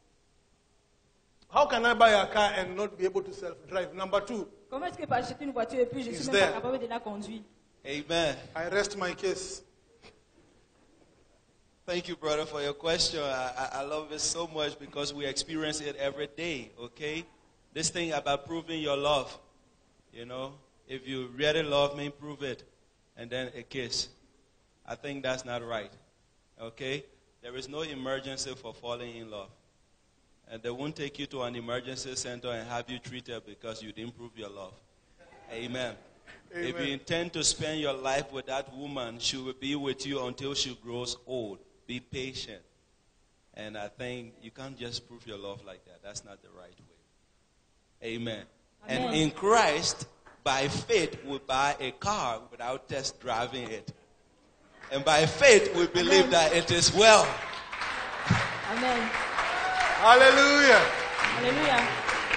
Speaker 7: how can I buy a car and not be able to self-drive? Number 2.
Speaker 8: comment est-ce que je peux acheter une voiture et puis je ne suis
Speaker 7: Is
Speaker 8: même pas
Speaker 7: there.
Speaker 8: capable de la conduire?
Speaker 14: Amen.
Speaker 7: I rest my case.
Speaker 14: Thank you, brother, for your question. I love it so much because we experience it every day, okay? This thing about proving your love, you know, if you really love me, prove it, and then a kiss. I think that's not right, okay? There is no emergency for falling in love. And they won't take you to an emergency center and have you treated because you didn't prove your love. Amen.
Speaker 7: Amen.
Speaker 14: If you intend to spend your life with that woman, she will be with you until she grows old. Be patient. And I think you can't just prove your love like that. That's not the right way. Amen.
Speaker 8: Amen.
Speaker 14: And in Christ, by faith, we buy a car without test driving it. And by faith, we believe that it is well.
Speaker 8: Amen.
Speaker 7: Hallelujah.
Speaker 8: Alléluia.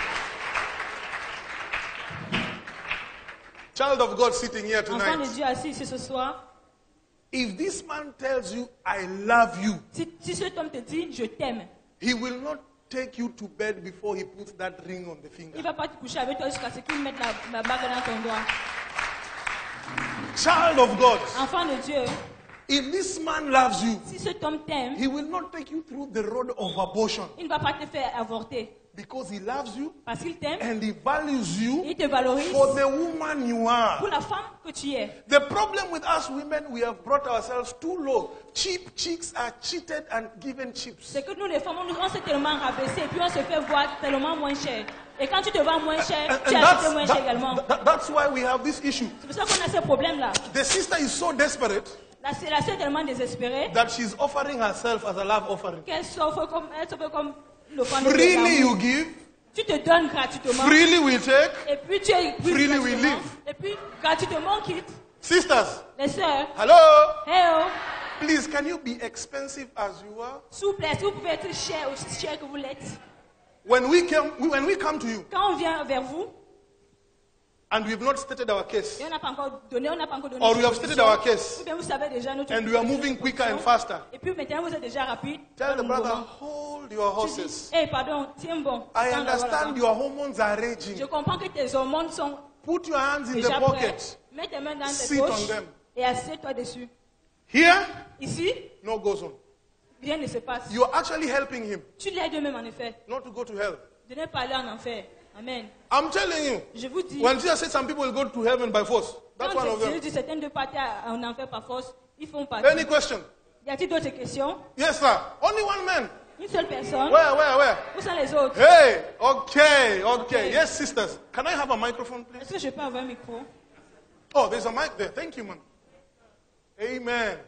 Speaker 7: Child of God sitting here
Speaker 8: Enfant
Speaker 7: tonight.
Speaker 8: de Dieu assis ici ce soir,
Speaker 7: If this man tells you, I love you,
Speaker 8: si cet homme te dit, je t'aime,
Speaker 7: he will not take you to bed before he puts that ring on the finger.
Speaker 8: il ne va pas te coucher avec toi jusqu'à ce qu'il mette la bague dans ton doigt.
Speaker 7: Child of God,
Speaker 8: Enfant de Dieu,
Speaker 7: if this man loves you,
Speaker 8: si cet homme t'aime,
Speaker 7: he will not take you through the road of abortion
Speaker 8: il ne va pas te faire avorter.
Speaker 7: because he loves you
Speaker 8: Parce qu'il t'aime,
Speaker 7: and he values you
Speaker 8: il te valorise
Speaker 7: for the woman you
Speaker 8: pour
Speaker 7: are.
Speaker 8: la femme que tu es.
Speaker 7: The problem with us women, we have brought ourselves too low. Cheap chicks are cheated and given chips.
Speaker 8: C'est que nous les femmes, on s'est tellement rabaissé et puis on se fait voir tellement moins cher. Et quand tu te vends moins cher, tu achètes moins cher également.
Speaker 7: That's why we have this issue.
Speaker 8: C'est pour ça qu'on a ce problème-là.
Speaker 7: The sister is so desperate
Speaker 8: La sœur est tellement désespérée
Speaker 7: that she's offering herself as a love offering.
Speaker 8: qu'elle s'offre comme l'offrande de
Speaker 7: Freely
Speaker 8: l'amour.
Speaker 7: you give,
Speaker 8: Tu te donnes gratuitement.
Speaker 7: freely we take,
Speaker 8: Et puis tu es
Speaker 7: freely we live.
Speaker 8: Et puis gratuitement on quitte.
Speaker 7: Sisters,
Speaker 8: Les sœurs.
Speaker 7: hello?
Speaker 8: Hey oh.
Speaker 7: Please, can you be expensive as you are?
Speaker 8: S'il vous plaît, si vous pouvez être cher, aussi cher que vous l'êtes.
Speaker 7: When we come to you
Speaker 8: Quand on vient vers vous,
Speaker 7: and we've not stated our case,
Speaker 8: et on n'a pas encore donné
Speaker 7: or we
Speaker 8: notre
Speaker 7: have stated our case,
Speaker 8: ou bien vous savez déjà notre
Speaker 7: and we are moving quicker and faster,
Speaker 8: Et puis maintenant vous êtes déjà rapide.
Speaker 7: tell the
Speaker 8: Nous
Speaker 7: brother,
Speaker 8: mourons.
Speaker 7: hold your
Speaker 8: Tu dis,
Speaker 7: horses.
Speaker 8: hey, pardon, tiens bon.
Speaker 7: I
Speaker 8: Attends d'abord
Speaker 7: understand
Speaker 8: là-bas.
Speaker 7: your hormones are raging.
Speaker 8: Je comprends que tes hormones sont
Speaker 7: Put your hands in the
Speaker 8: déjà
Speaker 7: pocket.
Speaker 8: prêtes. Mets tes mains dans tes
Speaker 7: Sit on
Speaker 8: poches
Speaker 7: them.
Speaker 8: et assieds-toi dessus.
Speaker 7: Here,
Speaker 8: Ici,
Speaker 7: no goes on.
Speaker 8: rien ne se passe.
Speaker 7: You're actually helping him
Speaker 8: Tu l'aides même en effet.
Speaker 7: not to go to hell.
Speaker 8: De ne pas aller en enfer. Amen.
Speaker 7: I'm telling you,
Speaker 8: Je vous dis,
Speaker 7: when Jesus said some people will go to heaven by force, that's one of
Speaker 8: quand Jésus
Speaker 7: them.
Speaker 8: dit certaines de partir en enfer par force, ils font partie.
Speaker 7: Any question?
Speaker 8: Y a-t-il d'autres questions?
Speaker 7: Yes, sir. Only one man.
Speaker 8: Une seule personne?
Speaker 7: Where?
Speaker 8: Où sont les autres?
Speaker 7: Hey, okay. Yes, sisters. Can I have a microphone, please?
Speaker 8: Est-ce que je peux avoir un micro?
Speaker 7: Oh, there's a mic there. Thank you, man. Amen.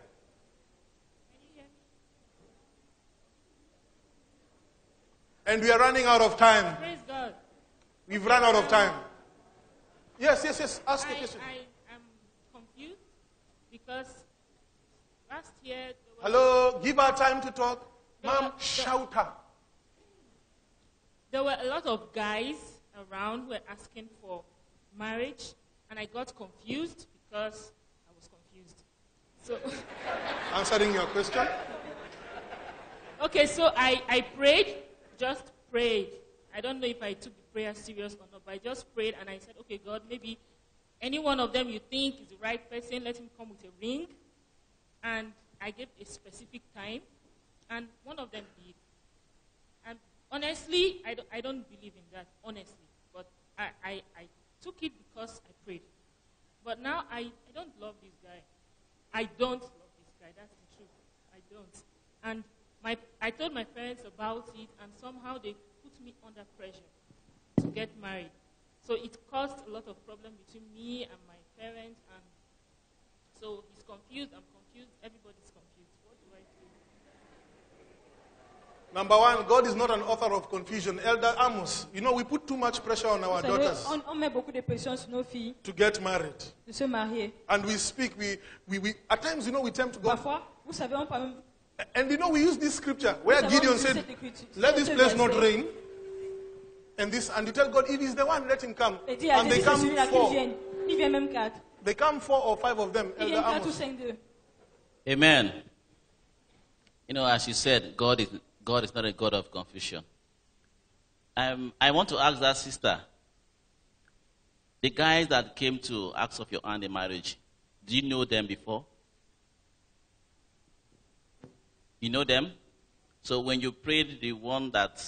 Speaker 7: And we are running out of time.
Speaker 16: Praise God.
Speaker 7: We've run out of time. Yes. Ask a question.
Speaker 16: I am confused because last year.
Speaker 7: Hello, give her time to talk. Mom, shout her.
Speaker 16: There were a lot of guys around who were asking for marriage, and I got confused because I was confused. So,
Speaker 7: Answering your question.
Speaker 16: okay, so I prayed, just prayed. I don't know if I took the prayer serious or not, but I just prayed and I said, okay, God, maybe any one of them you think is the right person, let him come with a ring. And I gave a specific time, and one of them did. And honestly, I don't believe in that, honestly. But I took it because I prayed. But now I don't love this guy. I don't love this guy, that's the truth. I don't. And I told my parents about it, and somehow they put me under pressure to get married. So it caused a lot of problem between me and my parents, and so he's confused, I'm confused, everybody's confused. What do I do?
Speaker 7: Number one, God is not an author of confusion. Elder Amos, you know, we put too much pressure on our daughters
Speaker 8: On met beaucoup de pression sur nos filles
Speaker 7: to get married.
Speaker 8: de se marier.
Speaker 7: And we speak, we at times, you know, we tend to go.
Speaker 8: Parfois, vous savez, on parle même.
Speaker 7: And you know, we use this scripture where Gideon said, let this place not rain. And you tell God, if he's the one, let him come. And they come four. They come 4 or 5 of them. Elder Amos.
Speaker 11: Amen. You know, as you said, God is not a God of confusion. I want to ask that sister, the guys that came to ask of your hand in marriage, do you know them before? You know them? So when you prayed the one that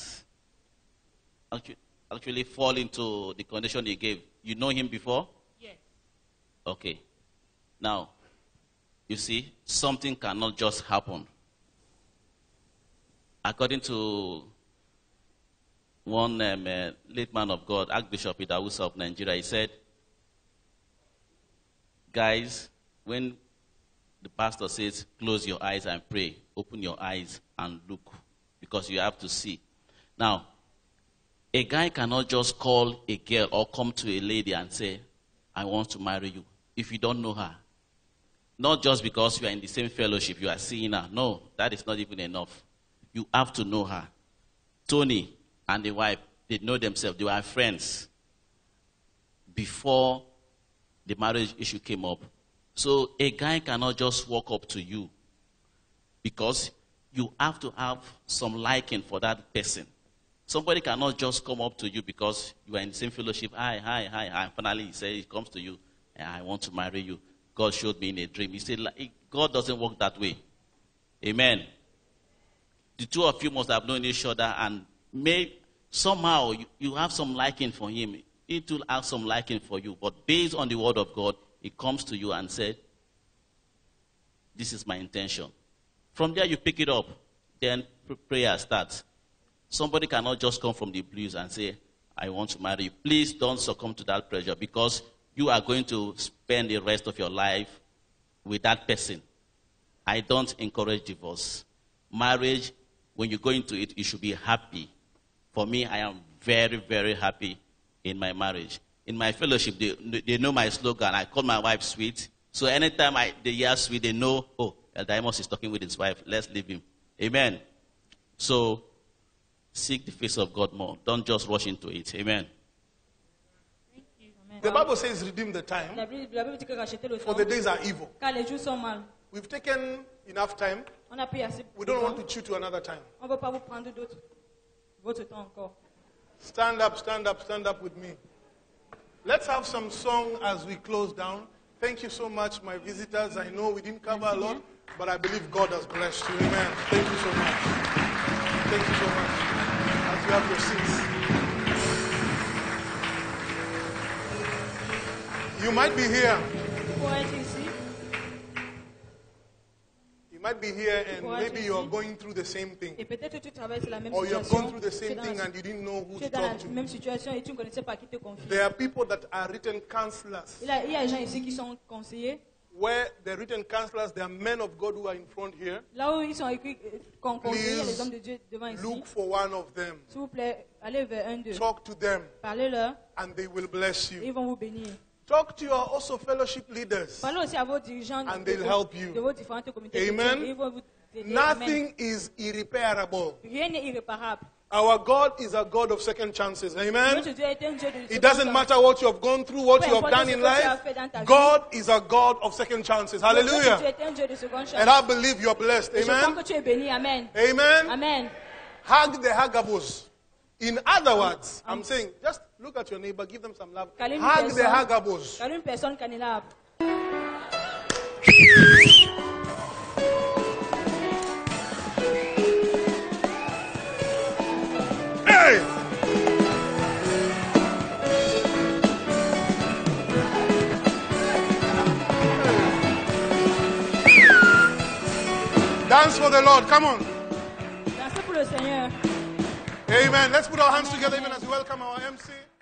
Speaker 11: actually fall into the condition he gave, you know him before?
Speaker 8: Yes.
Speaker 11: Okay. Now, you see, something cannot just happen. According to one late man of God, Archbishop Idawusa of Nigeria, he said, guys, when the pastor says, close your eyes and pray, open your eyes and look, because you have to see. Now, a guy cannot just call a girl or come to a lady and say, I want to marry you, if you don't know her. Not just because you are in the same fellowship, you are seeing her. No, that is not even enough. You have to know her. Tony and the wife, they know themselves. They were friends before the marriage issue came up. So a guy cannot just walk up to you because you have to have some liking for that person. Somebody cannot just come up to you because you are in the same fellowship. Hi. And finally he comes to you, I want to marry you. God showed me in a dream. He said, God doesn't work that way. Amen. The two of you must have known each other and somehow you have some liking for him. He will have some liking for you. But based on the word of God, he comes to you and said, this is my intention. From there you pick it up. Then prayer starts. Somebody cannot just come from the blues and say, I want to marry you. Please don't succumb to that pressure because you are going to spend the rest of your life with that person. I don't encourage divorce. Marriage, when you go into it, you should be happy. For me, I am very, very happy in my marriage. In my fellowship, they know my slogan. I call my wife sweet. So anytime they hear sweet, they know, oh, Elder Amos is talking with his wife. Let's leave him. Amen. So seek the face of God more. Don't just rush into it. Amen.
Speaker 7: The Bible says redeem the time, for the days are evil. We've taken enough time. We don't want to chew to another time. Stand up with me. Let's have some song as we close down. Thank you so much, my visitors. I know we didn't cover a lot, but I believe God has blessed you. Amen. Thank you so much. Thank you so much. As you have your seats. You might be here. You might be here and maybe you're going through the same thing. Or you're going through the same thing and you didn't know who to talk to. There are people that are written counselors. Where the written counselors, there are men of God who are in front here. Please look for one of them. Talk to them. And they will bless you. Talk to your also fellowship leaders. And they'll help you. Amen. Nothing is irreparable. Our God is a God of second chances. Amen. It doesn't matter what you have gone through, what you have done in life. God is a God of second chances. Hallelujah. And I believe you're blessed. Amen. Amen. Hug the huggabos. In other words, I'm saying, just look at your neighbor, give them some love. Hug the huggabos. Hey! Dance for the Lord, come on. Amen. Let's put our hands together even as we welcome our MC.